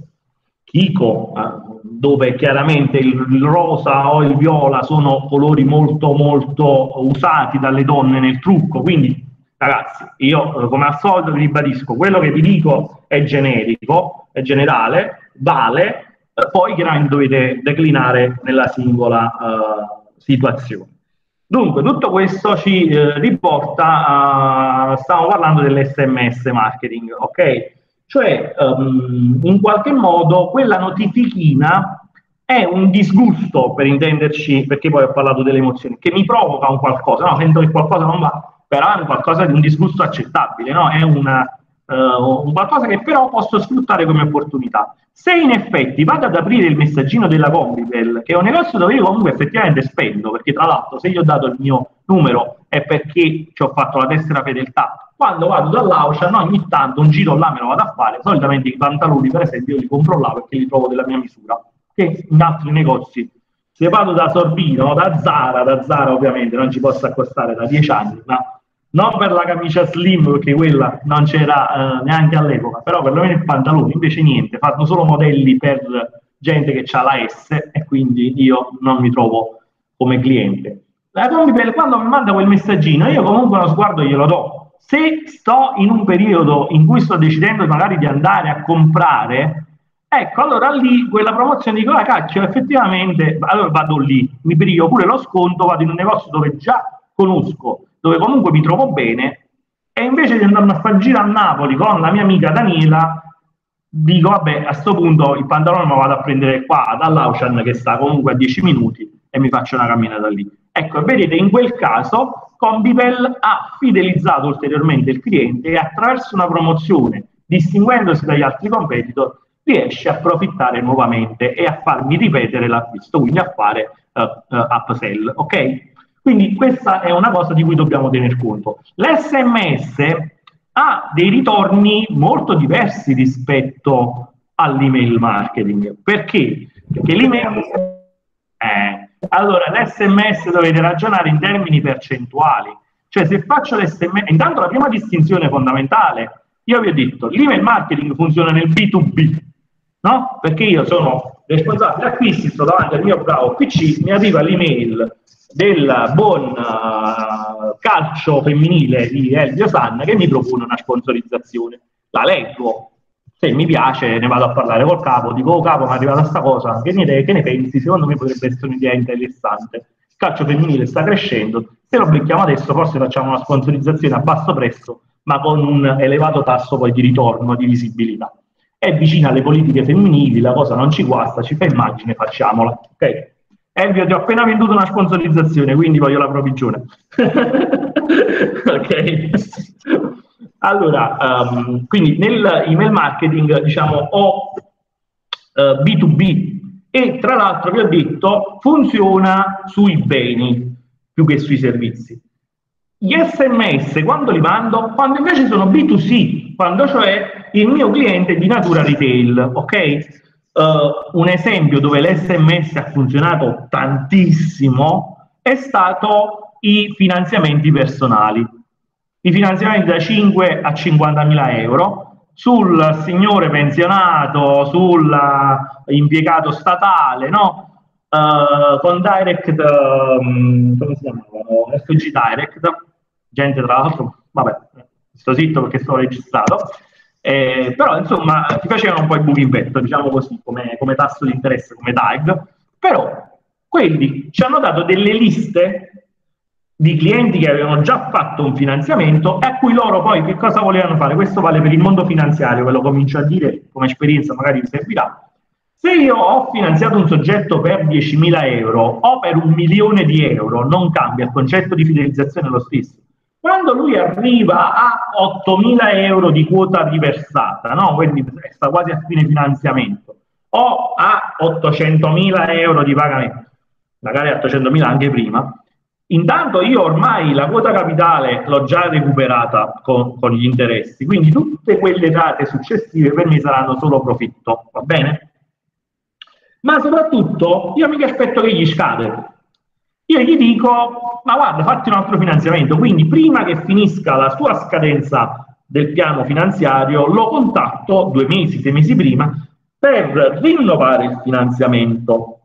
Kiko, dove chiaramente il rosa o il viola sono colori molto molto usati dalle donne nel trucco, quindi ragazzi, io come al solito vi ribadisco, quello che vi dico è generico, è generale, vale, poi chiaramente dovete declinare nella singola uh, situazione. Dunque, tutto questo ci eh, riporta a, stiamo parlando dell'esse emme esse marketing, ok? Cioè, um, in qualche modo, quella notifichina è un disgusto, per intenderci, perché poi ho parlato delle emozioni, che mi provoca un qualcosa, no? Sento che qualcosa non va, però è un qualcosa di un disgusto accettabile, no? È una, uh, un qualcosa che però posso sfruttare come opportunità. Se in effetti vado ad aprire il messaggino della Combibel, che è un negozio dove io comunque effettivamente spendo, perché tra l'altro se io ho dato il mio numero è perché ci ho fatto la tessera fedeltà, quando vado dall'Auchan ogni tanto un giro là me lo vado a fare, solitamente i pantaloni per esempio io li compro là perché li trovo della mia misura, che in altri negozi, se vado da Sorbino, da Zara, da Zara ovviamente non ci posso accostare da dieci anni, ma non per la camicia slim perché quella non c'era eh, neanche all'epoca, però perlomeno il pantalone, invece niente, fanno solo modelli per gente che ha la S e quindi io non mi trovo come cliente. La Combibel quando mi manda quel messaggino io comunque uno sguardo glielo do. Se sto in un periodo in cui sto decidendo magari di andare a comprare, ecco, allora lì quella promozione dico, ah cacchio, effettivamente, allora vado lì, mi piglio pure lo sconto, vado in un negozio dove già conosco, dove comunque mi trovo bene, e invece di andare a far giro a Napoli con la mia amica Daniela, dico, vabbè, a sto punto il pantalone me lo vado a prendere qua dall'Auchan che sta comunque a dieci minuti e mi faccio una camminata lì. Ecco, vedete, in quel caso Combibel ha fidelizzato ulteriormente il cliente e attraverso una promozione, distinguendosi dagli altri competitor, riesce a approfittare nuovamente e a farmi ripetere l'acquisto, quindi a fare uh, uh, upsell, ok? Quindi questa è una cosa di cui dobbiamo tener conto. L'esse emme esse ha dei ritorni molto diversi rispetto all'email marketing. Perché? Perché l'email... Eh, allora, l'esse emme esse dovete ragionare in termini percentuali. Cioè, se faccio l'esse emme esse... Intanto la prima distinzione fondamentale Io vi ho detto, l'email marketing funziona nel B due B, no? Perché io sono responsabile acquisti, sto davanti al mio bravo P C, mi arriva l'email del buon uh, calcio femminile di Elvio Sanna che mi propone una sponsorizzazione. La leggo, se mi piace ne vado a parlare col capo, dico oh capo mi è arrivata sta cosa, che ne, che ne pensi? Secondo me potrebbe essere un'idea interessante. Il calcio femminile sta crescendo, se lo becchiamo adesso forse facciamo una sponsorizzazione a basso prezzo ma con un elevato tasso poi di ritorno, di visibilità. È vicina alle politiche femminili, la cosa non ci guasta, ci fa immagine, facciamola. Ok? Elvio, ti ho appena venduto una sponsorizzazione, quindi voglio la provvigione. Ok? Allora, um, quindi nell'email marketing, diciamo, ho uh, B due B e tra l'altro vi ho detto funziona sui beni più che sui servizi. Gli S M S quando li mando? Quando invece sono B due C, quando cioè il mio cliente è di natura retail, ok? Uh, un esempio dove l'S M S ha funzionato tantissimo è stato i finanziamenti personali. I finanziamenti da cinque a cinquantamila euro sul signore pensionato, sull'impiegato statale, no? Uh, con Direct, um, come si chiamavano? F G Direct, gente tra l'altro, vabbè, sto zitto perché sto registrato, eh, però insomma ti facevano un po' i buchi in petto, diciamo così, come, come tasso di interesse, come tag, però quelli ci hanno dato delle liste di clienti che avevano già fatto un finanziamento e a cui loro poi che cosa volevano fare? Questo vale per il mondo finanziario, ve lo comincio a dire come esperienza, magari vi servirà. Se io ho finanziato un soggetto per diecimila euro o per un milione di euro, non cambia, il concetto di fidelizzazione è lo stesso. Quando lui arriva a ottomila euro di quota riversata, no? Quindi sta quasi a fine finanziamento, o a ottocentomila euro di pagamento, magari ottocentomila anche prima, intanto io ormai la quota capitale l'ho già recuperata con, con gli interessi, quindi tutte quelle rate successive per me saranno solo profitto, va bene? Ma soprattutto io mica aspetto che gli scade. Io gli dico, ma guarda, fatti un altro finanziamento, quindi prima che finisca la sua scadenza del piano finanziario, lo contatto due mesi, sei mesi prima, per rinnovare il finanziamento.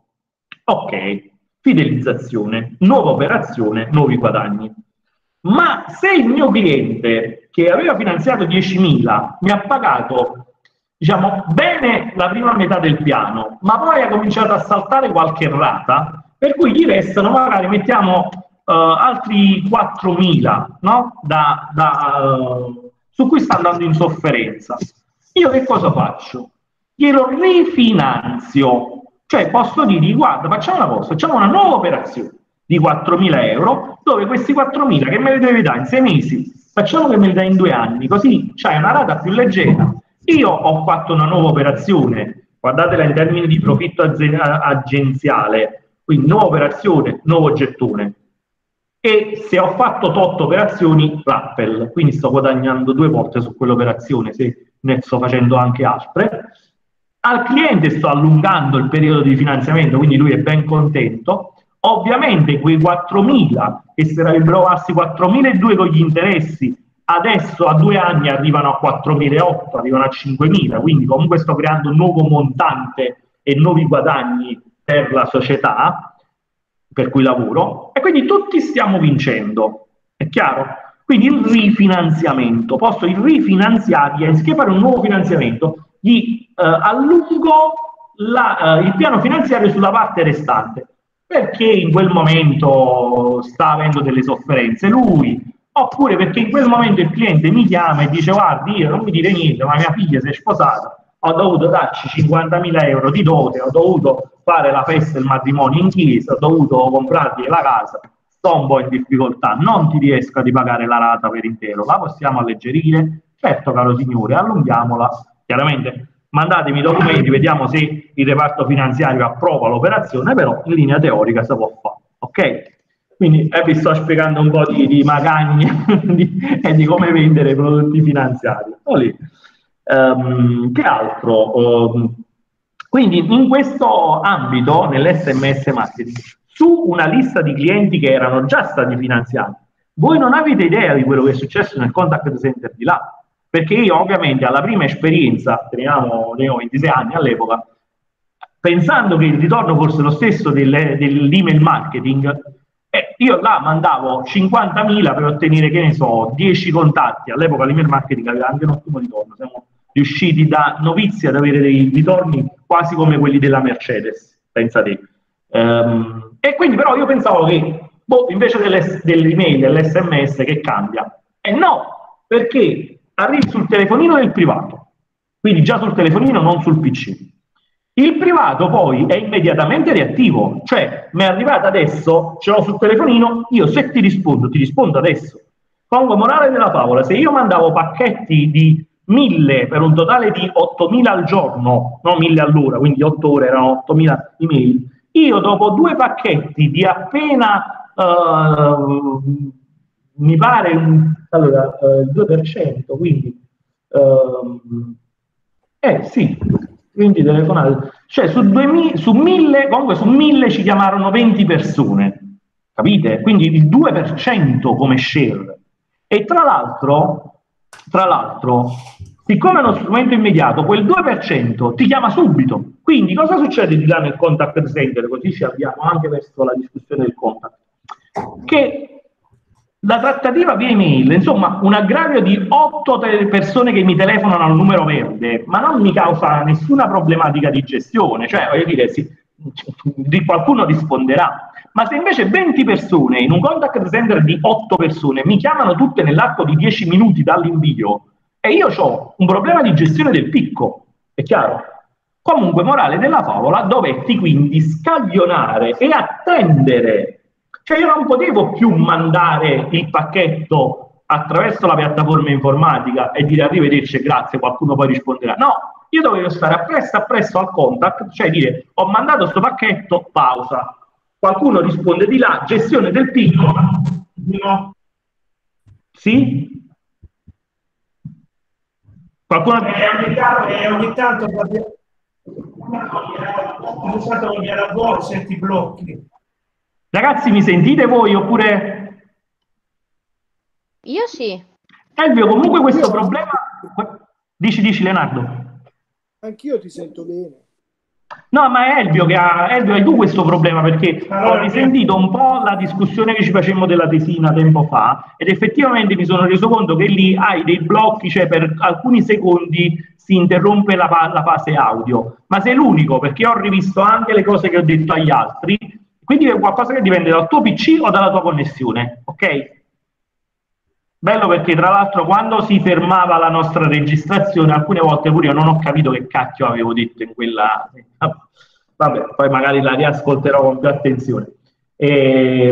Ok, fidelizzazione, nuova operazione, nuovi guadagni. Ma se il mio cliente, che aveva finanziato diecimila, mi ha pagato diciamo bene la prima metà del piano, ma poi ha cominciato a saltare qualche rata, per cui gli restano magari mettiamo uh, altri quattromila, no? Da, da, uh, su cui sta andando in sofferenza. Io che cosa faccio? Glielo rifinanzio, cioè posso dirgli guarda, facciamo una cosa, facciamo una nuova operazione di quattromila euro, dove questi quattromila che me li devi dare in sei mesi, facciamo che me li dai in due anni, così c'hai una rata più leggera. Io ho fatto una nuova operazione, guardatela in termini di profitto agenziale, quindi nuova operazione, nuovo gettone. E se ho fatto tot operazioni, rappel, quindi sto guadagnando due volte su quell'operazione, se ne sto facendo anche altre. Al cliente sto allungando il periodo di finanziamento, quindi lui è ben contento. Ovviamente quei quattromila, che sarebbero passi quattromiladuecento con gli interessi, adesso a due anni arrivano a quattromilaottocento, arrivano a cinquemila, quindi comunque sto creando un nuovo montante e nuovi guadagni per la società per cui lavoro, e quindi tutti stiamo vincendo, è chiaro? Quindi il rifinanziamento, posso rifinanziargli, anziché fare un nuovo finanziamento, gli eh, allungo la, eh, il piano finanziario sulla parte restante, perché in quel momento sta avendo delle sofferenze lui, oppure perché in quel momento il cliente mi chiama e dice guardi, io non mi dire niente, ma mia figlia si è sposata, ho dovuto darci cinquantamila euro di dote, ho dovuto fare la festa del matrimonio in chiesa, ho dovuto comprargli la casa, sto un po' in difficoltà, non ti riesco a ripagare la rata per intero, la possiamo alleggerire? Certo caro signore, allunghiamola, chiaramente mandatemi i documenti, vediamo se il reparto finanziario approva l'operazione, però in linea teorica si può fare, ok? Quindi eh, vi sto spiegando un po' di, di magagne e di come vendere prodotti finanziari. Um, che altro? Um, quindi in questo ambito, nell'S M S marketing, su una lista di clienti che erano già stati finanziati, voi non avete idea di quello che è successo nel contact center di là. perché io ovviamente alla prima esperienza, teniamo, ne ho ventisei anni all'epoca, pensando che il ritorno fosse lo stesso dell'email marketing, eh, io là mandavo cinquantamila per ottenere, che ne so, dieci contatti. All'epoca l'email marketing aveva anche un ottimo ritorno, siamo riusciti da novizi ad avere dei ritorni quasi come quelli della Mercedes, pensate. Um, e quindi però io pensavo che boh, invece dell'email, dell'esse emme esse, che cambia? E no, perché arrivi sul telefonino del privato, quindi già sul telefonino, non sul pi ci. Il privato poi è immediatamente reattivo, cioè mi è arrivata adesso, ce l'ho sul telefonino, io se ti rispondo, ti rispondo adesso. Pongo morale della favola, se io mandavo pacchetti di mille per un totale di ottomila al giorno, non mille all'ora, quindi otto ore erano ottomila email, io dopo due pacchetti di appena, uh, mi pare, un, allora, uh, il due per cento, quindi, uh, eh sì, quindi telefonate, cioè su, duemila, su mille, comunque su mille ci chiamarono venti persone, capite? Quindi il due per cento come share. E tra l'altro, tra l'altro, siccome è uno strumento immediato, quel due per cento ti chiama subito. Quindi cosa succede di là nel contact center? Così ci abbiamo anche verso la discussione del contact. Che la trattativa via email, insomma, un aggravio di otto persone che mi telefonano al numero verde, ma non mi causa nessuna problematica di gestione, cioè voglio dire, sì, qualcuno risponderà. Ma se invece venti persone in un contact center di otto persone mi chiamano tutte nell'arco di dieci minuti dall'invio e io ho un problema di gestione del picco, è chiaro? Comunque, morale della favola, dovetti quindi scaglionare e attendere. Cioè io non potevo più mandare il pacchetto attraverso la piattaforma informatica e dire arrivederci, grazie, qualcuno poi risponderà. No, io dovevo stare appresso appresso al contact, cioè dire ho mandato questo pacchetto, pausa. Qualcuno risponde di là, gestione del picco. No. Sì? Qualcuno... E ogni tanto, e ogni tanto, ogni tanto via la voce e ti blocchi. Ragazzi, mi sentite voi oppure... Io sì. Elvio, comunque questo Io... problema... Dici, dici Leonardo. Anch'io ti sento bene. No, ma è Elvio che ha... Elvio, hai tu questo problema, perché allora, ho risentito un po' la discussione che ci facemmo della tesina tempo fa ed effettivamente mi sono reso conto che lì hai dei blocchi, cioè per alcuni secondi si interrompe la, la fase audio. Ma sei l'unico, perché ho rivisto anche le cose che ho detto agli altri. Quindi è qualcosa che dipende dal tuo pi ci o dalla tua connessione, ok? Bello, perché tra l'altro quando si fermava la nostra registrazione, alcune volte pure io non ho capito che cacchio avevo detto in quella... Vabbè, poi magari la riascolterò con più attenzione. E,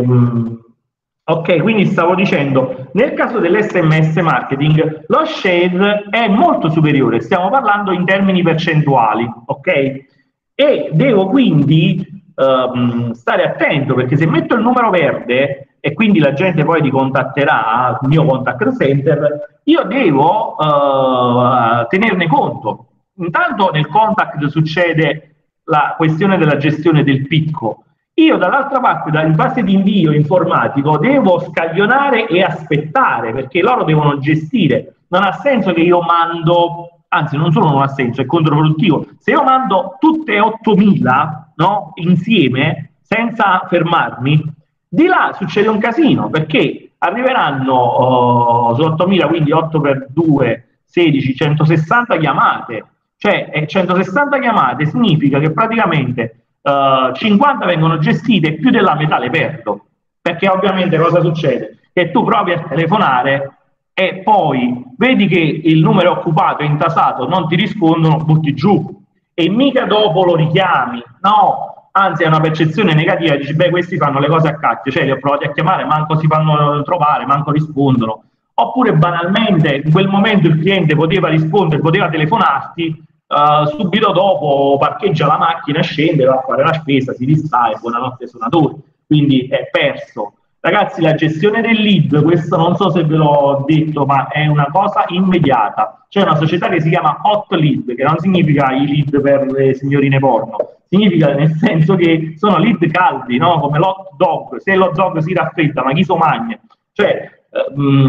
ok, quindi stavo dicendo, nel caso dell'esse emme esse marketing, lo share è molto superiore, stiamo parlando in termini percentuali, ok? E devo quindi... Um, stare attento, perché se metto il numero verde e quindi la gente poi ti contatterà il mio contact center, io devo uh, tenerne conto. Intanto nel contact succede la questione della gestione del picco. Io dall'altra parte, in fase di invio informatico, devo scaglionare e aspettare, perché loro devono gestire. Non ha senso che io mando, anzi non solo non ha senso, è controproductivo. Se io mando tutte e ottomila, no, insieme, senza fermarmi, di là succede un casino, perché arriveranno oh, su ottomila, quindi otto per due, sedici, centosessanta chiamate. Cioè eh, centosessanta chiamate significa che praticamente uh, cinquanta vengono gestite e più della metà le perdo, perché ovviamente cosa succede? Che tu provi a telefonare e poi vedi che il numero è occupato, è intasato, non ti rispondono, butti giù. E mica dopo lo richiami, no, anzi è una percezione negativa, dici beh questi fanno le cose a cacchio, cioè li ho provati a chiamare, manco si fanno trovare, manco rispondono, oppure banalmente in quel momento il cliente poteva rispondere, poteva telefonarti, uh, subito dopo parcheggia la macchina, scende, va a fare la spesa, si distrae, buonanotte suonatori, quindi è perso. Ragazzi, la gestione del lead, questo non so se ve l'ho detto, ma è una cosa immediata. C'è una società che si chiama Hot Lead, che non significa i lead per le signorine porno, significa nel senso che sono lead caldi, no? Come l'hot dog. Se l'hot dog si raffredda, ma chi so magna? Cioè, mh,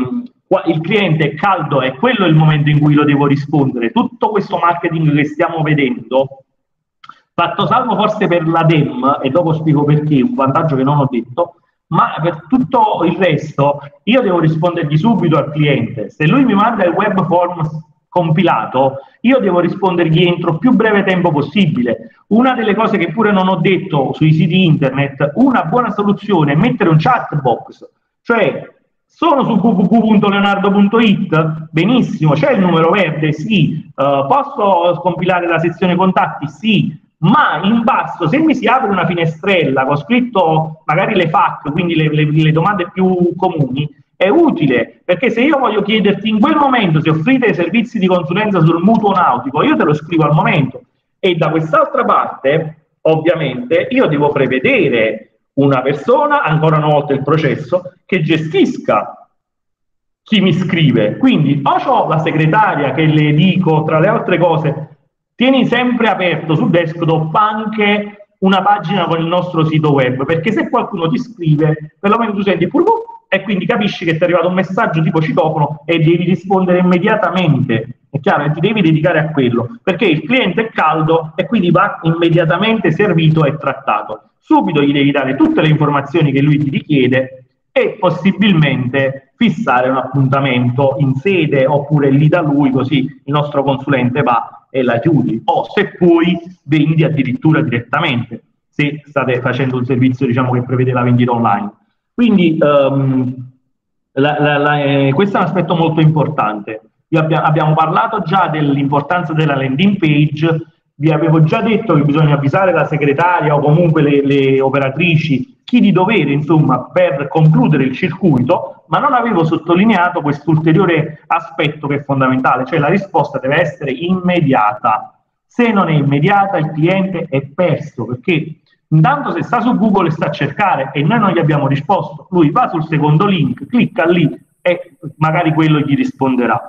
qua il cliente è caldo e quello è il momento in cui lo devo rispondere. Tutto questo marketing che stiamo vedendo, fatto salvo forse per la D E M, e dopo spiego perché, un vantaggio che non ho detto, ma per tutto il resto io devo rispondergli subito al cliente. Se lui mi manda il web form compilato, io devo rispondergli entro il più breve tempo possibile. Una delle cose che pure non ho detto sui siti internet, una buona soluzione è mettere un chat box, cioè sono su w w w punto leonardo punto it, benissimo, c'è il numero verde, sì, uh, posso scompilare la sezione contatti, sì, ma in basso, se mi si apre una finestrella con scritto magari le F A Q, quindi le, le, le domande più comuni, è utile, perché se io voglio chiederti in quel momento se offrite servizi di consulenza sul mutuo nautico, io te lo scrivo al momento, e da quest'altra parte, ovviamente, io devo prevedere una persona, ancora una volta il processo, che gestisca chi mi scrive. Quindi o ho la segretaria che le dico, tra le altre cose, tieni sempre aperto su desktop anche una pagina con il nostro sito web, perché se qualcuno ti scrive, perlomeno tu senti pur e quindi capisci che ti è arrivato un messaggio tipo citofono e devi rispondere immediatamente, è chiaro, e ti devi dedicare a quello, perché il cliente è caldo e quindi va immediatamente servito e trattato. Subito gli devi dare tutte le informazioni che lui ti richiede e possibilmente fissare un appuntamento in sede oppure lì da lui, così il nostro consulente va e la chiudi, o se poi vendi addirittura direttamente, se state facendo un servizio, diciamo, che prevede la vendita online. Quindi um, la, la, la, eh, questo è un aspetto molto importante. Io abbia, abbiamo parlato già dell'importanza della landing page, vi avevo già detto che bisogna avvisare la segretaria o comunque le, le operatrici, chi di dovere, insomma, per concludere il circuito, ma non avevo sottolineato quest'ulteriore aspetto che è fondamentale, cioè la risposta deve essere immediata. Se non è immediata il cliente è perso, perché intanto se sta su Google e sta a cercare e noi non gli abbiamo risposto, lui va sul secondo link, clicca lì e magari quello gli risponderà.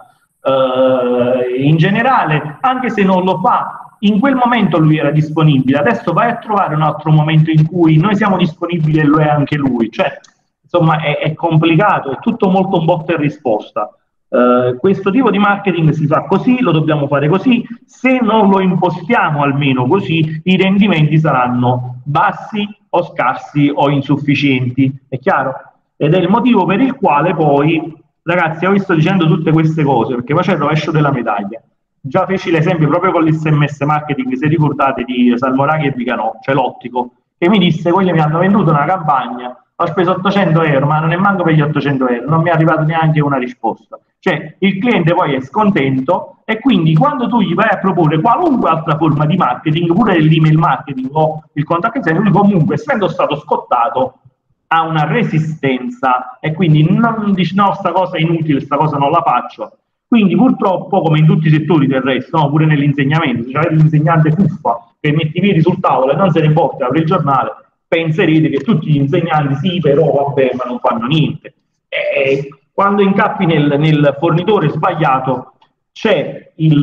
Uh, in generale, anche se non lo fa, in quel momento lui era disponibile, adesso vai a trovare un altro momento in cui noi siamo disponibili e lo è anche lui, cioè insomma è, è complicato, è tutto molto botta e risposta. Uh, questo tipo di marketing si fa così, lo dobbiamo fare così, se non lo impostiamo almeno così, i rendimenti saranno bassi o scarsi o insufficienti, è chiaro? Ed è il motivo per il quale poi, ragazzi, io vi sto dicendo tutte queste cose, perché poi c'è il rovescio della medaglia. Già feci l'esempio proprio con l'S M S marketing, se ricordate, di Salmoraghi e Viganò, cioè l'ottico, che mi disse, quelli mi hanno venduto una campagna, ho speso ottocento euro, ma non è manco per gli ottocento euro, non mi è arrivata neanche una risposta. Cioè il cliente poi è scontento e quindi quando tu gli vai a proporre qualunque altra forma di marketing, pure l'email marketing o il contact center, lui comunque, essendo stato scottato, ha una resistenza e quindi non dice no, sta cosa è inutile, sta cosa non la faccio. Quindi purtroppo, come in tutti i settori del resto, no, pure nell'insegnamento, se avete l'insegnante fuffa che mette i piedi sul tavolo e non se ne importa, apre il giornale, penserete che tutti gli insegnanti sì, però vabbè, ma non fanno niente. E quando incappi nel, nel fornitore sbagliato c'è il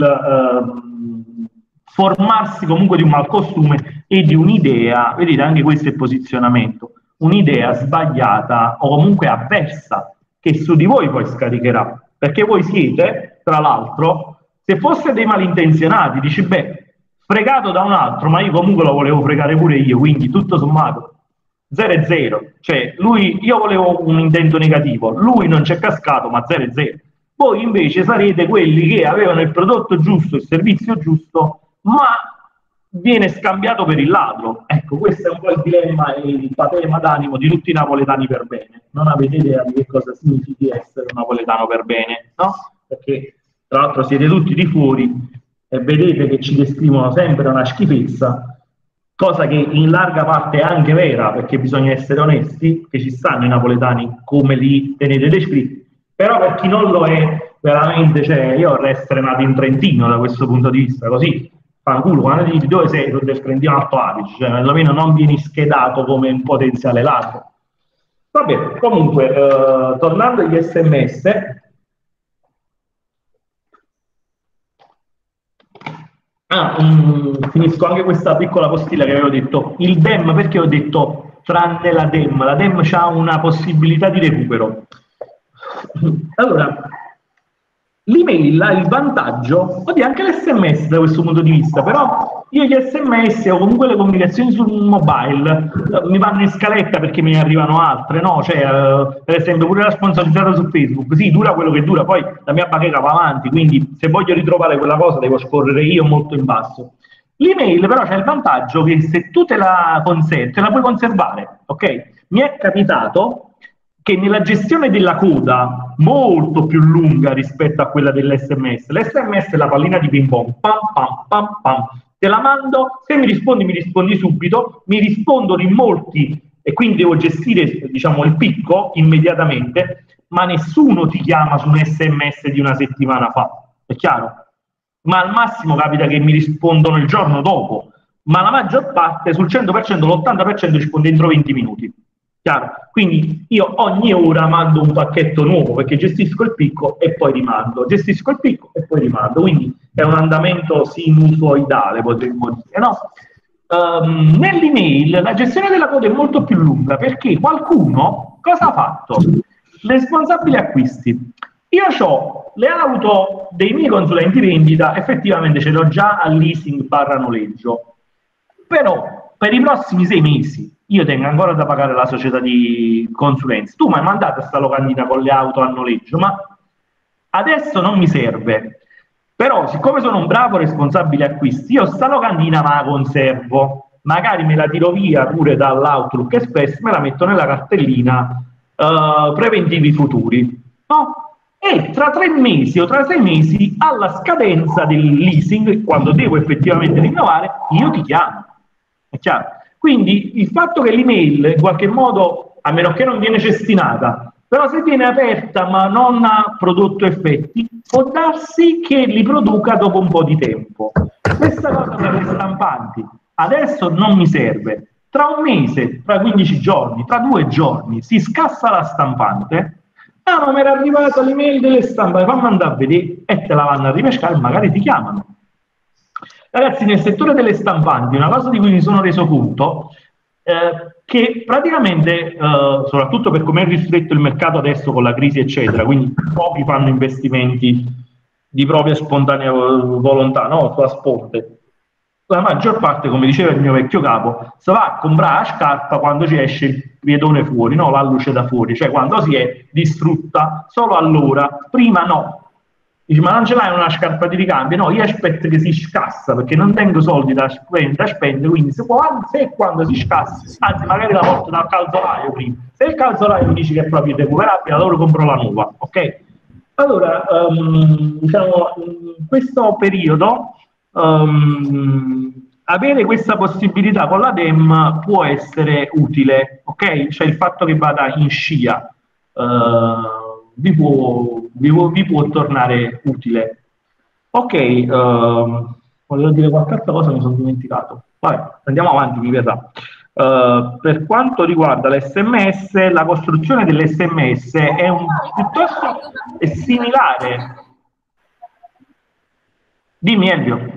eh, formarsi comunque di un malcostume e di un'idea, vedete anche questo è il posizionamento, un'idea sbagliata o comunque avversa che su di voi poi scaricherà, perché voi siete, tra l'altro, se foste dei malintenzionati, dici beh, fregato da un altro, ma io comunque lo volevo fregare pure io, quindi tutto sommato zero e zero, cioè lui, io volevo un intento negativo, lui non c'è cascato, ma zero e zero. Voi invece sarete quelli che avevano il prodotto giusto, il servizio giusto, ma viene scambiato per il ladro. Ecco, questo è un po' il dilemma e il patema d'animo di tutti i napoletani per bene. Non avete idea di che cosa significhi essere un napoletano per bene, no? Perché tra l'altro siete tutti di fuori e vedete che ci descrivono sempre una schifezza, cosa che in larga parte è anche vera, perché bisogna essere onesti, che ci stanno i napoletani come li tenete descritti, però per chi non lo è, veramente, cioè, io vorrei essere nato in Trentino da questo punto di vista, così, fanculo, quando ti dici dove sei, del Trentino Alto Adige, cioè almeno non vieni schedato come un potenziale ladro. Vabbè, comunque, eh, tornando agli S M S, Ah, um, finisco anche questa piccola postilla che avevo detto. Il D E M, perché ho detto tranne la D E M? La D E M ha una possibilità di recupero. Allora, l'email ha il vantaggio, oddio anche l'esse emme esse da questo punto di vista, però io gli esse emme esse o comunque le comunicazioni sul mobile eh, mi vanno in scaletta perché me ne arrivano altre, no? Cioè, eh, per esempio pure la sponsorizzata su Facebook, sì, dura quello che dura, poi la mia bacheca va avanti, quindi se voglio ritrovare quella cosa devo scorrere io molto in basso. L'email però c'è il vantaggio che se tu te la conservi, te la puoi conservare, ok? Mi è capitato che nella gestione della coda molto più lunga rispetto a quella dell'esse emme esse, l'esse emme esse è la pallina di ping pong, pam pam pam pam, te la mando, se mi rispondi mi rispondi subito, mi rispondono in molti e quindi devo gestire, diciamo, il picco immediatamente, ma nessuno ti chiama su un esse emme esse di una settimana fa, è chiaro? Ma al massimo capita che mi rispondono il giorno dopo, ma la maggior parte, sul cento per cento, l'ottanta per cento risponde entro venti minuti. Chiaro? Quindi io ogni ora mando un pacchetto nuovo perché gestisco il picco e poi rimando, gestisco il picco e poi rimando, quindi è un andamento sinusoidale, potremmo dire, no? Um, nell'email la gestione della coda è molto più lunga perché qualcuno cosa ha fatto? Responsabile acquisti. Io ho le auto dei miei consulenti vendita, effettivamente ce le ho già al leasing barra noleggio, però per i prossimi sei mesi io tengo ancora da pagare la società di consulenza. Tu mi hai mandato questa locandina con le auto a noleggio, ma adesso non mi serve. Però, siccome sono un bravo responsabile acquisti, io sta locandina me la conservo. Magari me la tiro via pure dall'Outlook Express, me la metto nella cartellina uh, preventivi futuri. No? E tra tre mesi o tra sei mesi, alla scadenza del leasing, quando devo effettivamente rinnovare, io ti chiamo. È chiaro? Quindi il fatto che l'email in qualche modo, a meno che non viene cestinata, però se viene aperta ma non ha prodotto effetti, può darsi che li produca dopo un po' di tempo. Questa cosa per le stampanti adesso non mi serve. Tra un mese, tra quindici giorni, tra due giorni si scassa la stampante, ah ma mi era arrivata l'email delle stampanti, fammi andare a vedere e te la vanno a ripescare e magari ti chiamano. Ragazzi, nel settore delle stampanti, una cosa di cui mi sono reso conto, eh, che praticamente, eh, soprattutto per come è ristretto il mercato adesso con la crisi, eccetera, quindi pochi fanno investimenti di propria spontanea volontà, no? Sulla sponte. La maggior parte, come diceva il mio vecchio capo, si va a comprare la scarpa quando ci esce il piedone fuori, no? La luce da fuori, cioè quando si è distrutta, solo allora, prima no. Dici, ma non ce l'hai una scarpa di ricambio? No, io aspetto che si scassa perché non tengo soldi da spendere, da spendere quindi se, se quando si scassa, anzi magari la porto dal calzolaio prima. Se il calzolaio mi dice che è proprio recuperabile, allora compro la nuova, ok? Allora, um, diciamo, in questo periodo um, avere questa possibilità con la D E M può essere utile, ok? Cioè il fatto che vada in scia. Uh, Vi può, vi, può, vi può tornare utile. Ok, uh, volevo dire qualche altra cosa, mi sono dimenticato. Vabbè, andiamo avanti, mi verrà. Uh, per quanto riguarda l'esse emme esse, la costruzione dell'esse emme esse è un, piuttosto è similare. Dimmi, Elvio.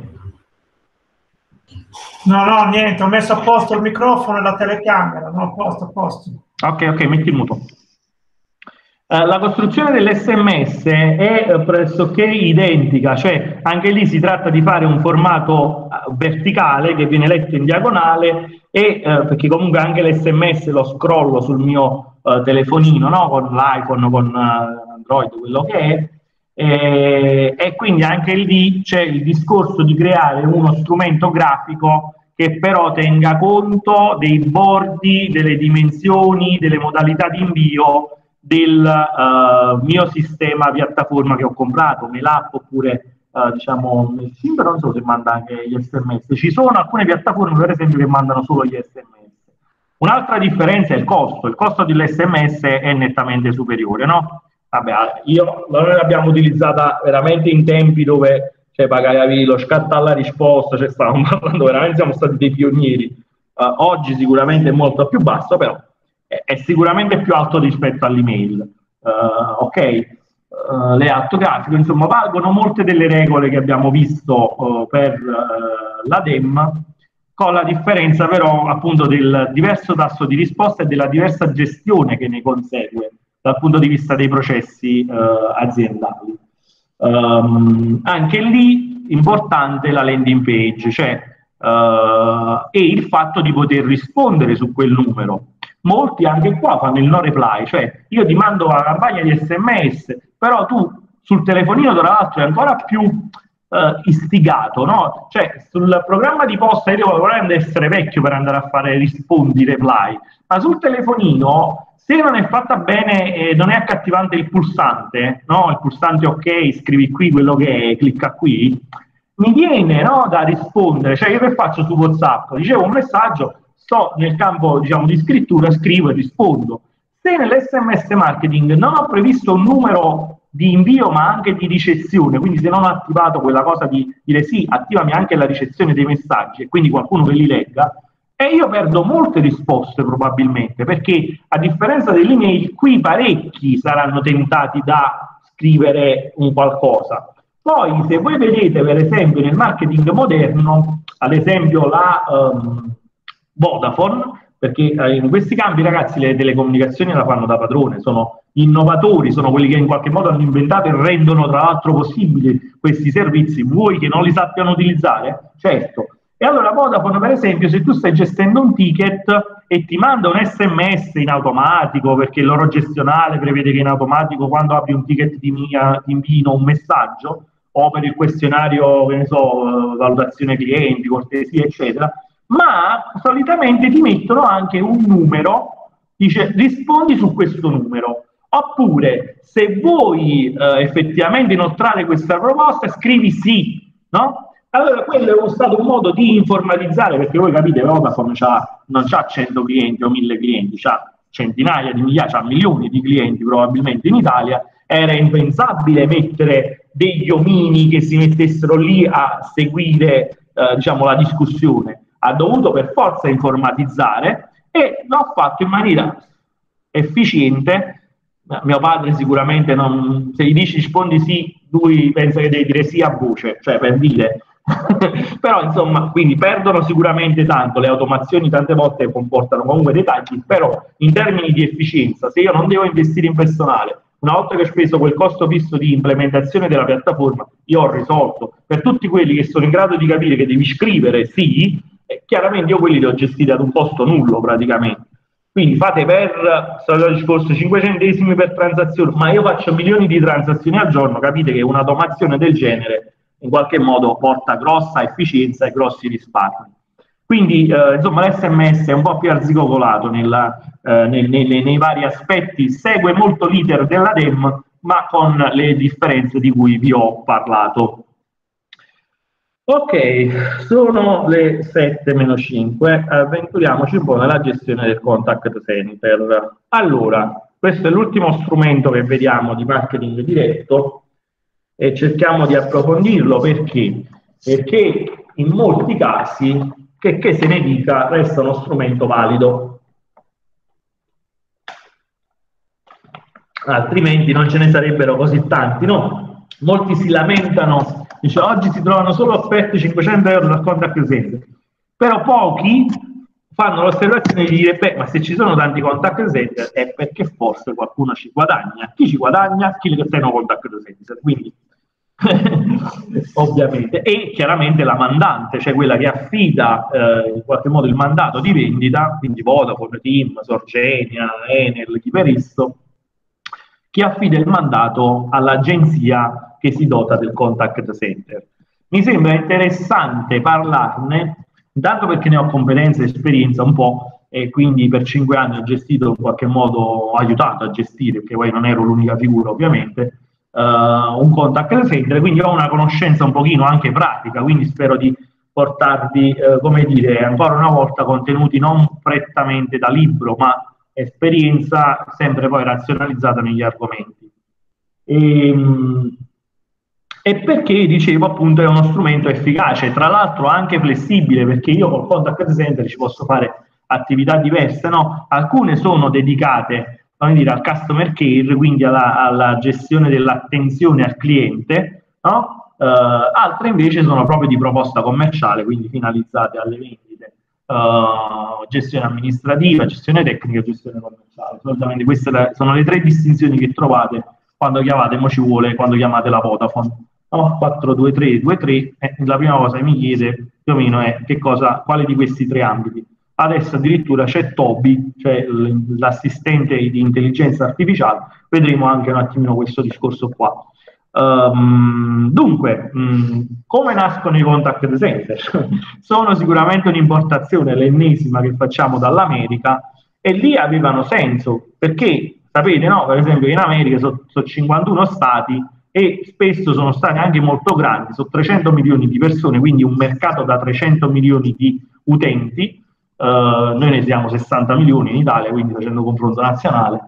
No, no, niente, ho messo a posto il microfono e la telecamera, no, a posto, a posto. Ok, ok, metti il muto. Uh, la costruzione dell'esse emme esse è uh, pressoché identica, cioè anche lì si tratta di fare un formato uh, verticale che viene letto in diagonale e uh, perché comunque anche l'esse emme esse lo scrollo sul mio uh, telefonino, no? Con l'iPhone, con uh, Android, quello che è, e, e quindi anche lì c'è il discorso di creare uno strumento grafico che però tenga conto dei bordi, delle dimensioni, delle modalità di invio del uh, mio sistema piattaforma che ho comprato, MailUp oppure uh, diciamo MailChimp, però non so se manda anche gli esse emme esse. Ci sono alcune piattaforme per esempio che mandano solo gli esse emme esse. Un'altra differenza è il costo, il costo dell'esse emme esse è nettamente superiore, no? Vabbè, io noi l'abbiamo utilizzata veramente in tempi dove cioè, pagavi lo scatto alla risposta, cioè stavamo parlando veramente, siamo stati dei pionieri. Uh, oggi sicuramente è molto più basso, però è sicuramente più alto rispetto all'email, uh, ok? Uh, le atto grafico, insomma, valgono molte delle regole che abbiamo visto uh, per uh, la D E M, con la differenza però appunto del diverso tasso di risposta e della diversa gestione che ne consegue. dal punto di vista dei processi eh, aziendali. Um, anche lì importante la landing page, cioè uh, e il fatto di poter rispondere su quel numero. Molti anche qua fanno il no reply, cioè io ti mando una campagna di sms, però tu sul telefonino tra l'altro è ancora più uh, istigato, no? Cioè sul programma di posta io devo veramente essere vecchio per andare a fare rispondi reply, ma sul telefonino se non è fatta bene, eh, non è accattivante il pulsante, no? Il pulsante ok, scrivi qui quello che è, clicca qui, mi viene, no, da rispondere. Cioè io che faccio su WhatsApp? Dicevo un messaggio, sto nel campo, diciamo, di scrittura, scrivo e rispondo. Se nell'esse emme esse marketing non ho previsto un numero di invio ma anche di ricezione, quindi se non ho attivato quella cosa di dire sì, attivami anche la ricezione dei messaggi e quindi qualcuno che li legga, e io perdo molte risposte probabilmente, perché a differenza dell'email qui parecchi saranno tentati da scrivere un qualcosa. Poi se voi vedete per esempio nel marketing moderno, ad esempio la um, Vodafone, perché eh, in questi campi ragazzi le telecomunicazioni la fanno da padrone, sono innovatori, sono quelli che in qualche modo hanno inventato e rendono tra l'altro possibili questi servizi, vuoi che non li sappiano utilizzare? Certo. E allora Vodafone, per esempio, se tu stai gestendo un ticket e ti manda un esse emme esse in automatico, perché il loro gestionale prevede che in automatico quando apri un ticket ti, mia, ti invino un messaggio, o per il questionario, che ne so, valutazione clienti, cortesia, eccetera, ma solitamente ti mettono anche un numero, dice rispondi su questo numero. Oppure, se vuoi eh, effettivamente inoltrare questa proposta, scrivi sì, no? Allora, quello è stato un modo di informatizzare, perché voi capite, Vodafone non ha cento clienti o mille clienti, ha centinaia di migliaia, ha milioni di clienti probabilmente in Italia. Era impensabile mettere degli omini che si mettessero lì a seguire eh, diciamo, la discussione. Ha dovuto per forza informatizzare e l'ha fatto in maniera efficiente. Mio padre sicuramente non, se gli dici rispondi sì, lui pensa che devi dire sì a voce, cioè per dire. Però insomma, quindi perdono sicuramente tanto, le automazioni tante volte comportano comunque dei tagli, però in termini di efficienza, se io non devo investire in personale, una volta che ho speso quel costo fisso di implementazione della piattaforma, io ho risolto. Per tutti quelli che sono in grado di capire che devi scrivere sì, eh, chiaramente io quelli li ho gestiti ad un costo nullo praticamente. Quindi fate per, solito discorso, cinque centesimi per transazione, ma io faccio milioni di transazioni al giorno, capite che un'automazione del genere in qualche modo porta grossa efficienza e grossi risparmi. Quindi eh, insomma l'esse emme esse è un po' più arzigogolato nella, eh, nei, nei, nei vari aspetti, segue molto l'iter della D E M, ma con le differenze di cui vi ho parlato. Ok, sono le sette meno cinque, avventuriamoci un po' nella gestione del contact center. Allora, questo è l'ultimo strumento che vediamo di marketing diretto e cerchiamo di approfondirlo perché? Perché in molti casi, che, che se ne dica, resta uno strumento valido. Altrimenti non ce ne sarebbero così tanti, no? Molti si lamentano, dice oggi si trovano solo offerti cinquecento euro dal contact center, però pochi fanno l'osservazione di dire beh, ma se ci sono tanti contact center è perché forse qualcuno ci guadagna. Chi ci guadagna? Chi che tengono contact center, quindi ovviamente, e chiaramente la mandante, cioè quella che affida eh, in qualche modo il mandato di vendita, quindi Vodafone, Team, Sorgenia, Enel, chi per esso, chi affida il mandato all'agenzia che si dota del contact center. Mi sembra interessante parlarne, intanto perché ne ho competenza e esperienza un po', e quindi per cinque anni ho gestito in qualche modo, ho aiutato a gestire, perché poi non ero l'unica figura ovviamente, Uh, un contact center, quindi ho una conoscenza un pochino anche pratica, quindi spero di portarvi, uh, come dire, ancora una volta contenuti non prettamente da libro, ma esperienza sempre poi razionalizzata negli argomenti. E, e perché, dicevo, appunto è uno strumento efficace, tra l'altro anche flessibile, perché io col contact center ci posso fare attività diverse, no? Alcune sono dedicate dire, al customer care, quindi alla, alla gestione dell'attenzione al cliente, no? Uh, altre invece sono proprio di proposta commerciale, quindi finalizzate alle vendite. uh, gestione amministrativa, gestione tecnica e gestione commerciale. Solitamente queste sono le tre distinzioni che trovate quando chiamate, mo ci vuole, quando chiamate la Vodafone. No, quattro due tre due tre, eh, la prima cosa che mi chiede più o meno è che cosa, quale di questi tre ambiti. Adesso addirittura c'è Toby, cioè l'assistente di intelligenza artificiale, vedremo anche un attimino questo discorso qua. Um, dunque, mh, come nascono i contact center? Sono sicuramente un'importazione, l'ennesima che facciamo dall'America, e lì avevano senso, perché sapete, no? Per esempio in America sono so cinquantuno stati e spesso sono stati anche molto grandi, sono trecento milioni di persone, quindi un mercato da trecento milioni di utenti, uh, noi ne siamo sessanta milioni in Italia, quindi facendo confronto nazionale,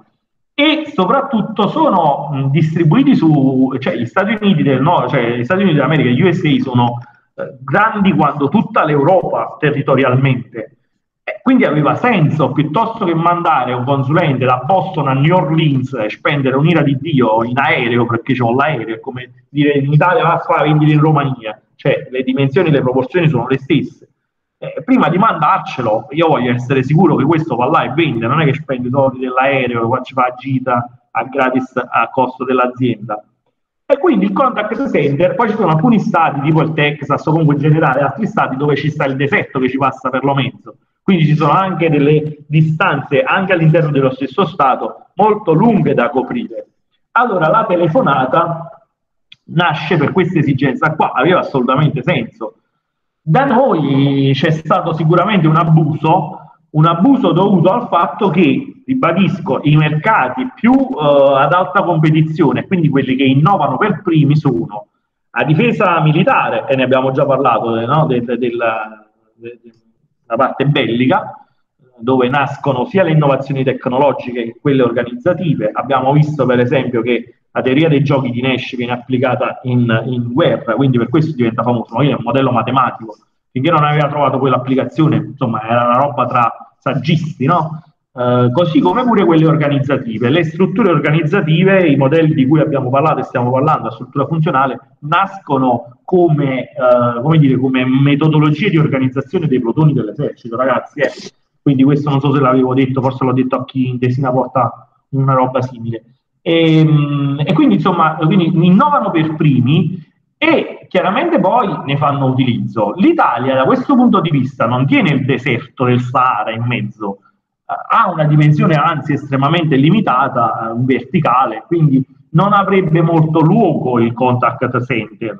e soprattutto sono mh, distribuiti su, cioè gli Stati Uniti del Nord, cioè gli Stati Uniti d'America, gli U S A sono eh, grandi quanto tutta l'Europa territorialmente. Eh, quindi aveva senso, piuttosto che mandare un consulente da Boston a New Orleans e spendere un'ira di Dio in aereo, perché c'ho l'aereo, è come dire in Italia va a fare vendere in Romania, cioè le dimensioni, le proporzioni sono le stesse. Eh, prima di mandarcelo, io voglio essere sicuro che questo va là e vende, non è che spende i soldi dell'aereo, qua ci fa a gita a gratis a costo dell'azienda. E quindi il contact center, poi ci sono alcuni stati, tipo il Texas o comunque in generale altri stati dove ci sta il deserto che ci passa per lo mezzo. Quindi ci sono anche delle distanze, anche all'interno dello stesso Stato, molto lunghe da coprire. Allora la telefonata nasce per questa esigenza qua, aveva assolutamente senso. Da noi c'è stato sicuramente un abuso, un abuso dovuto al fatto che, ribadisco, i mercati più uh, ad alta competizione, quindi quelli che innovano per primi, sono a difesa militare, e ne abbiamo già parlato, no? de, de, de, de, de, la parte bellica, dove nascono sia le innovazioni tecnologiche che quelle organizzative. Abbiamo visto per esempio che la teoria dei giochi di Nash viene applicata in, in guerra, quindi per questo diventa famoso, ma è un modello matematico. Finché non aveva trovato quell'applicazione, insomma, era una roba tra saggisti, no? Eh, così come pure quelle organizzative. Le strutture organizzative, i modelli di cui abbiamo parlato e stiamo parlando, la struttura funzionale, nascono come, eh, come dire, come metodologie di organizzazione dei plotoni dell'esercito, ragazzi. Eh. Quindi questo non so se l'avevo detto, forse l'ho detto a chi in Tesina porta una roba simile. E, e quindi, insomma, quindi innovano per primi e chiaramente poi ne fanno utilizzo. L'Italia, da questo punto di vista, non tiene il deserto del Sahara in mezzo, ha una dimensione anzi estremamente limitata, verticale, quindi non avrebbe molto luogo il contact center,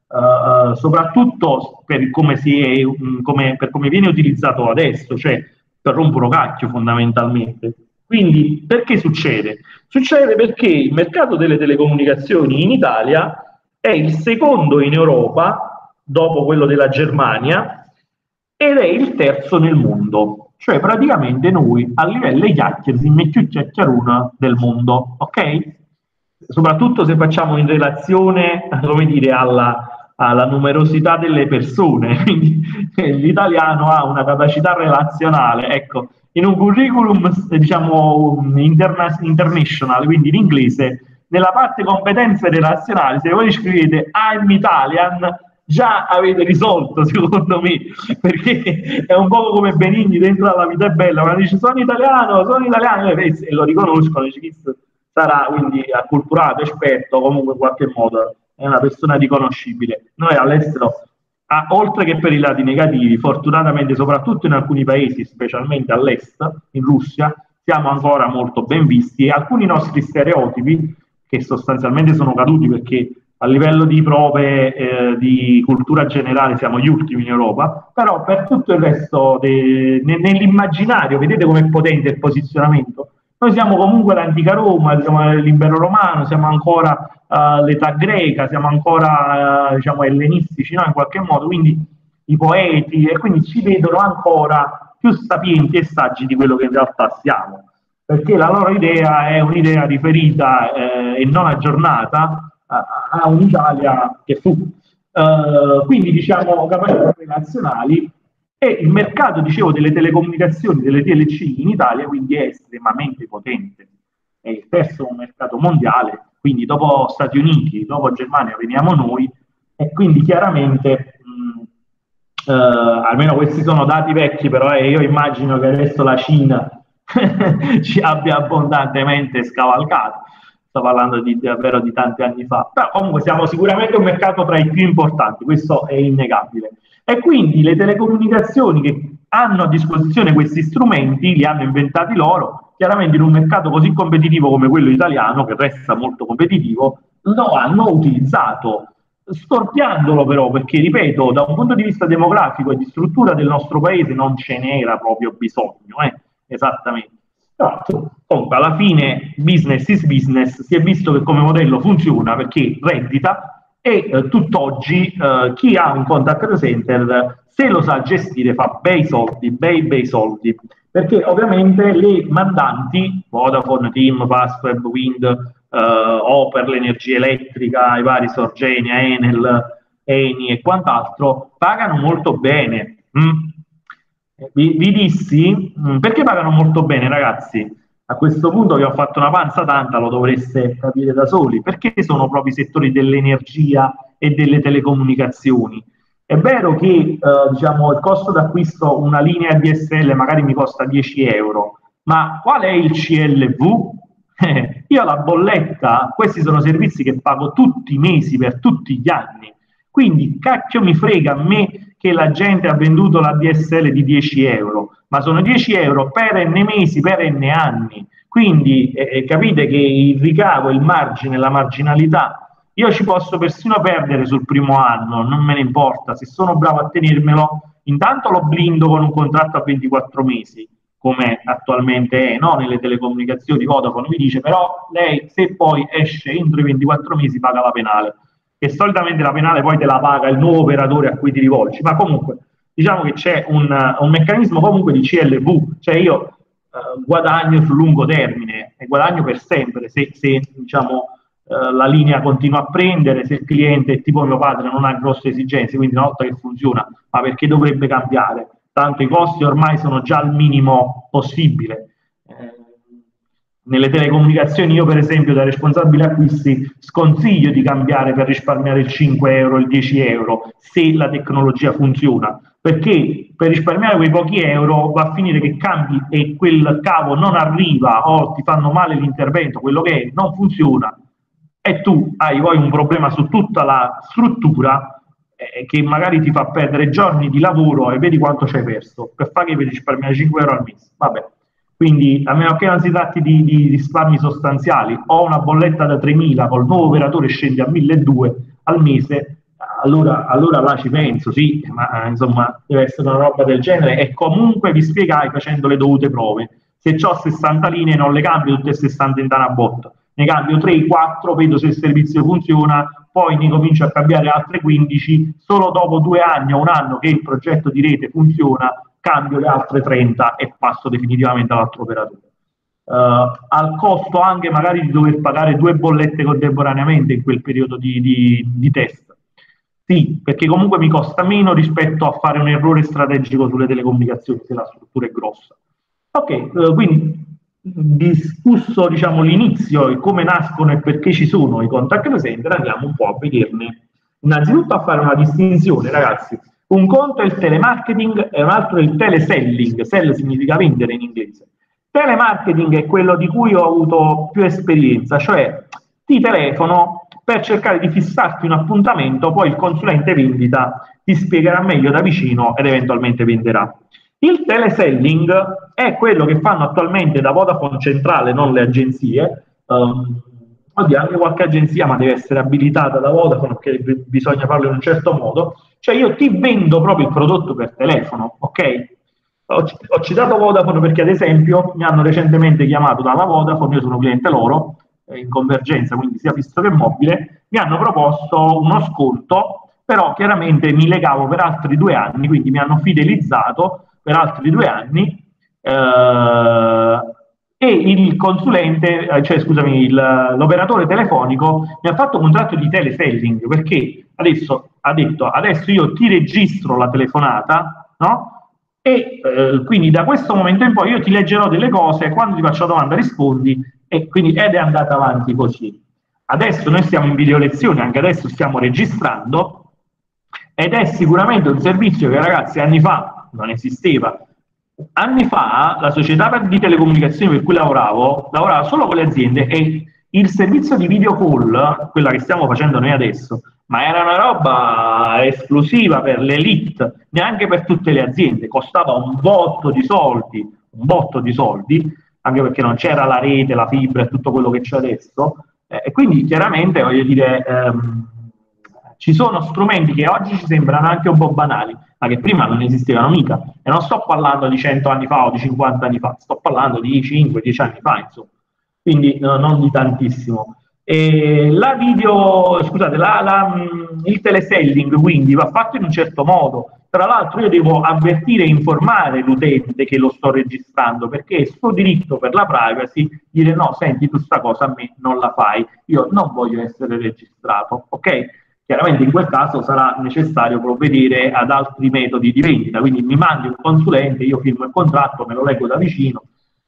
uh, soprattutto per come, si è, um, come, per come viene utilizzato adesso, cioè per rompere cacchio fondamentalmente. Quindi perché succede? Succede perché il mercato delle telecomunicazioni in Italia è il secondo in Europa, dopo quello della Germania, ed è il terzo nel mondo. Cioè praticamente noi a livello di chiacchiere si mette più chiacchieruna del mondo, ok? Soprattutto se facciamo in relazione, come dire, alla, alla numerosità delle persone. Quindi l'italiano ha una capacità relazionale, ecco, in un curriculum diciamo interna international, quindi in inglese, nella parte competenze relazionali, se voi scrivete I'm Italian, già avete risolto, secondo me, perché è un po' come Benigni dentro alla vita è bella, quando dice sono italiano, sono italiano, e lo riconoscono, dice chi sarà quindi acculturato, esperto, comunque in qualche modo è una persona riconoscibile. Noi all'estero, ah, oltre che per i lati negativi, fortunatamente soprattutto in alcuni paesi, specialmente all'est, in Russia, siamo ancora molto ben visti e alcuni nostri stereotipi, che sostanzialmente sono caduti perché a livello di prove eh, di cultura generale siamo gli ultimi in Europa, però per tutto il resto de, ne, nell'immaginario, vedete com'è potente il posizionamento? Noi siamo comunque l'antica Roma, siamo l'impero romano, siamo ancora uh, l'età greca, siamo ancora uh, diciamo ellenistici, no? In qualche modo, quindi i poeti, e quindi ci vedono ancora più sapienti e saggi di quello che in realtà siamo, perché la loro idea è un'idea riferita eh, e non aggiornata a un'Italia che fu. Uh, quindi diciamo capacità relazionali, e il mercato, dicevo, delle telecomunicazioni, delle T L C in Italia quindi è estremamente potente, è il terzo mercato mondiale, quindi dopo Stati Uniti, dopo Germania veniamo noi, e quindi chiaramente mh, eh, almeno questi sono dati vecchi, però eh, io immagino che adesso la Cina ci abbia abbondantemente scavalcato. Sto parlando di, davvero di tanti anni fa, però comunque siamo sicuramente un mercato tra i più importanti, questo è innegabile. E quindi le telecomunicazioni che hanno a disposizione questi strumenti, li hanno inventati loro, chiaramente in un mercato così competitivo come quello italiano, che resta molto competitivo, lo hanno utilizzato, storpiandolo però, perché ripeto, da un punto di vista demografico e di struttura del nostro paese non ce n'era proprio bisogno, eh, esattamente. Però comunque alla fine business is business, si è visto che come modello funziona perché reddita e eh, tutt'oggi eh, chi ha un contact center, se lo sa gestire, fa bei soldi, bei bei soldi, perché ovviamente le mandanti, Vodafone, TIM, Fastweb, Wind, eh, o per l'energia elettrica, i vari Sorgenia, Enel, Eni e quant'altro, pagano molto bene. Mm. Vi, vi dissi, mh, perché pagano molto bene, ragazzi? A questo punto vi ho fatto una panza tanta, lo dovreste capire da soli, perché sono proprio i settori dell'energia e delle telecomunicazioni. È vero che eh, diciamo, il costo d'acquisto una linea D S L magari mi costa dieci euro, ma qual è il C L V? Eh, io la bolletta, questi sono servizi che pago tutti i mesi per tutti gli anni, quindi cacchio mi frega a me che la gente ha venduto la D S L di dieci euro, ma sono dieci euro per n mesi, per n anni. Quindi eh, capite che il ricavo, il margine, la marginalità, io ci posso persino perdere sul primo anno, non me ne importa, se sono bravo a tenermelo, intanto lo blindo con un contratto a ventiquattro mesi, come attualmente è, no? Nelle telecomunicazioni Vodafone mi dice, però lei se poi esce entro i ventiquattro mesi paga la penale, che solitamente la penale poi te la paga il nuovo operatore a cui ti rivolgi, ma comunque diciamo che c'è un, un meccanismo comunque di C L V, cioè io eh, guadagno sul lungo termine e guadagno per sempre se, se diciamo eh, la linea continua a prendere, se il cliente tipo mio padre non ha grosse esigenze, quindi una volta che funziona, ma perché dovrebbe cambiare? Tanto i costi ormai sono già al minimo possibile. Eh, Nelle telecomunicazioni io per esempio da responsabile acquisti sconsiglio di cambiare per risparmiare il cinque euro, il dieci euro, se la tecnologia funziona, perché per risparmiare quei pochi euro va a finire che cambi e quel cavo non arriva o ti fanno male l'intervento, quello che è, non funziona e tu hai poi un problema su tutta la struttura eh, che magari ti fa perdere giorni di lavoro e vedi quanto ci hai perso per fare che per risparmiare cinque euro al mese. Vabbè. Quindi, a meno che non si tratti di, di risparmi sostanziali, ho una bolletta da tremila, col nuovo operatore scende a milleduecento al mese, allora, allora là ci penso, sì, ma insomma deve essere una roba del genere e comunque vi spiegai facendo le dovute prove. Se ho sessanta linee non le cambio tutte e sessanta in una botta, ne cambio tre quattro, vedo se il servizio funziona, poi ne comincio a cambiare altre quindici, solo dopo due anni o un anno che il progetto di rete funziona, cambio le altre trenta e passo definitivamente all'altro operatore. Uh, al costo anche magari di dover pagare due bollette contemporaneamente in quel periodo di, di, di test. Sì, perché comunque mi costa meno rispetto a fare un errore strategico sulle telecomunicazioni se la struttura è grossa. Ok, uh, quindi discusso diciamo l'inizio e come nascono e perché ci sono i contact center, andiamo un po' a vederne. Innanzitutto a fare una distinzione, ragazzi. Un conto è il telemarketing e un altro è il teleselling. Sell significa vendere in inglese. Telemarketing è quello di cui ho avuto più esperienza, cioè ti telefono per cercare di fissarti un appuntamento, poi il consulente vendita ti spiegherà meglio da vicino ed eventualmente venderà. Il teleselling è quello che fanno attualmente da Vodafone Centrale, non le agenzie. Um, oddio, anche qualche agenzia, ma deve essere abilitata da Vodafone perché bisogna farlo in un certo modo. Cioè io ti vendo proprio il prodotto per telefono, ok? Ho, ho citato Vodafone perché ad esempio mi hanno recentemente chiamato dalla Vodafone, io sono cliente loro, eh, in convergenza, quindi sia fisso che mobile, mi hanno proposto uno sconto, però chiaramente mi legavo per altri due anni, quindi mi hanno fidelizzato per altri due anni, eh, e il consulente, cioè scusami, l'operatore telefonico mi ha fatto un contratto di teleselling, perché adesso ha detto, adesso io ti registro la telefonata, no? E eh, quindi da questo momento in poi io ti leggerò delle cose, quando ti faccio la domanda rispondi, e quindi ed è andata avanti così. Adesso noi stiamo in video lezione, anche adesso stiamo registrando, ed è sicuramente un servizio che, ragazzi, anni fa non esisteva. Anni fa la società di telecomunicazioni per cui lavoravo, lavorava solo con le aziende e il servizio di video call, quella che stiamo facendo noi adesso, ma era una roba esclusiva per l'elite, neanche per tutte le aziende, costava un botto di soldi, un botto di soldi, anche perché non c'era la rete, la fibra e tutto quello che c'è adesso, eh, e quindi chiaramente, voglio dire, ehm, ci sono strumenti che oggi ci sembrano anche un po' banali, ma che prima non esistevano mica, e non sto parlando di cento anni fa o di cinquanta anni fa, sto parlando di cinque dieci anni fa, insomma, quindi no, non di tantissimo. E la video, scusate, la, la, il teleselling quindi va fatto in un certo modo. Tra l'altro io devo avvertire e informare l'utente che lo sto registrando, perché è suo diritto per la privacy dire no, senti, tu sta cosa a me non la fai, io non voglio essere registrato, ok? Chiaramente in quel caso sarà necessario provvedere ad altri metodi di vendita, quindi mi mandi un consulente, io firmo il contratto, me lo leggo da vicino.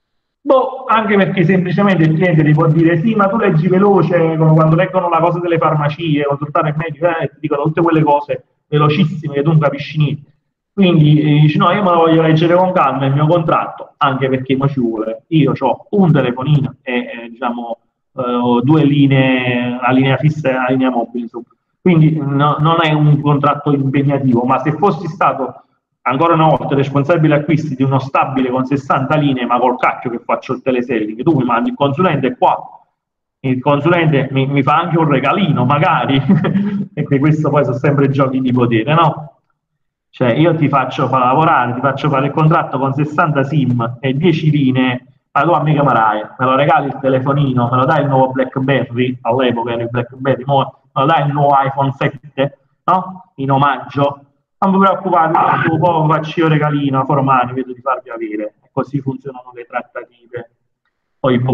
Boh, anche perché semplicemente il cliente ti può dire sì, ma tu leggi veloce, come quando leggono la cosa delle farmacie, consultare il medico, eh, ti dicono tutte quelle cose velocissime che tu non capisci niente. Quindi eh, dici no, io me lo voglio leggere con calma il mio contratto, anche perché mo ci vuole. Io ho un telefonino e eh, diciamo eh, due linee, la linea fissa e la linea mobile, insomma. Quindi no, non è un contratto impegnativo, ma se fossi stato ancora una volta responsabile acquisti di uno stabile con sessanta linee, ma col cacchio che faccio il teleselling, tu mi mandi il consulente qua, il consulente mi, mi fa anche un regalino magari, perché questo poi sono sempre giochi di potere, no? Cioè io ti faccio far lavorare, ti faccio fare il contratto con sessanta sim e dieci linee, ma tu a me camerai, me lo regali il telefonino, me lo dai il nuovo BlackBerry, all'epoca era il BlackBerry, me lo dai il nuovo iPhone sette, no? In omaggio. Non vi preoccupate, un po' faccio io regalino, formani, vedo di farvi avere. Così funzionano le trattative. Poi boh.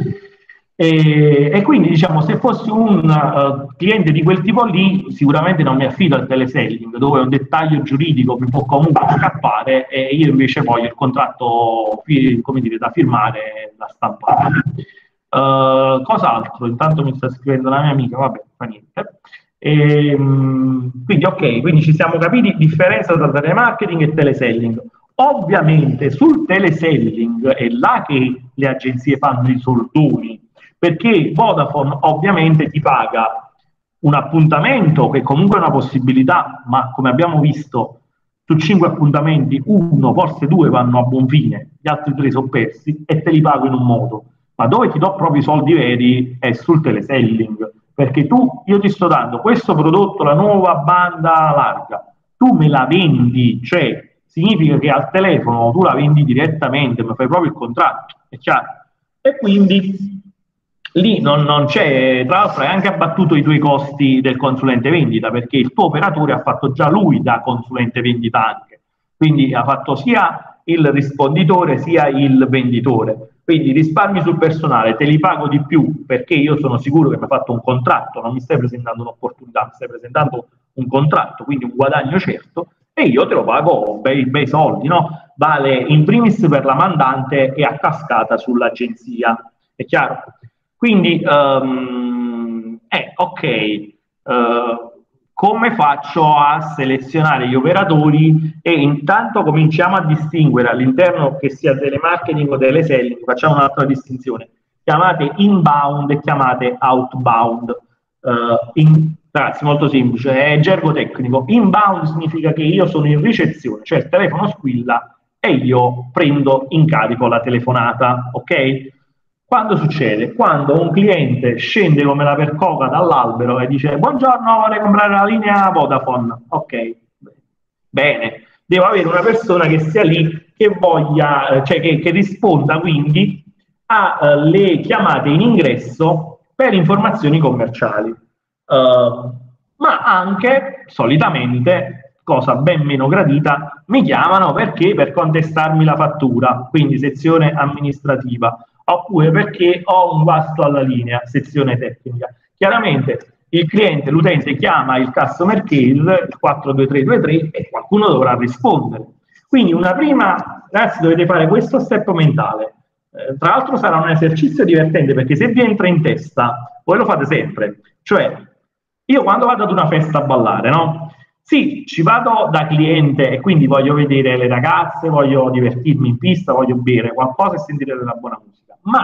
E, e quindi, diciamo, se fossi un uh, cliente di quel tipo lì, sicuramente non mi affido al teleselling, dove un dettaglio giuridico mi può comunque scappare e io invece voglio il contratto, come dire, da firmare, da stampare. Uh, cos'altro? Intanto mi sta scrivendo la mia amica, vabbè, fa niente. E, quindi ok, quindi ci siamo capiti differenza tra telemarketing e teleselling. Ovviamente sul teleselling è là che le agenzie fanno i soldoni, perché Vodafone ovviamente ti paga un appuntamento che comunque è una possibilità, ma come abbiamo visto su cinque appuntamenti uno, forse due vanno a buon fine, gli altri tre sono persi e te li pago in un modo, ma dove ti do proprio i soldi veri è sul teleselling. Perché tu, io ti sto dando questo prodotto, la nuova banda larga, tu me la vendi, cioè significa che al telefono tu la vendi direttamente, mi fai proprio il contratto, è chiaro? E quindi lì non, non c'è, tra l'altro hai anche abbattuto i tuoi costi del consulente vendita, perché il tuo operatore ha fatto già lui da consulente vendita anche, quindi ha fatto sia il risponditore sia il venditore. Quindi risparmi sul personale, te li pago di più perché io sono sicuro che mi hai fatto un contratto, non mi stai presentando un'opportunità, mi stai presentando un contratto, quindi un guadagno certo, e io te lo pago bei, bei soldi, no? Vale in primis per la mandante e a cascata sull'agenzia, è chiaro? Quindi, um, eh, ok, uh, come faccio a selezionare gli operatori? E intanto cominciamo a distinguere all'interno, che sia telemarketing o teleselling, facciamo un'altra distinzione. Chiamate inbound e chiamate outbound. Uh, in, ragazzi, molto semplice, è gergo tecnico. Inbound significa che io sono in ricezione, cioè il telefono squilla e io prendo in carico la telefonata, ok? Quando succede? Quando un cliente scende come la percoca dall'albero e dice buongiorno, vorrei comprare la linea Vodafone. Ok, bene. Devo avere una persona che sia lì, che voglia, cioè che, che risponda quindi alle chiamate in ingresso per informazioni commerciali. Uh, ma anche, solitamente, cosa ben meno gradita, mi chiamano perché per contestarmi la fattura, quindi sezione amministrativa, oppure perché ho un guasto alla linea, sezione tecnica. Chiaramente il cliente, l'utente chiama il customer care, il quattro due tre due tre, e qualcuno dovrà rispondere. Quindi una prima, ragazzi, dovete fare questo step mentale. Eh, tra l'altro sarà un esercizio divertente, perché se vi entra in testa, voi lo fate sempre. Cioè, io quando vado ad una festa a ballare, no? Sì, ci vado da cliente e quindi voglio vedere le ragazze, voglio divertirmi in pista, voglio bere qualcosa e sentire della buona musica, ma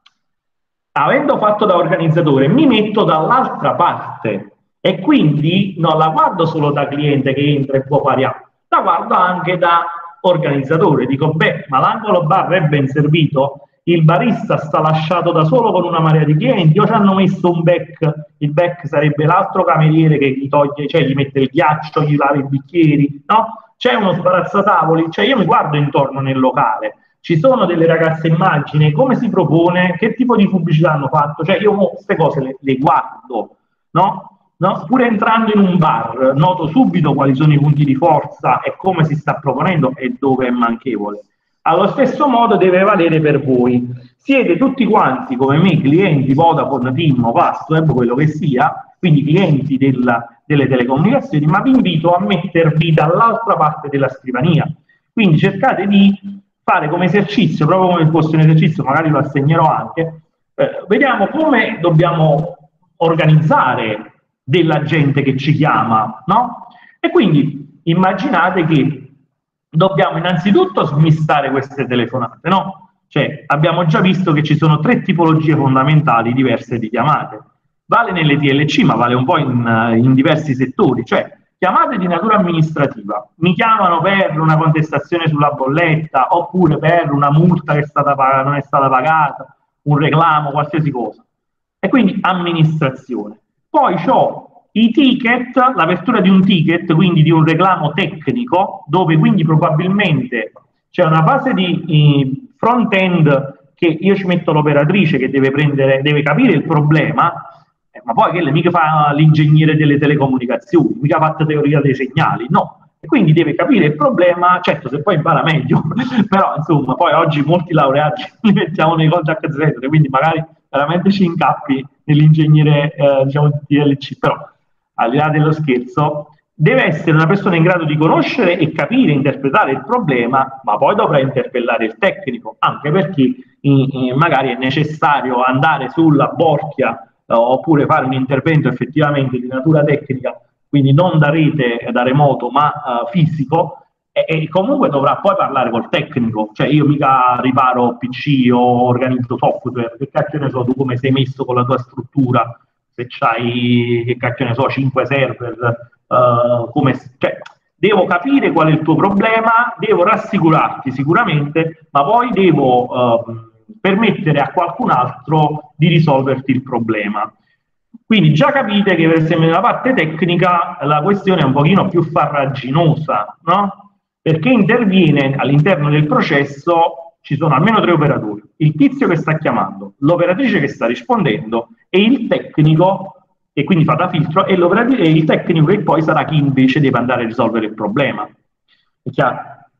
avendo fatto da organizzatore mi metto dall'altra parte e quindi non la guardo solo da cliente che entra e può fare, la guardo anche da organizzatore. Dico, beh, ma l'angolo bar è ben servito? Il barista sta lasciato da solo con una marea di clienti o ci hanno messo un back? Il back sarebbe l'altro cameriere che gli toglie, cioè gli mette il ghiaccio, gli lava i bicchieri, no? C'è uno sparazzatavoli, cioè io mi guardo intorno nel locale, ci sono delle ragazze immagine, come si propone, che tipo di pubblicità hanno fatto, cioè io queste cose le, le guardo, no? No? Pure entrando in un bar noto subito quali sono i punti di forza e come si sta proponendo e dove è manchevole. Allo stesso modo deve valere per voi. Siete tutti quanti come me clienti Vodafone, TIM, Fastweb, quello che sia, quindi clienti della, delle telecomunicazioni, ma vi invito a mettervi dall'altra parte della scrivania. Quindi cercate di fare come esercizio, proprio come fosse un esercizio, magari lo assegnerò anche, eh, vediamo come dobbiamo organizzare della gente che ci chiama, no? E quindi immaginate che dobbiamo innanzitutto smistare queste telefonate, no? Cioè, abbiamo già visto che ci sono tre tipologie fondamentali diverse di chiamate. Vale nelle T L C, ma vale un po' in, in diversi settori, cioè chiamate di natura amministrativa. Mi chiamano per una contestazione sulla bolletta, oppure per una multa che è stata pagata, non è stata pagata, un reclamo, qualsiasi cosa. E quindi amministrazione. Poi ho i ticket, l'apertura di un ticket, quindi di un reclamo tecnico, dove quindi probabilmente c'è una fase di front-end che io ci metto l'operatrice che deve prendere, deve capire il problema, eh, ma poi che lei mica fa l'ingegnere delle telecomunicazioni, mica fa teoria dei segnali, no. E quindi deve capire il problema, certo se poi impara meglio, però insomma poi oggi molti laureati li mettiamo nei contact center, quindi magari veramente ci incappi nell'ingegnere eh, diciamo di T L C, però al di là dello scherzo deve essere una persona in grado di conoscere e capire, interpretare il problema, ma poi dovrà interpellare il tecnico, anche perché eh, magari è necessario andare sulla borchia eh, oppure fare un intervento effettivamente di natura tecnica, quindi non da rete, da remoto, ma uh, fisico, e, e comunque dovrà poi parlare col tecnico, cioè io mica riparo P C o organizzo software, che cacchio ne so tu come sei messo con la tua struttura, se c'hai, che cacchio ne so, cinque server, uh, come, cioè, devo capire qual è il tuo problema, devo rassicurarti sicuramente, ma poi devo uh, permettere a qualcun altro di risolverti il problema. Quindi già capite che per esempio nella parte tecnica la questione è un pochino più farraginosa, no? Perché interviene all'interno del processo, ci sono almeno tre operatori, il tizio che sta chiamando, l'operatrice che sta rispondendo e il tecnico, che quindi fa da filtro, e, e il tecnico che poi sarà chi invece deve andare a risolvere il problema. È chiaro?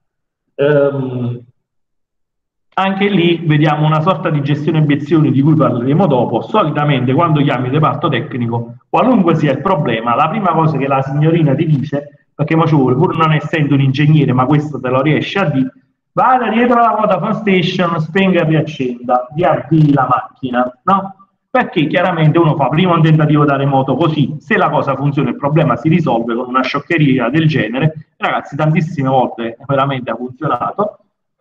Ehm, Anche lì vediamo una sorta di gestione obiezioni di cui parleremo dopo. Solitamente quando chiami il reparto tecnico, qualunque sia il problema, la prima cosa che la signorina ti dice, perché mo ci vuole, pur non essendo un ingegnere, ma questo te lo riesce a dire, vada dietro la Vodafone Station, spenga e riaccenda, riavvii la macchina, no? Perché chiaramente uno fa prima un tentativo da remoto, così se la cosa funziona il problema si risolve con una scioccheria del genere. Ragazzi, tantissime volte veramente ha funzionato.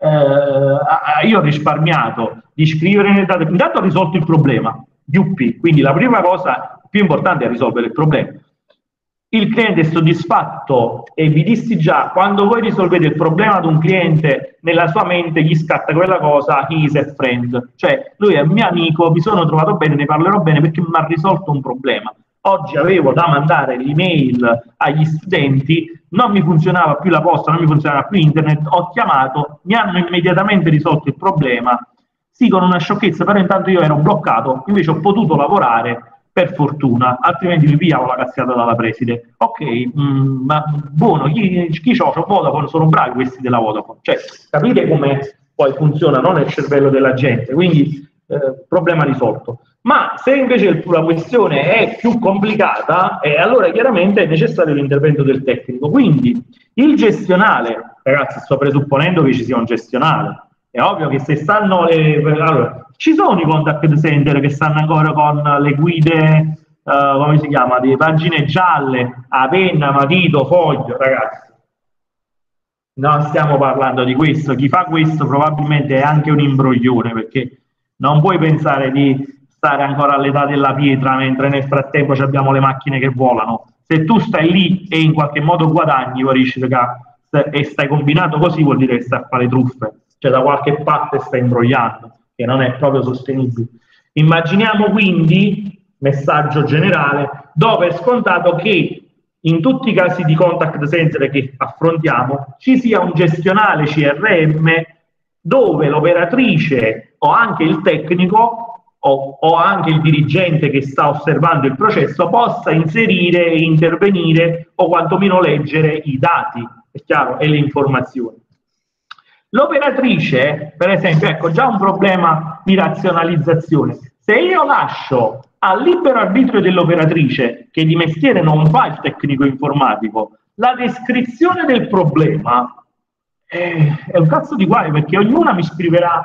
Uh, io ho risparmiato di scrivere nel dato, intanto ho risolto il problema D U P, quindi la prima cosa più importante è risolvere il problema. Il cliente è soddisfatto e vi dissi già, quando voi risolvete il problema ad un cliente, nella sua mente gli scatta quella cosa, he is a friend, cioè lui è un mio amico, mi sono trovato bene, ne parlerò bene perché mi ha risolto un problema. Oggi avevo da mandare l'email agli studenti, non mi funzionava più la posta, non mi funzionava più internet, ho chiamato, mi hanno immediatamente risolto il problema, sì con una sciocchezza, però intanto io ero bloccato, invece ho potuto lavorare per fortuna, altrimenti mi pigliavo la cazziata dalla preside. Ok, mh, ma buono, chi, chi c'ho? C'ho Vodafone, sono bravi questi della Vodafone, cioè capite come poi funziona, no, nel cervello della gente, quindi eh, problema risolto. Ma se invece la questione è più complicata, eh, allora chiaramente è necessario l'intervento del tecnico. Quindi il gestionale, ragazzi, sto presupponendo che ci sia un gestionale. È ovvio che se stanno le... Allora, ci sono i contact center che stanno ancora con le guide uh, come si chiama, delle pagine gialle a penna, matito, foglio, ragazzi. Non stiamo parlando di questo. Chi fa questo probabilmente è anche un imbroglione, perché non puoi pensare di stare ancora all'età della pietra mentre nel frattempo abbiamo le macchine che volano. Se tu stai lì e in qualche modo guadagni, e stai combinato così, vuol dire che stai a fare truffe, cioè da qualche parte stai imbrogliando, che non è proprio sostenibile. Immaginiamo quindi, messaggio generale, dove è scontato che in tutti i casi di contact center che affrontiamo ci sia un gestionale C R M dove l'operatrice o anche il tecnico o, o anche il dirigente che sta osservando il processo possa inserire e intervenire o quantomeno leggere i dati, è chiaro, e le informazioni. L'operatrice, per esempio, ecco già un problema di razionalizzazione. Se io lascio al libero arbitrio dell'operatrice, che di mestiere non fa il tecnico informatico, la descrizione del problema, eh, è un cazzo di guai, perché ognuna mi scriverà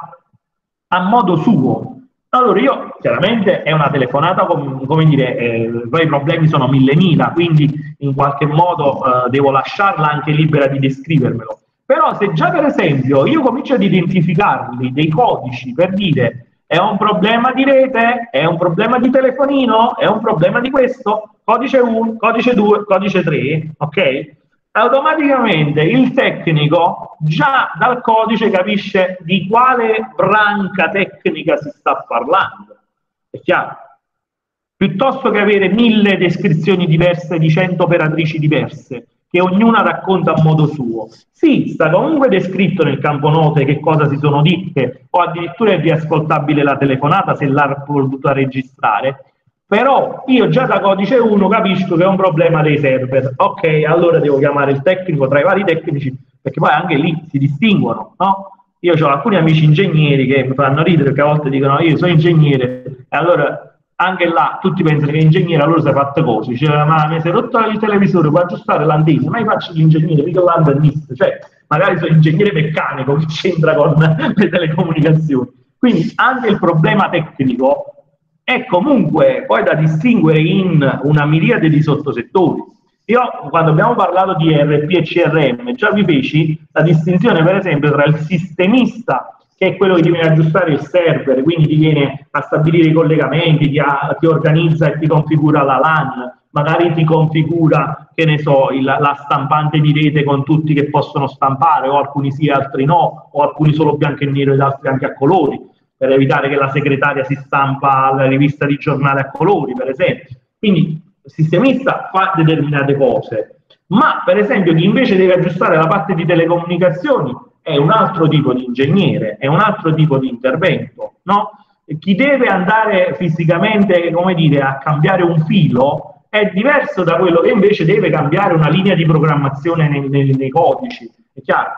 a modo suo. Allora io, chiaramente è una telefonata, com, come dire, eh, poi i problemi sono mille mila, quindi in qualche modo eh, devo lasciarla anche libera di descrivermelo. Però se già per esempio io comincio ad identificarli dei codici per dire è un problema di rete, è un problema di telefonino, è un problema di questo, codice uno, codice due, codice tre, ok? Automaticamente il tecnico già dal codice capisce di quale branca tecnica si sta parlando. È chiaro? Piuttosto che avere mille descrizioni diverse di cento operatrici diverse, che ognuna racconta a modo suo. Sì, sta comunque descritto nel campo note che cosa si sono dette, o addirittura è riascoltabile la telefonata se l'ha potuta registrare, però io già da codice uno capisco che è un problema dei server. Ok, allora devo chiamare il tecnico tra i vari tecnici, perché poi anche lì si distinguono, no? Io ho alcuni amici ingegneri che mi fanno ridere, che a volte dicono io sono ingegnere, e allora anche là tutti pensano che l'ingegnere allora si è fatto cose, dice ma mi si è rotto il televisore, puoi aggiustare l'antenna, ma io faccio l'ingegnere, mica l'antennista, cioè magari sono ingegnere meccanico che c'entra con le telecomunicazioni. Quindi anche il problema tecnico è comunque poi da distinguere in una miriade di sottosettori. Io quando abbiamo parlato di E R P e C R M già vi feci la distinzione per esempio tra il sistemista, che è quello che ti viene a aggiustare il server, quindi ti viene a stabilire i collegamenti, ti, a, ti organizza e ti configura la LAN, magari ti configura, che ne so, il, la stampante di rete con tutti che possono stampare, o alcuni sì e altri no, o alcuni solo bianco e nero ed altri anche a colori, per evitare che la segretaria si stampa la rivista di giornale a colori, per esempio. Quindi il sistemista fa determinate cose, ma per esempio chi invece deve aggiustare la parte di telecomunicazioni è un altro tipo di ingegnere, è un altro tipo di intervento, no? E chi deve andare fisicamente, come dire, a cambiare un filo è diverso da quello che invece deve cambiare una linea di programmazione nei, nei, nei codici, è chiaro?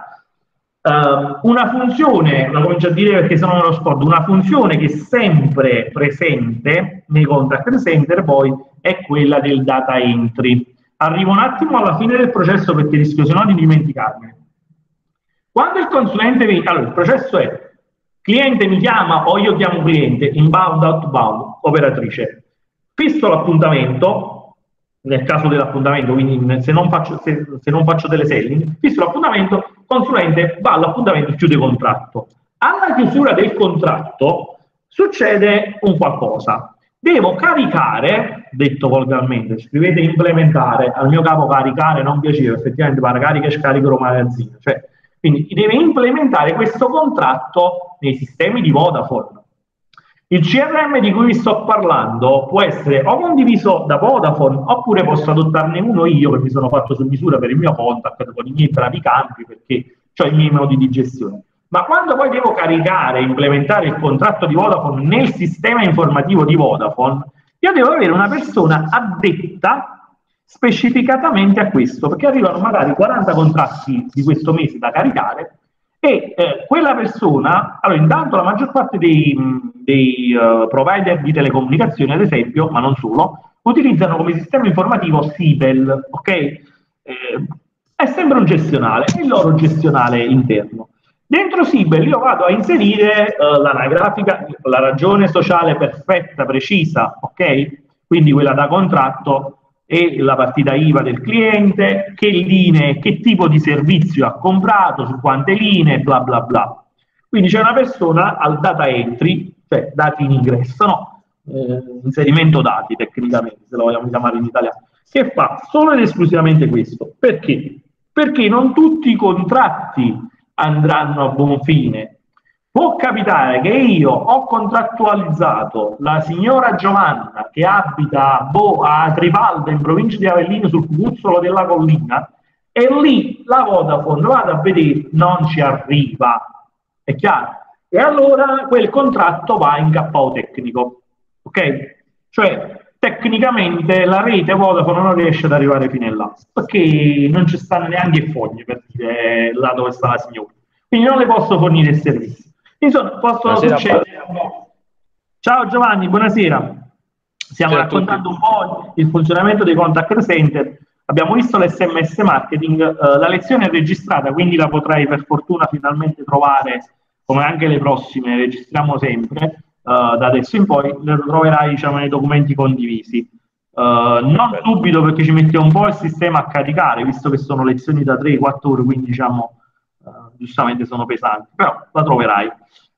Uh, una funzione, la comincio a dire perché se no me lo scordo, una funzione che è sempre presente nei contact center poi è quella del data entry. Arrivo un attimo alla fine del processo perché rischio se no di dimenticarmi. Quando il consulente mi... Allora, il processo è cliente mi chiama o io chiamo cliente, inbound, outbound, operatrice. Fisso l'appuntamento, nel caso dell'appuntamento, quindi se non faccio, se, se non faccio teleselling, fisso l'appuntamento, consulente va all'appuntamento e chiude il contratto. Alla chiusura del contratto succede un qualcosa. Devo caricare, detto volgarmente, scrivete implementare, al mio capo caricare non piaceva, effettivamente para carica e scarico un magazzino, cioè quindi deve implementare questo contratto nei sistemi di Vodafone. Il C R M di cui vi sto parlando può essere o condiviso da Vodafone oppure posso adottarne uno io che mi sono fatto su misura per il mio contact con i miei bravi campi perché ho i miei modi di gestione. Ma quando poi devo caricare e implementare il contratto di Vodafone nel sistema informativo di Vodafone, io devo avere una persona addetta specificatamente a questo, perché arrivano magari quaranta contratti di questo mese da caricare e eh, quella persona, allora intanto la maggior parte dei, dei uh, provider di telecomunicazioni, ad esempio, ma non solo, utilizzano come sistema informativo Sibel, ok? Eh, è sempre un gestionale, è il loro gestionale interno. Dentro Sibel io vado a inserire uh, l'anagrafica, la ragione sociale perfetta, precisa, ok? quindi quella da contratto, e la partita I V A del cliente, che linee, che tipo di servizio ha comprato, su quante linee, bla bla bla. Quindi c'è una persona al data entry, cioè dati in ingresso, no? Eh, inserimento dati tecnicamente, se lo vogliamo chiamare in italiano, che fa solo ed esclusivamente questo. Perché? Perché non tutti i contratti andranno a buon fine. Può capitare che io ho contrattualizzato la signora Giovanna che abita boh, a Tripalda in provincia di Avellino sul cucuzzolo della collina, e lì la Vodafone, vado a vedere, non ci arriva, è chiaro? E allora quel contratto va in K O tecnico, ok? Cioè tecnicamente la rete Vodafone non riesce ad arrivare fino là, perché non ci stanno neanche i fogli per dire là dove sta la signora, quindi non le posso fornire il servizio. Insomma, possono succedere. Ciao Giovanni, buonasera. Stiamo Ciao raccontando un po' il funzionamento dei contact center. Abbiamo visto l'S M S marketing, eh, la lezione è registrata, quindi la potrai per fortuna finalmente trovare, come anche le prossime, registriamo sempre, eh, da adesso in poi, le troverai diciamo, nei documenti condivisi. Uh, non subito perché ci mette un po' il sistema a caricare, visto che sono lezioni da tre quattro ore, quindi diciamo uh, giustamente sono pesanti, però la troverai.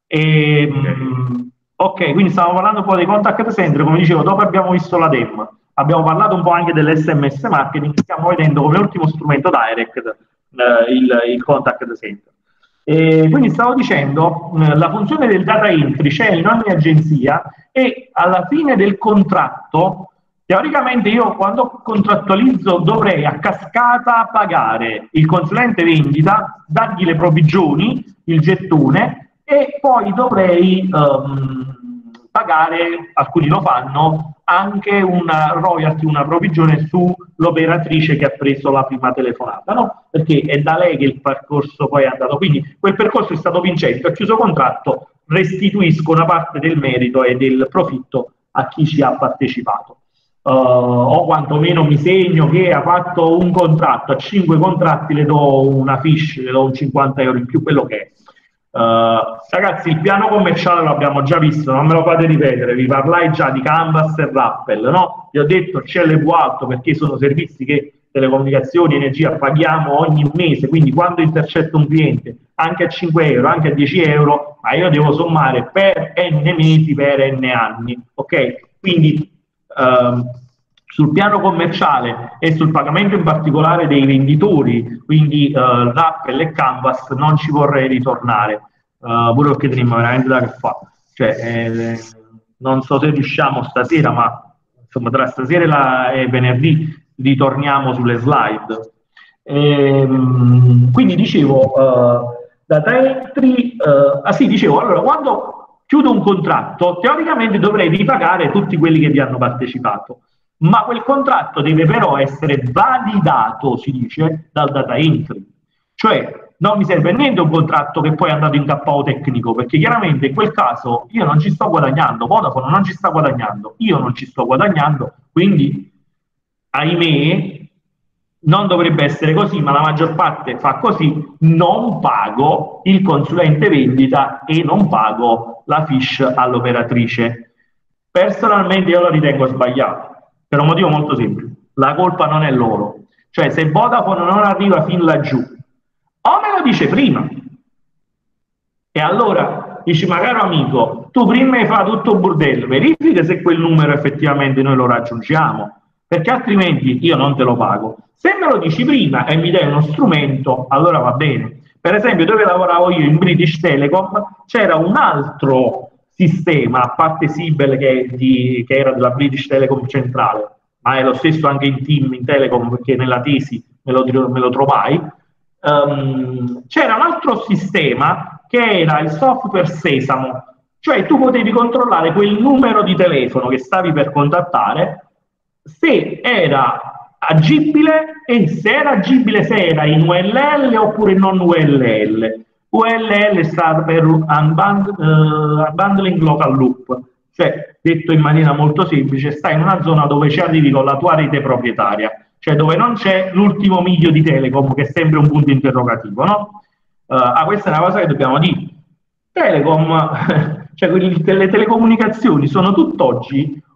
E, um, ok, quindi stiamo parlando un po' dei contact center, come dicevo, dopo abbiamo visto la demo, abbiamo parlato un po' anche dell'S M S marketing, stiamo vedendo come ultimo strumento direct uh, il, il contact center. E quindi stavo dicendo, uh, la funzione del data entry c'è in ogni agenzia e alla fine del contratto teoricamente io quando contrattualizzo dovrei a cascata pagare il consulente vendita, dargli le provvigioni, il gettone, e poi dovrei um, pagare, alcuni lo fanno, anche una royalty, una provvigione sull'operatrice che ha preso la prima telefonata, no? Perché è da lei che il percorso poi è andato, quindi quel percorso è stato vincente, ho chiuso contratto, restituisco una parte del merito e del profitto a chi ci ha partecipato. Uh, o quantomeno mi segno che ha fatto un contratto, a cinque contratti le do una fish, le do un cinquanta euro in più, quello che è. Uh, ragazzi, il piano commerciale lo abbiamo già visto, non me lo fate ripetere, vi parlai già di Canvas e Rappel, no? Vi ho detto C L V alto perché sono servizi che telecomunicazioni, energia paghiamo ogni mese, quindi quando intercetto un cliente anche a cinque euro, anche a dieci euro, ma io devo sommare per n mesi, per n anni, ok? Quindi Uh, sul piano commerciale e sul pagamento in particolare dei venditori, quindi uh, Rappel e Canvas, non ci vorrei ritornare, uh, pure perché tenim veramente da che fa. Cioè, eh, non so se riusciamo stasera, ma insomma tra stasera e, la, e venerdì ritorniamo sulle slide. E, quindi dicevo, uh, data entry, uh, ah sì, dicevo, allora quando chiudo un contratto, teoricamente dovrei ripagare tutti quelli che vi hanno partecipato, ma quel contratto deve però essere validato, si dice, dal data entry. Cioè, non mi serve niente un contratto che poi è andato in K O tecnico, perché chiaramente in quel caso io non ci sto guadagnando, Vodafone non ci sta guadagnando, io non ci sto guadagnando, quindi, ahimè, non dovrebbe essere così, ma la maggior parte fa così, non pago il consulente vendita e non pago la fish all'operatrice. Personalmente io lo ritengo sbagliato, per un motivo molto semplice, la colpa non è loro, cioè se Vodafone non arriva fin laggiù, o me lo dice prima, e allora dici, ma caro amico, tu prima hai fatto tutto il bordello, verifica se quel numero effettivamente noi lo raggiungiamo, perché altrimenti io non te lo pago. Se me lo dici prima e mi dai uno strumento, allora va bene. Per esempio, dove lavoravo io in British Telecom c'era un altro sistema, a parte Sibel che, di, che era della British Telecom centrale, ma è lo stesso anche in Team, in Telecom, perché nella tesi me lo, me lo trovai. Um, c'era un altro sistema che era il software Sesamo, cioè tu potevi controllare quel numero di telefono che stavi per contattare, se era agibile e se era agibile se era in U L L oppure non U L L. U L L sta per unbund uh, Unbundling Local Loop, cioè detto in maniera molto semplice, stai in una zona dove ci arrivi con la tua rete proprietaria, cioè dove non c'è l'ultimo miglio di Telecom che è sempre un punto interrogativo, no? Uh, ah, questa è una cosa che dobbiamo dire. Telecom, cioè le telecomunicazioni sono tutt'oggi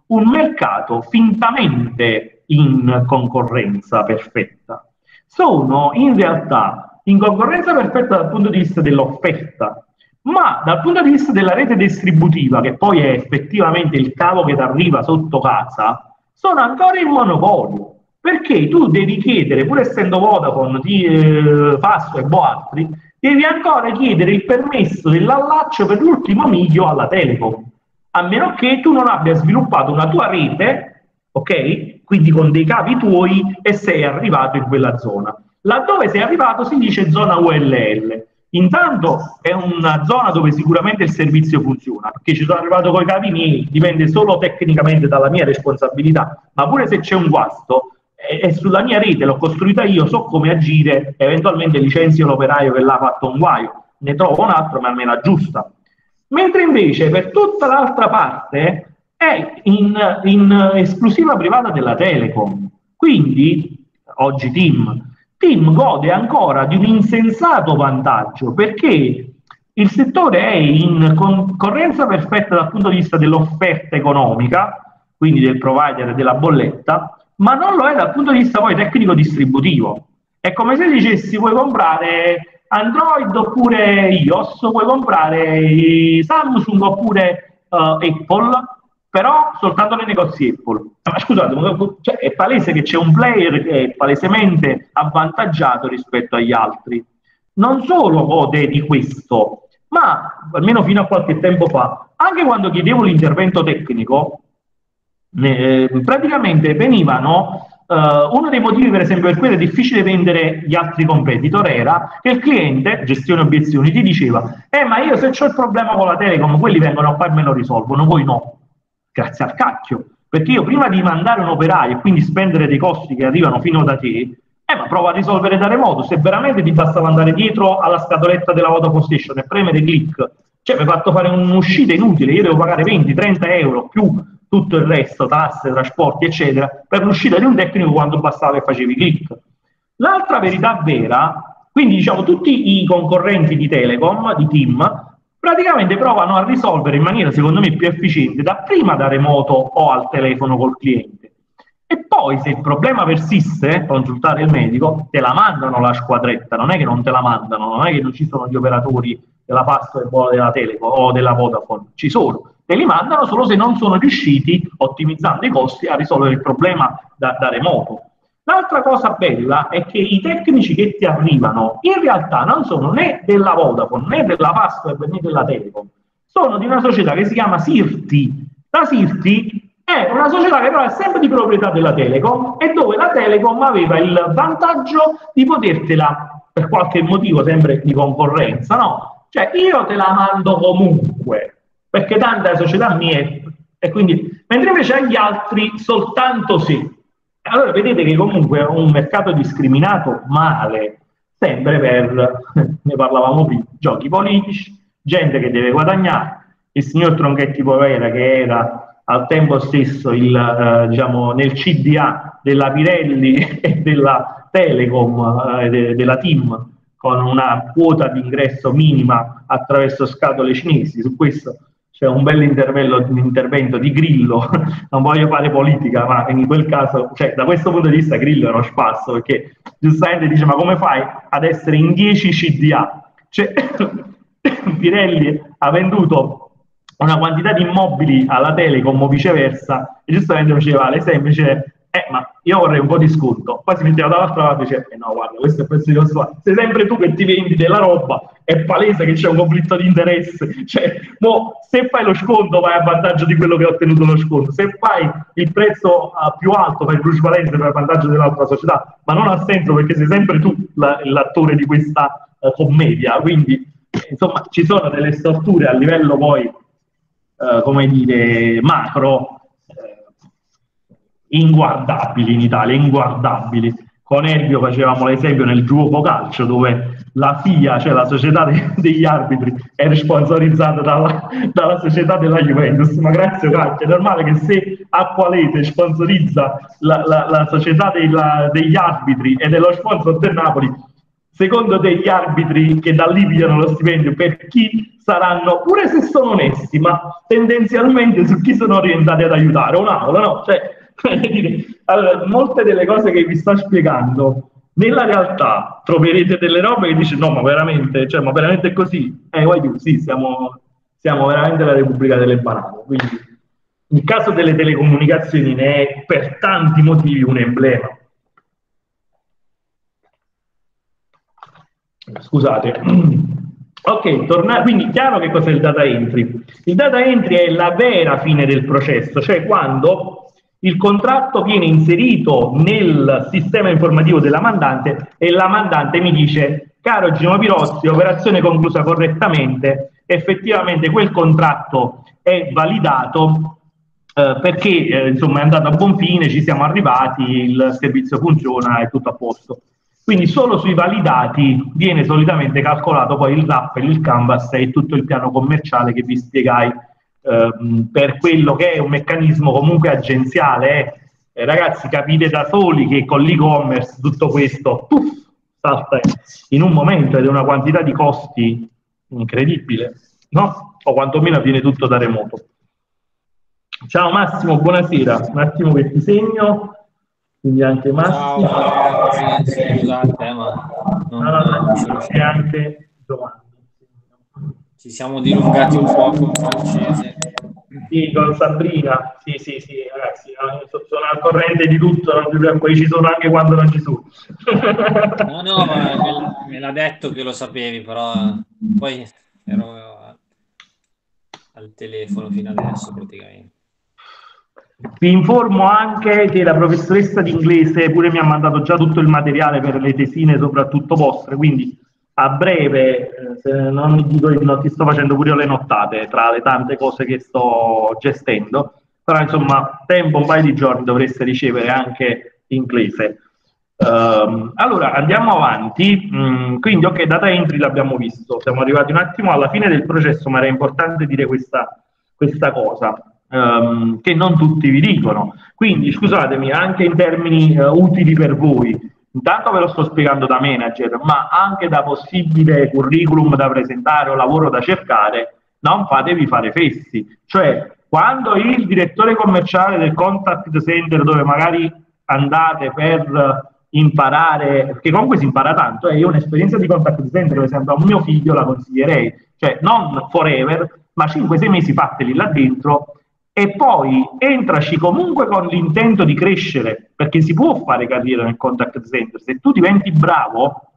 un mercato fintamente in concorrenza perfetta. Sono in realtà in concorrenza perfetta dal punto di vista dell'offerta, ma dal punto di vista della rete distributiva, che poi è effettivamente il cavo che ti arriva sotto casa, sono ancora in monopolio, perché tu devi chiedere, pur essendo Vodafone, di eh, Fastweb o altri, devi ancora chiedere il permesso dell'allaccio per l'ultimo miglio alla Telecom, a meno che tu non abbia sviluppato una tua rete, ok? Quindi con dei cavi tuoi e sei arrivato in quella zona. Laddove sei arrivato si dice zona U L L. Intanto è una zona dove sicuramente il servizio funziona, perché ci sono arrivato con i cavi miei, dipende solo tecnicamente dalla mia responsabilità, ma pure se c'è un guasto, è, è sulla mia rete, l'ho costruita io, so come agire, eventualmente licenzio l'operaio che l'ha fatto un guaio, ne trovo un altro ma me la aggiusta. Mentre invece per tutta l'altra parte è in, in esclusiva privata della Telecom, quindi oggi TIM, TIM gode ancora di un insensato vantaggio, perché il settore è in concorrenza perfetta dal punto di vista dell'offerta economica, quindi del provider e della bolletta, ma non lo è dal punto di vista poi tecnico-distributivo. È come se dicessi: vuoi comprare Android oppure iOS, puoi comprare Samsung oppure uh, Apple, però soltanto nei negozi Apple. Ma scusate, cioè, è palese che c'è un player che è palesemente avvantaggiato rispetto agli altri. Non solo gode di questo, ma almeno fino a qualche tempo fa, anche quando chiedevo l'intervento tecnico, eh, praticamente venivano... Uh, uno dei motivi, per esempio, per cui era difficile vendere gli altri competitor era che il cliente, gestione obiezioni, ti diceva: eh ma io se c'ho il problema con la Telecom, quelli vengono a farmi e lo risolvono, voi no. Grazie al cacchio, perché io prima di mandare un operaio e quindi spendere dei costi che arrivano fino da te, eh ma prova a risolvere da remoto. Se veramente ti bastava andare dietro alla scatoletta della Vodafone Station e premere click, cioè mi hai fatto fare un'uscita inutile, io devo pagare venti trenta euro più tutto il resto, tasse, trasporti, eccetera, per l'uscita di un tecnico quando bastava che facevi click. L'altra verità vera, quindi diciamo tutti i concorrenti di Telecom, di TIM, praticamente provano a risolvere in maniera secondo me più efficiente dapprima da remoto o al telefono col cliente. E poi se il problema persiste, consultare il medico, te la mandano la squadretta, non è che non te la mandano, non è che non ci sono gli operatori della Fastweb o della Telecom o della Vodafone, ci sono. Te li mandano solo se non sono riusciti, ottimizzando i costi, a risolvere il problema da, da remoto. L'altra cosa bella è che i tecnici che ti arrivano in realtà non sono né della Vodafone, né della Fastweb, né della Telecom. Sono di una società che si chiama Sirti. La Sirti è una società che però è sempre di proprietà della Telecom e dove la Telecom aveva il vantaggio di potertela, per qualche motivo sempre di concorrenza, no? Cioè io te la mando comunque, perché tanta è società mia, e quindi, mentre invece agli altri soltanto sì. Allora vedete che comunque è un mercato discriminato male, sempre per, ne parlavamo prima, giochi politici, gente che deve guadagnare, il signor Tronchetti Povera che era al tempo stesso il, eh, diciamo, nel C D A della Pirelli e della Telecom, eh, de, della TIM, con una quota di ingresso minima attraverso scatole cinesi. Su questo c'è un bel intervento di Grillo, non voglio fare politica, ma in quel caso, cioè, da questo punto di vista Grillo è uno spasso, perché giustamente dice: ma come fai ad essere in dieci C D A? Cioè, Pirelli ha venduto una quantità di immobili alla Telecom o viceversa, e giustamente faceva l'esempio, dice: eh ma io vorrei un po' di sconto. Poi si metteva dall'altra parte e diceva: eh no, guarda, questo è prezzo di consumato, sei sempre tu che ti vendi della roba, è palese che c'è un conflitto di interesse, cioè mo, se fai lo sconto vai a vantaggio di quello che ha ottenuto lo sconto, se fai il prezzo uh, più alto fai plusvalenza per vantaggio dell'altra società, ma non ha senso perché sei sempre tu la, l'attore di questa uh, commedia. Quindi insomma ci sono delle storture a livello poi uh, come dire macro, inguardabili in Italia, inguardabili. Con Elvio facevamo l'esempio nel gioco calcio dove la F I A, cioè la società de- degli arbitri, è sponsorizzata dalla, dalla società della Juventus. Ma grazie cacchio, è normale che se Acqualete sponsorizza la, la, la società della, degli arbitri ed è lo sponsor del Napoli, secondo te gli arbitri che da lì pigliano lo stipendio, per chi saranno, pure se sono onesti, ma tendenzialmente su chi sono orientati ad aiutare un'aula, no? Cioè, allora, molte delle cose che vi sto spiegando, nella realtà troverete delle robe che dice no, ma veramente, cioè, ma veramente è così? Eh, guai tu, sì, siamo, siamo veramente la Repubblica delle Banane, quindi il caso delle telecomunicazioni ne è per tanti motivi un emblema. Scusate. Ok, torna, quindi chiaro che cos'è il data entry. Il data entry è la vera fine del processo, cioè quando il contratto viene inserito nel sistema informativo della mandante e la mandante mi dice: caro Gino Pirozzi, operazione conclusa correttamente, effettivamente quel contratto è validato eh, perché eh, insomma è andato a buon fine, ci siamo arrivati, il servizio funziona, è tutto a posto. Quindi solo sui validati viene solitamente calcolato poi il rappel, il canvas e tutto il piano commerciale che vi spiegai ehm, per quello che è un meccanismo comunque agenziale. Eh. Eh, ragazzi, capite da soli che con l'e-commerce tutto questo puff, salta in un momento ed è una quantità di costi incredibile, no? O quantomeno avviene tutto da remoto. Ciao Massimo, buonasera. Un attimo che ti segno. Quindi anche Massimo. Ciao, scusate, ma non, no, no, non ce lo e anche Giovanni. Ci siamo dilungati un po' con francese. Sì, con Sabrina. Sì, sì, sì, ragazzi, sono al corrente di tutto, poi ci sono anche quando non ci sono. No, no, ma me l'ha detto che lo sapevi, però poi ero al telefono fino adesso praticamente. Vi informo anche che la professoressa di inglese pure mi ha mandato già tutto il materiale per le tesine, soprattutto vostre, quindi a breve, eh, se non mi dico non ti sto facendo pure io le nottate tra le tante cose che sto gestendo, però insomma, tempo, un paio di giorni dovreste ricevere anche inglese. Um, allora, andiamo avanti. Mm, quindi, ok, data entry l'abbiamo visto, siamo arrivati un attimo alla fine del processo, ma era importante dire questa, questa cosa. Um, che non tutti vi dicono, quindi scusatemi, anche in termini uh, utili per voi, intanto ve lo sto spiegando da manager, ma anche da possibile curriculum da presentare o lavoro da cercare, non fatevi fare fessi, cioè quando il direttore commerciale del contact center, dove magari andate per imparare, perché comunque si impara tanto, eh, io un'esperienza di contact center, per esempio a un mio figlio la consiglierei, cioè non forever, ma cinque sei mesi fateli là dentro e poi entraci comunque con l'intento di crescere, perché si può fare carriera nel contact center. Se tu diventi bravo,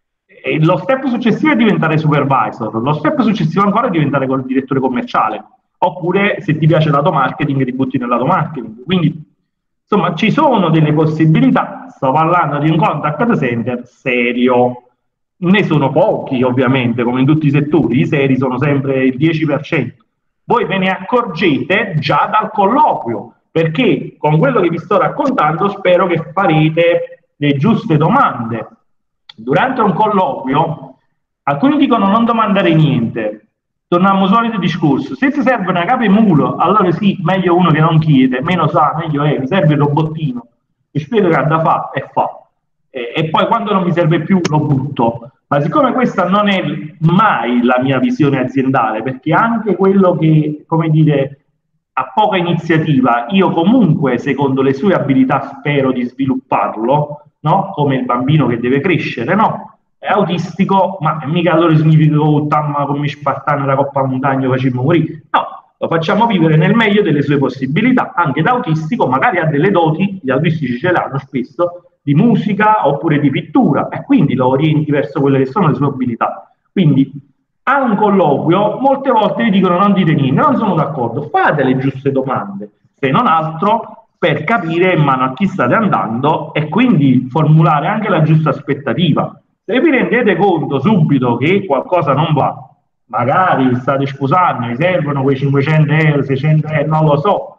eh, lo step successivo è diventare supervisor, lo step successivo ancora è diventare col direttore commerciale, oppure se ti piace lato marketing ti butti nel lato marketing. Quindi insomma ci sono delle possibilità, sto parlando di un contact center serio, ne sono pochi ovviamente, come in tutti i settori, i seri sono sempre il dieci per cento. Voi ve ne accorgete già dal colloquio, perché con quello che vi sto raccontando spero che farete le giuste domande. Durante un colloquio, alcuni dicono non domandare niente, torniamo al solito discorso, se ti serve una capemulo, allora sì, meglio uno che non chiede, meno sa, meglio è, mi serve il robottino, mi spiego che ha da fa e fa, e, e poi quando non mi serve più lo butto. Ma siccome questa non è mai la mia visione aziendale, perché anche quello che, come dire, ha poca iniziativa, io comunque, secondo le sue abilità, spero di svilupparlo, no? Come il bambino che deve crescere, no? È autistico, ma mica allora significa che oh, tamma come Spartano la Coppa Montagna facciamo morire. No, lo facciamo vivere nel meglio delle sue possibilità. Anche da autistico magari ha delle doti, gli autistici ce l'hanno spesso, di musica oppure di pittura, e quindi lo orienti verso quelle che sono le sue abilità. Quindi a un colloquio molte volte vi dicono non dite niente, non sono d'accordo, fate le giuste domande, se non altro per capire in mano a chi state andando e quindi formulare anche la giusta aspettativa. Se vi rendete conto subito che qualcosa non va, magari state sposando, vi servono quei cinquecento euro, seicento euro, non lo so,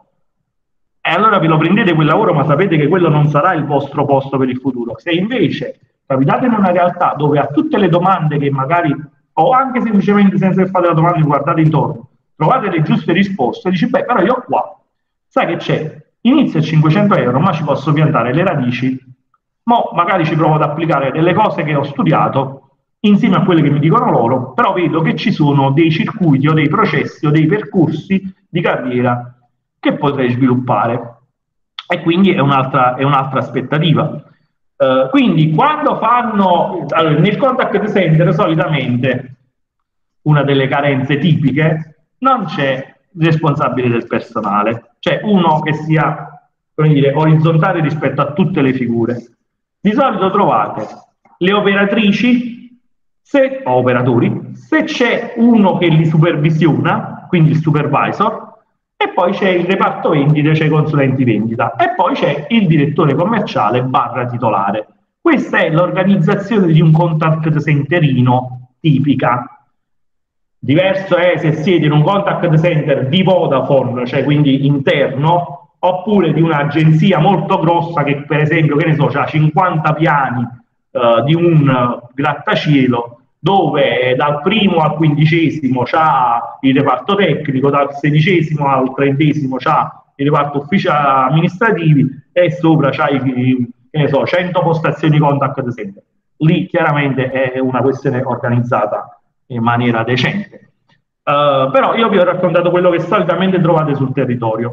e allora ve lo prendete quel lavoro, ma sapete che quello non sarà il vostro posto per il futuro. Se invece capitate in una realtà dove a tutte le domande che magari, o anche semplicemente senza che fate la domanda, guardate intorno, trovate le giuste risposte, dici, beh, però io qua, sai che c'è? Inizio a cinquecento euro, ma ci posso piantare le radici, mo magari ci provo ad applicare delle cose che ho studiato insieme a quelle che mi dicono loro, però vedo che ci sono dei circuiti o dei processi o dei percorsi di carriera che potrei sviluppare, e quindi è un'altra, è un'altra aspettativa. Uh, quindi quando fanno, allora, nel contact center solitamente una delle carenze tipiche, non c'è responsabile del personale, cioè uno che sia, come dire, orizzontale rispetto a tutte le figure. Di solito trovate le operatrici se, o operatori, se c'è uno che li supervisiona, quindi il supervisor, e poi c'è il reparto vendita, c'è i consulenti vendita, e poi c'è il direttore commerciale barra titolare. Questa è l'organizzazione di un contact centerino tipica. Diverso è se siete in un contact center di Vodafone, cioè quindi interno, oppure di un'agenzia molto grossa che per esempio, che ne so, ha cinquanta piani uh, di un uh, grattacielo, dove dal primo al quindicesimo c'ha il reparto tecnico, dal sedicesimo al trentesimo c'ha il reparto uffici amministrativi e sopra c'ha i, che ne so, cento postazioni contact center. Lì chiaramente è una questione organizzata in maniera decente. Uh, però io vi ho raccontato quello che solitamente trovate sul territorio.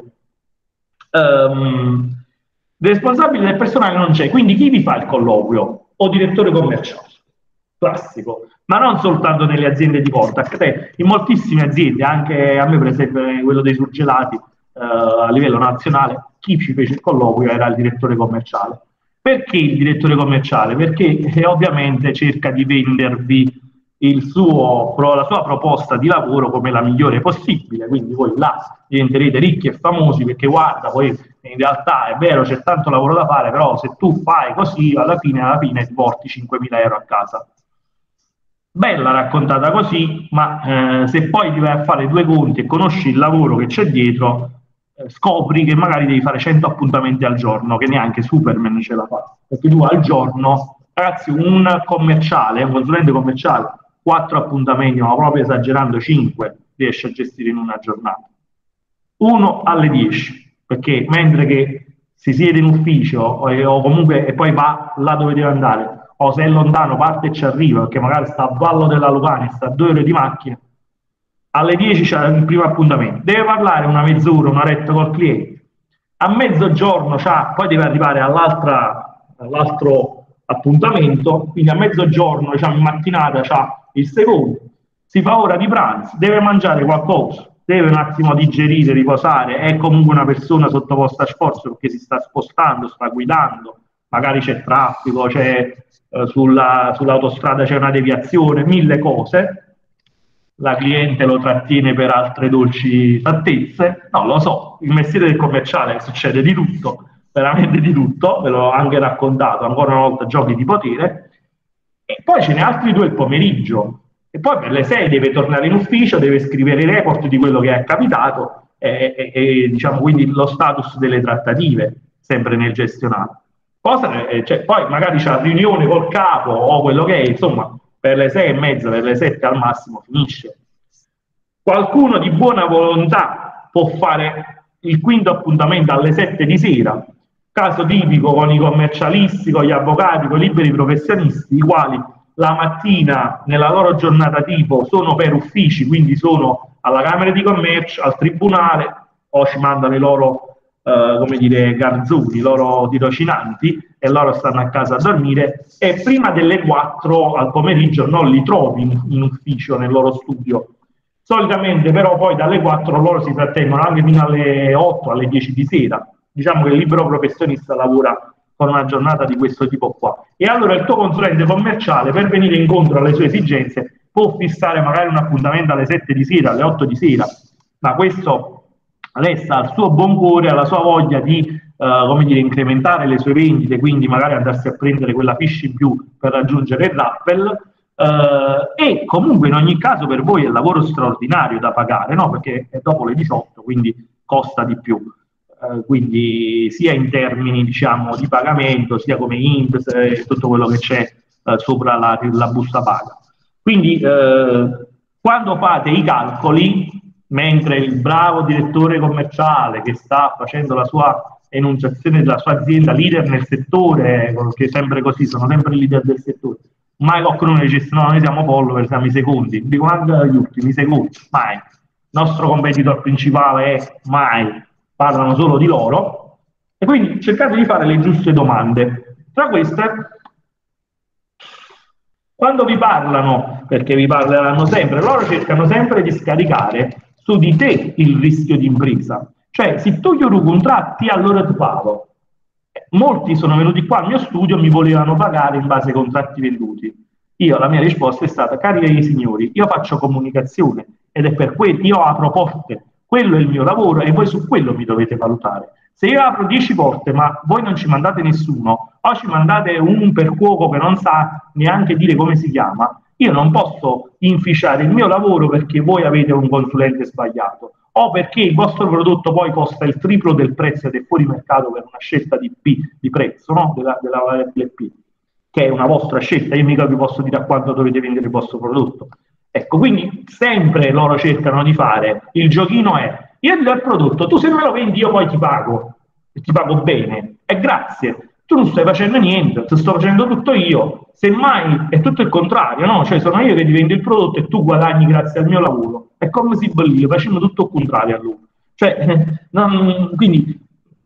Um, responsabile del personale non c'è, quindi chi vi fa il colloquio? O direttore commerciale, classico, ma non soltanto nelle aziende di contact, eh, in moltissime aziende, anche a me per esempio quello dei surgelati uh, a livello nazionale, chi ci fece il colloquio era il direttore commerciale. Perché il direttore commerciale? Perché eh, ovviamente cerca di vendervi il suo, la sua proposta di lavoro come la migliore possibile, quindi voi là diventerete ricchi e famosi perché guarda, poi in realtà è vero c'è tanto lavoro da fare, però se tu fai così alla fine, alla fine ti porti cinquemila euro a casa. Bella raccontata così, ma eh, se poi ti vai a fare due conti e conosci il lavoro che c'è dietro, eh, scopri che magari devi fare cento appuntamenti al giorno, che neanche Superman ce la fa, perché tu al giorno, ragazzi, un commerciale, un consulente commerciale, quattro appuntamenti, ma proprio esagerando cinque, riesce a gestire in una giornata. Uno alle dieci, perché mentre che si siede in ufficio o, o comunque e poi va là dove deve andare, o se è lontano parte e ci arriva, perché magari sta a Vallo della Lucania, sta a due ore di macchina, alle dieci c'è il primo appuntamento, deve parlare una mezz'ora, un'oretta col cliente, a mezzogiorno c'ha, poi deve arrivare all'altra, all'altro appuntamento, quindi a mezzogiorno, diciamo in mattinata c'ha il secondo, si fa ora di pranzo, deve mangiare qualcosa, deve un attimo digerire, riposare, è comunque una persona sottoposta a sforzo perché si sta spostando, sta guidando, magari c'è traffico, c'è eh, sulla, sull'autostrada c'è una deviazione, mille cose, la cliente lo trattiene per altre dolci fattezze, no, lo so, il mestiere del commerciale succede di tutto, veramente di tutto, ve l'ho anche raccontato, ancora una volta giochi di potere, e poi ce n'è altri due il pomeriggio, e poi per le sei deve tornare in ufficio, deve scrivere i report di quello che è capitato, e, e, e diciamo quindi lo status delle trattative, sempre nel gestionale. Cosa, eh, cioè, poi magari c'è la riunione col capo o quello che è, insomma, per le sei e mezza, per le sette al massimo finisce. Qualcuno di buona volontà può fare il quinto appuntamento alle sette di sera, caso tipico con i commercialisti, con gli avvocati, con i liberi professionisti, i quali la mattina nella loro giornata tipo sono per uffici, quindi sono alla Camera di Commercio, al Tribunale, o ci mandano i loro, eh, come dire, garzoni, i loro tirocinanti, e loro stanno a casa a dormire, e prima delle quattro al pomeriggio non li trovi in, in ufficio, nel loro studio. Solitamente però poi dalle quattro loro si trattengono anche fino alle otto, alle dieci di sera. Diciamo che il libero professionista lavora con una giornata di questo tipo qua. E allora il tuo consulente commerciale, per venire incontro alle sue esigenze, può fissare magari un appuntamento alle sette di sera, alle otto di sera, ma questo resta al suo buon cuore, alla sua voglia di uh, come dire, incrementare le sue vendite, quindi magari andarsi a prendere quella fish in più per raggiungere il rappel, uh, e comunque in ogni caso per voi è un lavoro straordinario da pagare, no? Perché è dopo le diciotto, quindi costa di più. Uh, quindi sia in termini diciamo di pagamento, sia come I N P S e tutto quello che c'è uh, sopra la, la busta paga. Quindi uh, quando fate i calcoli, mentre il bravo direttore commerciale che sta facendo la sua enunciazione della sua azienda, leader nel settore, che è sempre così, sono sempre leader del settore, mai qualcuno mi dicesse no, noi siamo follower, siamo i secondi, dico anche gli ultimi secondi, mai. Il nostro competitor principale è mai, parlano solo di loro, e quindi cercate di fare le giuste domande. Tra queste, quando vi parlano, perché vi parleranno sempre, loro cercano sempre di scaricare su di te il rischio di impresa. Cioè, se tu gli contratti, allora ti pago. Molti sono venuti qua al mio studio e mi volevano pagare in base ai contratti venduti. Io, la mia risposta è stata, cari signori, io faccio comunicazione ed è per quello, io apro porte, quello è il mio lavoro e voi su quello mi dovete valutare. Se io apro dieci porte ma voi non ci mandate nessuno o ci mandate un percuoco che non sa neanche dire come si chiama, io non posso inficiare il mio lavoro perché voi avete un consulente sbagliato o perché il vostro prodotto poi costa il triplo del prezzo ed è fuori mercato per una scelta di P, di prezzo, no? della, della variabile P, che è una vostra scelta, io mica vi posso dire a quanto dovete vendere il vostro prodotto. Ecco, quindi sempre loro cercano di fare, il giochino è, io ti do il prodotto, tu se me lo vendi io poi ti pago, e ti pago bene, e grazie, tu non stai facendo niente, ti sto facendo tutto io, semmai è tutto il contrario, no? Cioè sono io che ti vendo il prodotto e tu guadagni grazie al mio lavoro, è come si bollia, facendo tutto il contrario a lui. Cioè, non, quindi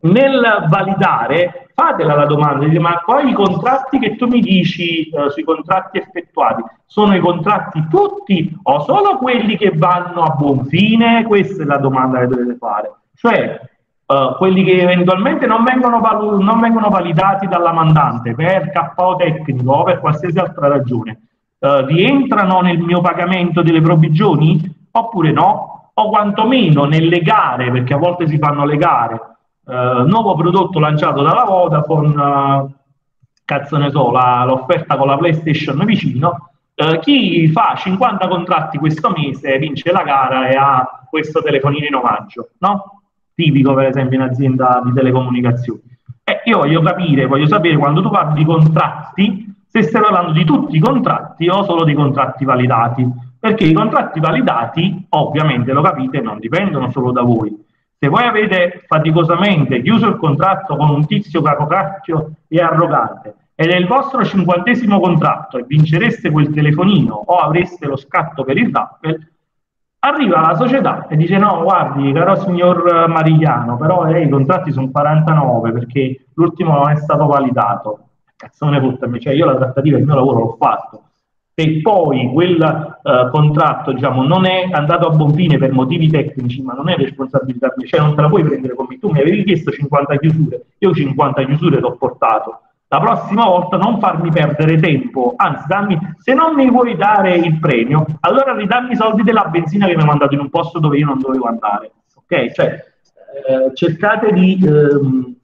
nel validare, fatela la domanda, dite, ma poi i contratti che tu mi dici eh, sui contratti effettuati, sono i contratti tutti o solo quelli che vanno a buon fine? Questa è la domanda che dovete fare. Cioè, Uh, quelli che eventualmente non vengono, non vengono validati dalla mandante per K O tecnico o per qualsiasi altra ragione, uh, rientrano nel mio pagamento delle provvigioni oppure no? O quantomeno nelle gare, perché a volte si fanno le gare, uh, nuovo prodotto lanciato dalla Vodafone, uh, cazzo ne so, l'offerta con la PlayStation vicino, uh, chi fa cinquanta contratti questo mese vince la gara e ha questo telefonino in omaggio, no? Tipico per esempio in azienda di telecomunicazioni. E io voglio capire, voglio sapere quando tu parli di contratti, se stai parlando di tutti i contratti o solo di contratti validati, perché i contratti validati, ovviamente lo capite, non dipendono solo da voi. Se voi avete faticosamente chiuso il contratto con un tizio capocacchio e arrogante ed è il vostro cinquantesimo contratto e vincereste quel telefonino o avreste lo scatto per il rappel, arriva la società e dice no, guardi, caro signor Marigliano, però eh, i contratti sono quarantanove perché l'ultimo non è stato validato. Cazzo ne fottami, cioè io la trattativa, il mio lavoro l'ho fatto. Se poi quel uh, contratto, diciamo, non è andato a buon fine per motivi tecnici, ma non è responsabilità mia, cioè non te la puoi prendere con me. Tu mi avevi chiesto cinquanta chiusure, io cinquanta chiusure l'ho portato. La prossima volta non farmi perdere tempo, anzi dammi, se non mi vuoi dare il premio, allora ridammi i soldi della benzina che mi hai mandato in un posto dove io non dovevo andare. Ok? Cioè, eh, cercate di, ehm,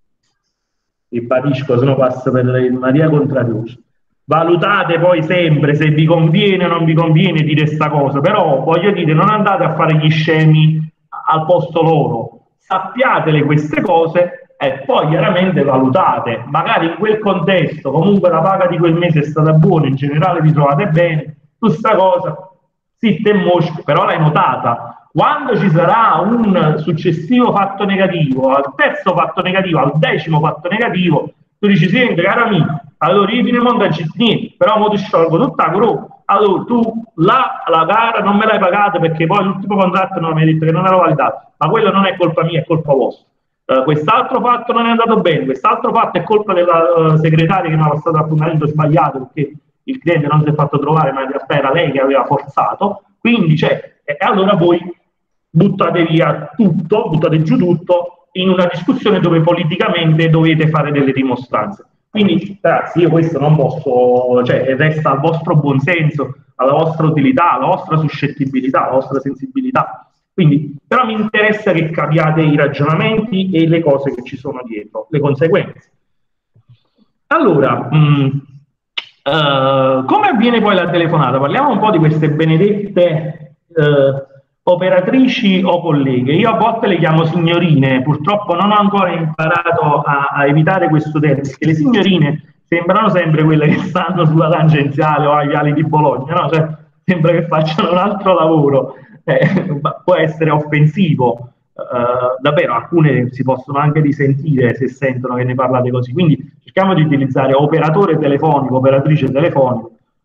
ribadisco, se no passo per il Maria Contrariucci, valutate poi sempre se vi conviene o non vi conviene dire sta cosa, però voglio dire, non andate a fare gli scemi al posto loro, sappiatele queste cose e poi chiaramente valutate, magari in quel contesto comunque la paga di quel mese è stata buona, in generale vi trovate bene, tu sta cosa, zitta e mosca, però l'hai notata. Quando ci sarà un successivo fatto negativo, al terzo fatto negativo, al decimo fatto negativo, tu dici, senti, caro amico, allora io fino in mondo non ci niente, però mo ti sciolgo tutta la corona. Allora tu là, la gara non me l'hai pagata perché poi l'ultimo contratto non mi hai detto che non ero validato, ma quello non è colpa mia, è colpa vostra. Uh, quest'altro fatto non è andato bene, quest'altro fatto è colpa della uh, segretaria che mi ha passato l'appuntamento sbagliato perché il cliente non si è fatto trovare, ma in realtà era lei che aveva forzato, quindi cioè, e allora voi buttate via tutto, buttate giù tutto in una discussione dove politicamente dovete fare delle dimostranze. Quindi ragazzi, io questo non posso, cioè resta al vostro buonsenso, alla vostra utilità, alla vostra suscettibilità, alla vostra sensibilità. Quindi, però mi interessa che capiate i ragionamenti e le cose che ci sono dietro, le conseguenze. Allora, mh, uh, come avviene poi la telefonata? Parliamo un po' di queste benedette uh, operatrici o colleghe. Io a volte le chiamo signorine, purtroppo non ho ancora imparato a, a evitare questo termine, perché le signorine sembrano sempre quelle che stanno sulla tangenziale o agli ali di Bologna, no? Cioè, sembra che facciano un altro lavoro. Eh, può essere offensivo, uh, davvero alcune si possono anche risentire se sentono che ne parlate così, quindi cerchiamo di utilizzare operatore telefonico, operatrice telefonico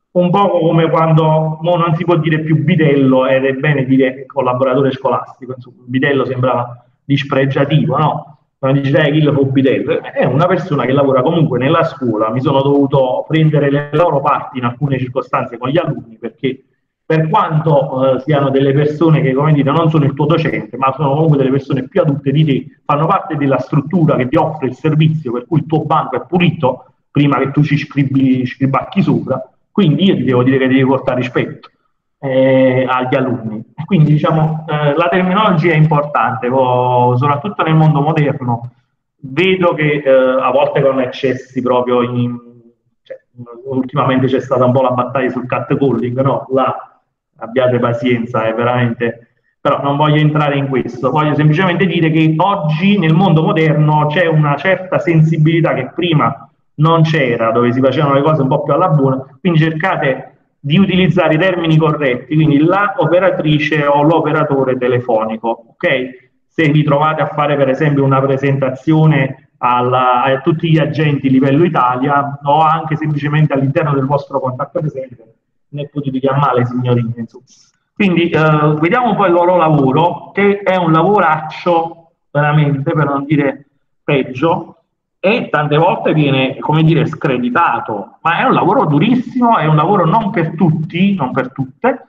un po' come quando mo non si può dire più bidello ed è bene dire collaboratore scolastico, insomma, bidello sembrava dispregiativo, no? Quando dici eh, chi lo fa un bidello, è una persona che lavora comunque nella scuola. Mi sono dovuto prendere le loro parti in alcune circostanze con gli alunni, perché per quanto eh, siano delle persone che, come dire, non sono il tuo docente, ma sono comunque delle persone più adulte di te, fanno parte della struttura che ti offre il servizio, per cui il tuo banco è pulito prima che tu ci scribi, scribacchi sopra. Quindi io ti devo dire che devi portare rispetto eh, agli alunni. Quindi diciamo eh, la terminologia è importante, oh, soprattutto nel mondo moderno. Vedo che eh, a volte con eccessi proprio in, cioè, ultimamente c'è stata un po' la battaglia sul catcalling, no? Là abbiate pazienza, è veramente. Però non voglio entrare in questo, voglio semplicemente dire che oggi nel mondo moderno c'è una certa sensibilità che prima non c'era, dove si facevano le cose un po' più alla buona, quindi cercate di utilizzare i termini corretti, quindi la operatrice o l'operatore telefonico, ok? Se vi trovate a fare per esempio una presentazione alla, a tutti gli agenti livello Italia o anche semplicemente all'interno del vostro contatto presente, ne potete chiamare signorine, insomma. Quindi eh, vediamo un po' il loro lavoro, che è un lavoraccio veramente, per non dire peggio, e tante volte viene, come dire, screditato, ma è un lavoro durissimo, è un lavoro non per tutti, non per tutte,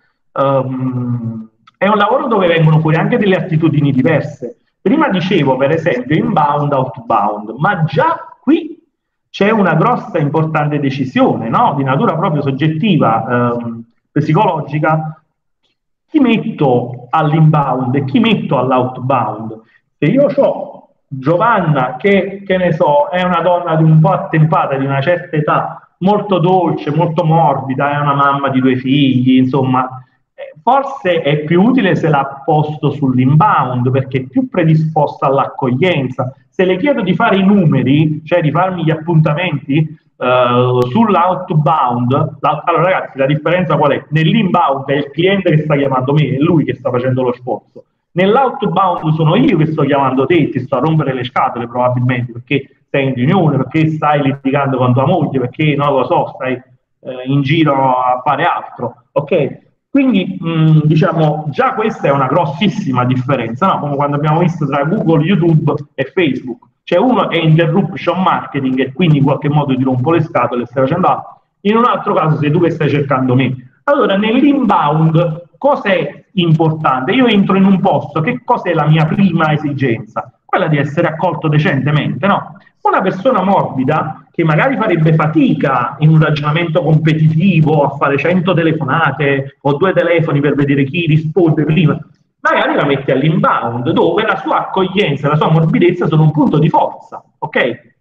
um, è un lavoro dove vengono fuori anche delle attitudini diverse. Prima dicevo, per esempio, inbound, outbound, ma già qui c'è una grossa importante decisione, no? Di natura proprio soggettiva, um, psicologica. Chi metto all'inbound e chi metto all'outbound? Se io ho Giovanna, che, che ne so, è una donna di un po' attempata, di una certa età, molto dolce, molto morbida, è una mamma di due figli, insomma, eh, forse è più utile se la posto sull'inbound, perché è più predisposta all'accoglienza. Se le chiedo di fare i numeri, cioè di farmi gli appuntamenti eh, sull'outbound, la, allora ragazzi, la differenza qual è? Nell'inbound è il cliente che sta chiamando me, è lui che sta facendo lo sforzo. Nell'outbound sono io che sto chiamando te, ti sto a rompere le scatole probabilmente perché sei in riunione, perché stai litigando con tua moglie, perché non lo so, stai eh, in giro a fare altro, ok? Quindi mh, diciamo già questa è una grossissima differenza, no? Come quando abbiamo visto tra Google, YouTube e Facebook, cioè uno è interruption marketing e quindi in qualche modo ti rompo le scatole e stai facendo altro, in un altro caso sei tu che stai cercando me. Allora nell'inbound cos'è importante? Io entro in un posto, che cos'è la mia prima esigenza? Quella di essere accolto decentemente, no? Una persona morbida che magari farebbe fatica in un ragionamento competitivo a fare cento telefonate o due telefoni per vedere chi risponde prima, magari la metti all'inbound, dove la sua accoglienza e la sua morbidezza sono un punto di forza, ok?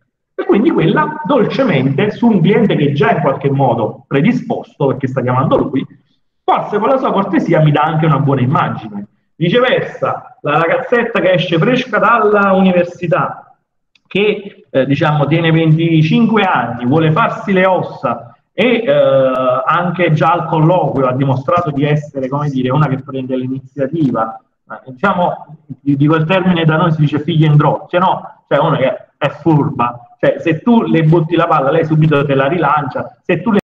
E quindi quella dolcemente su un cliente che è già in qualche modo predisposto, perché sta chiamando lui, forse con la sua cortesia mi dà anche una buona immagine. Viceversa, la ragazzetta che esce fresca dalla università, che eh, diciamo tiene venticinque anni, vuole farsi le ossa e eh, anche già al colloquio ha dimostrato di essere, come dire, una che prende l'iniziativa, eh, diciamo, di quel termine da noi si dice figlia in groppa, no? Cioè una che è furba, cioè se tu le butti la palla lei subito te la rilancia, se tu le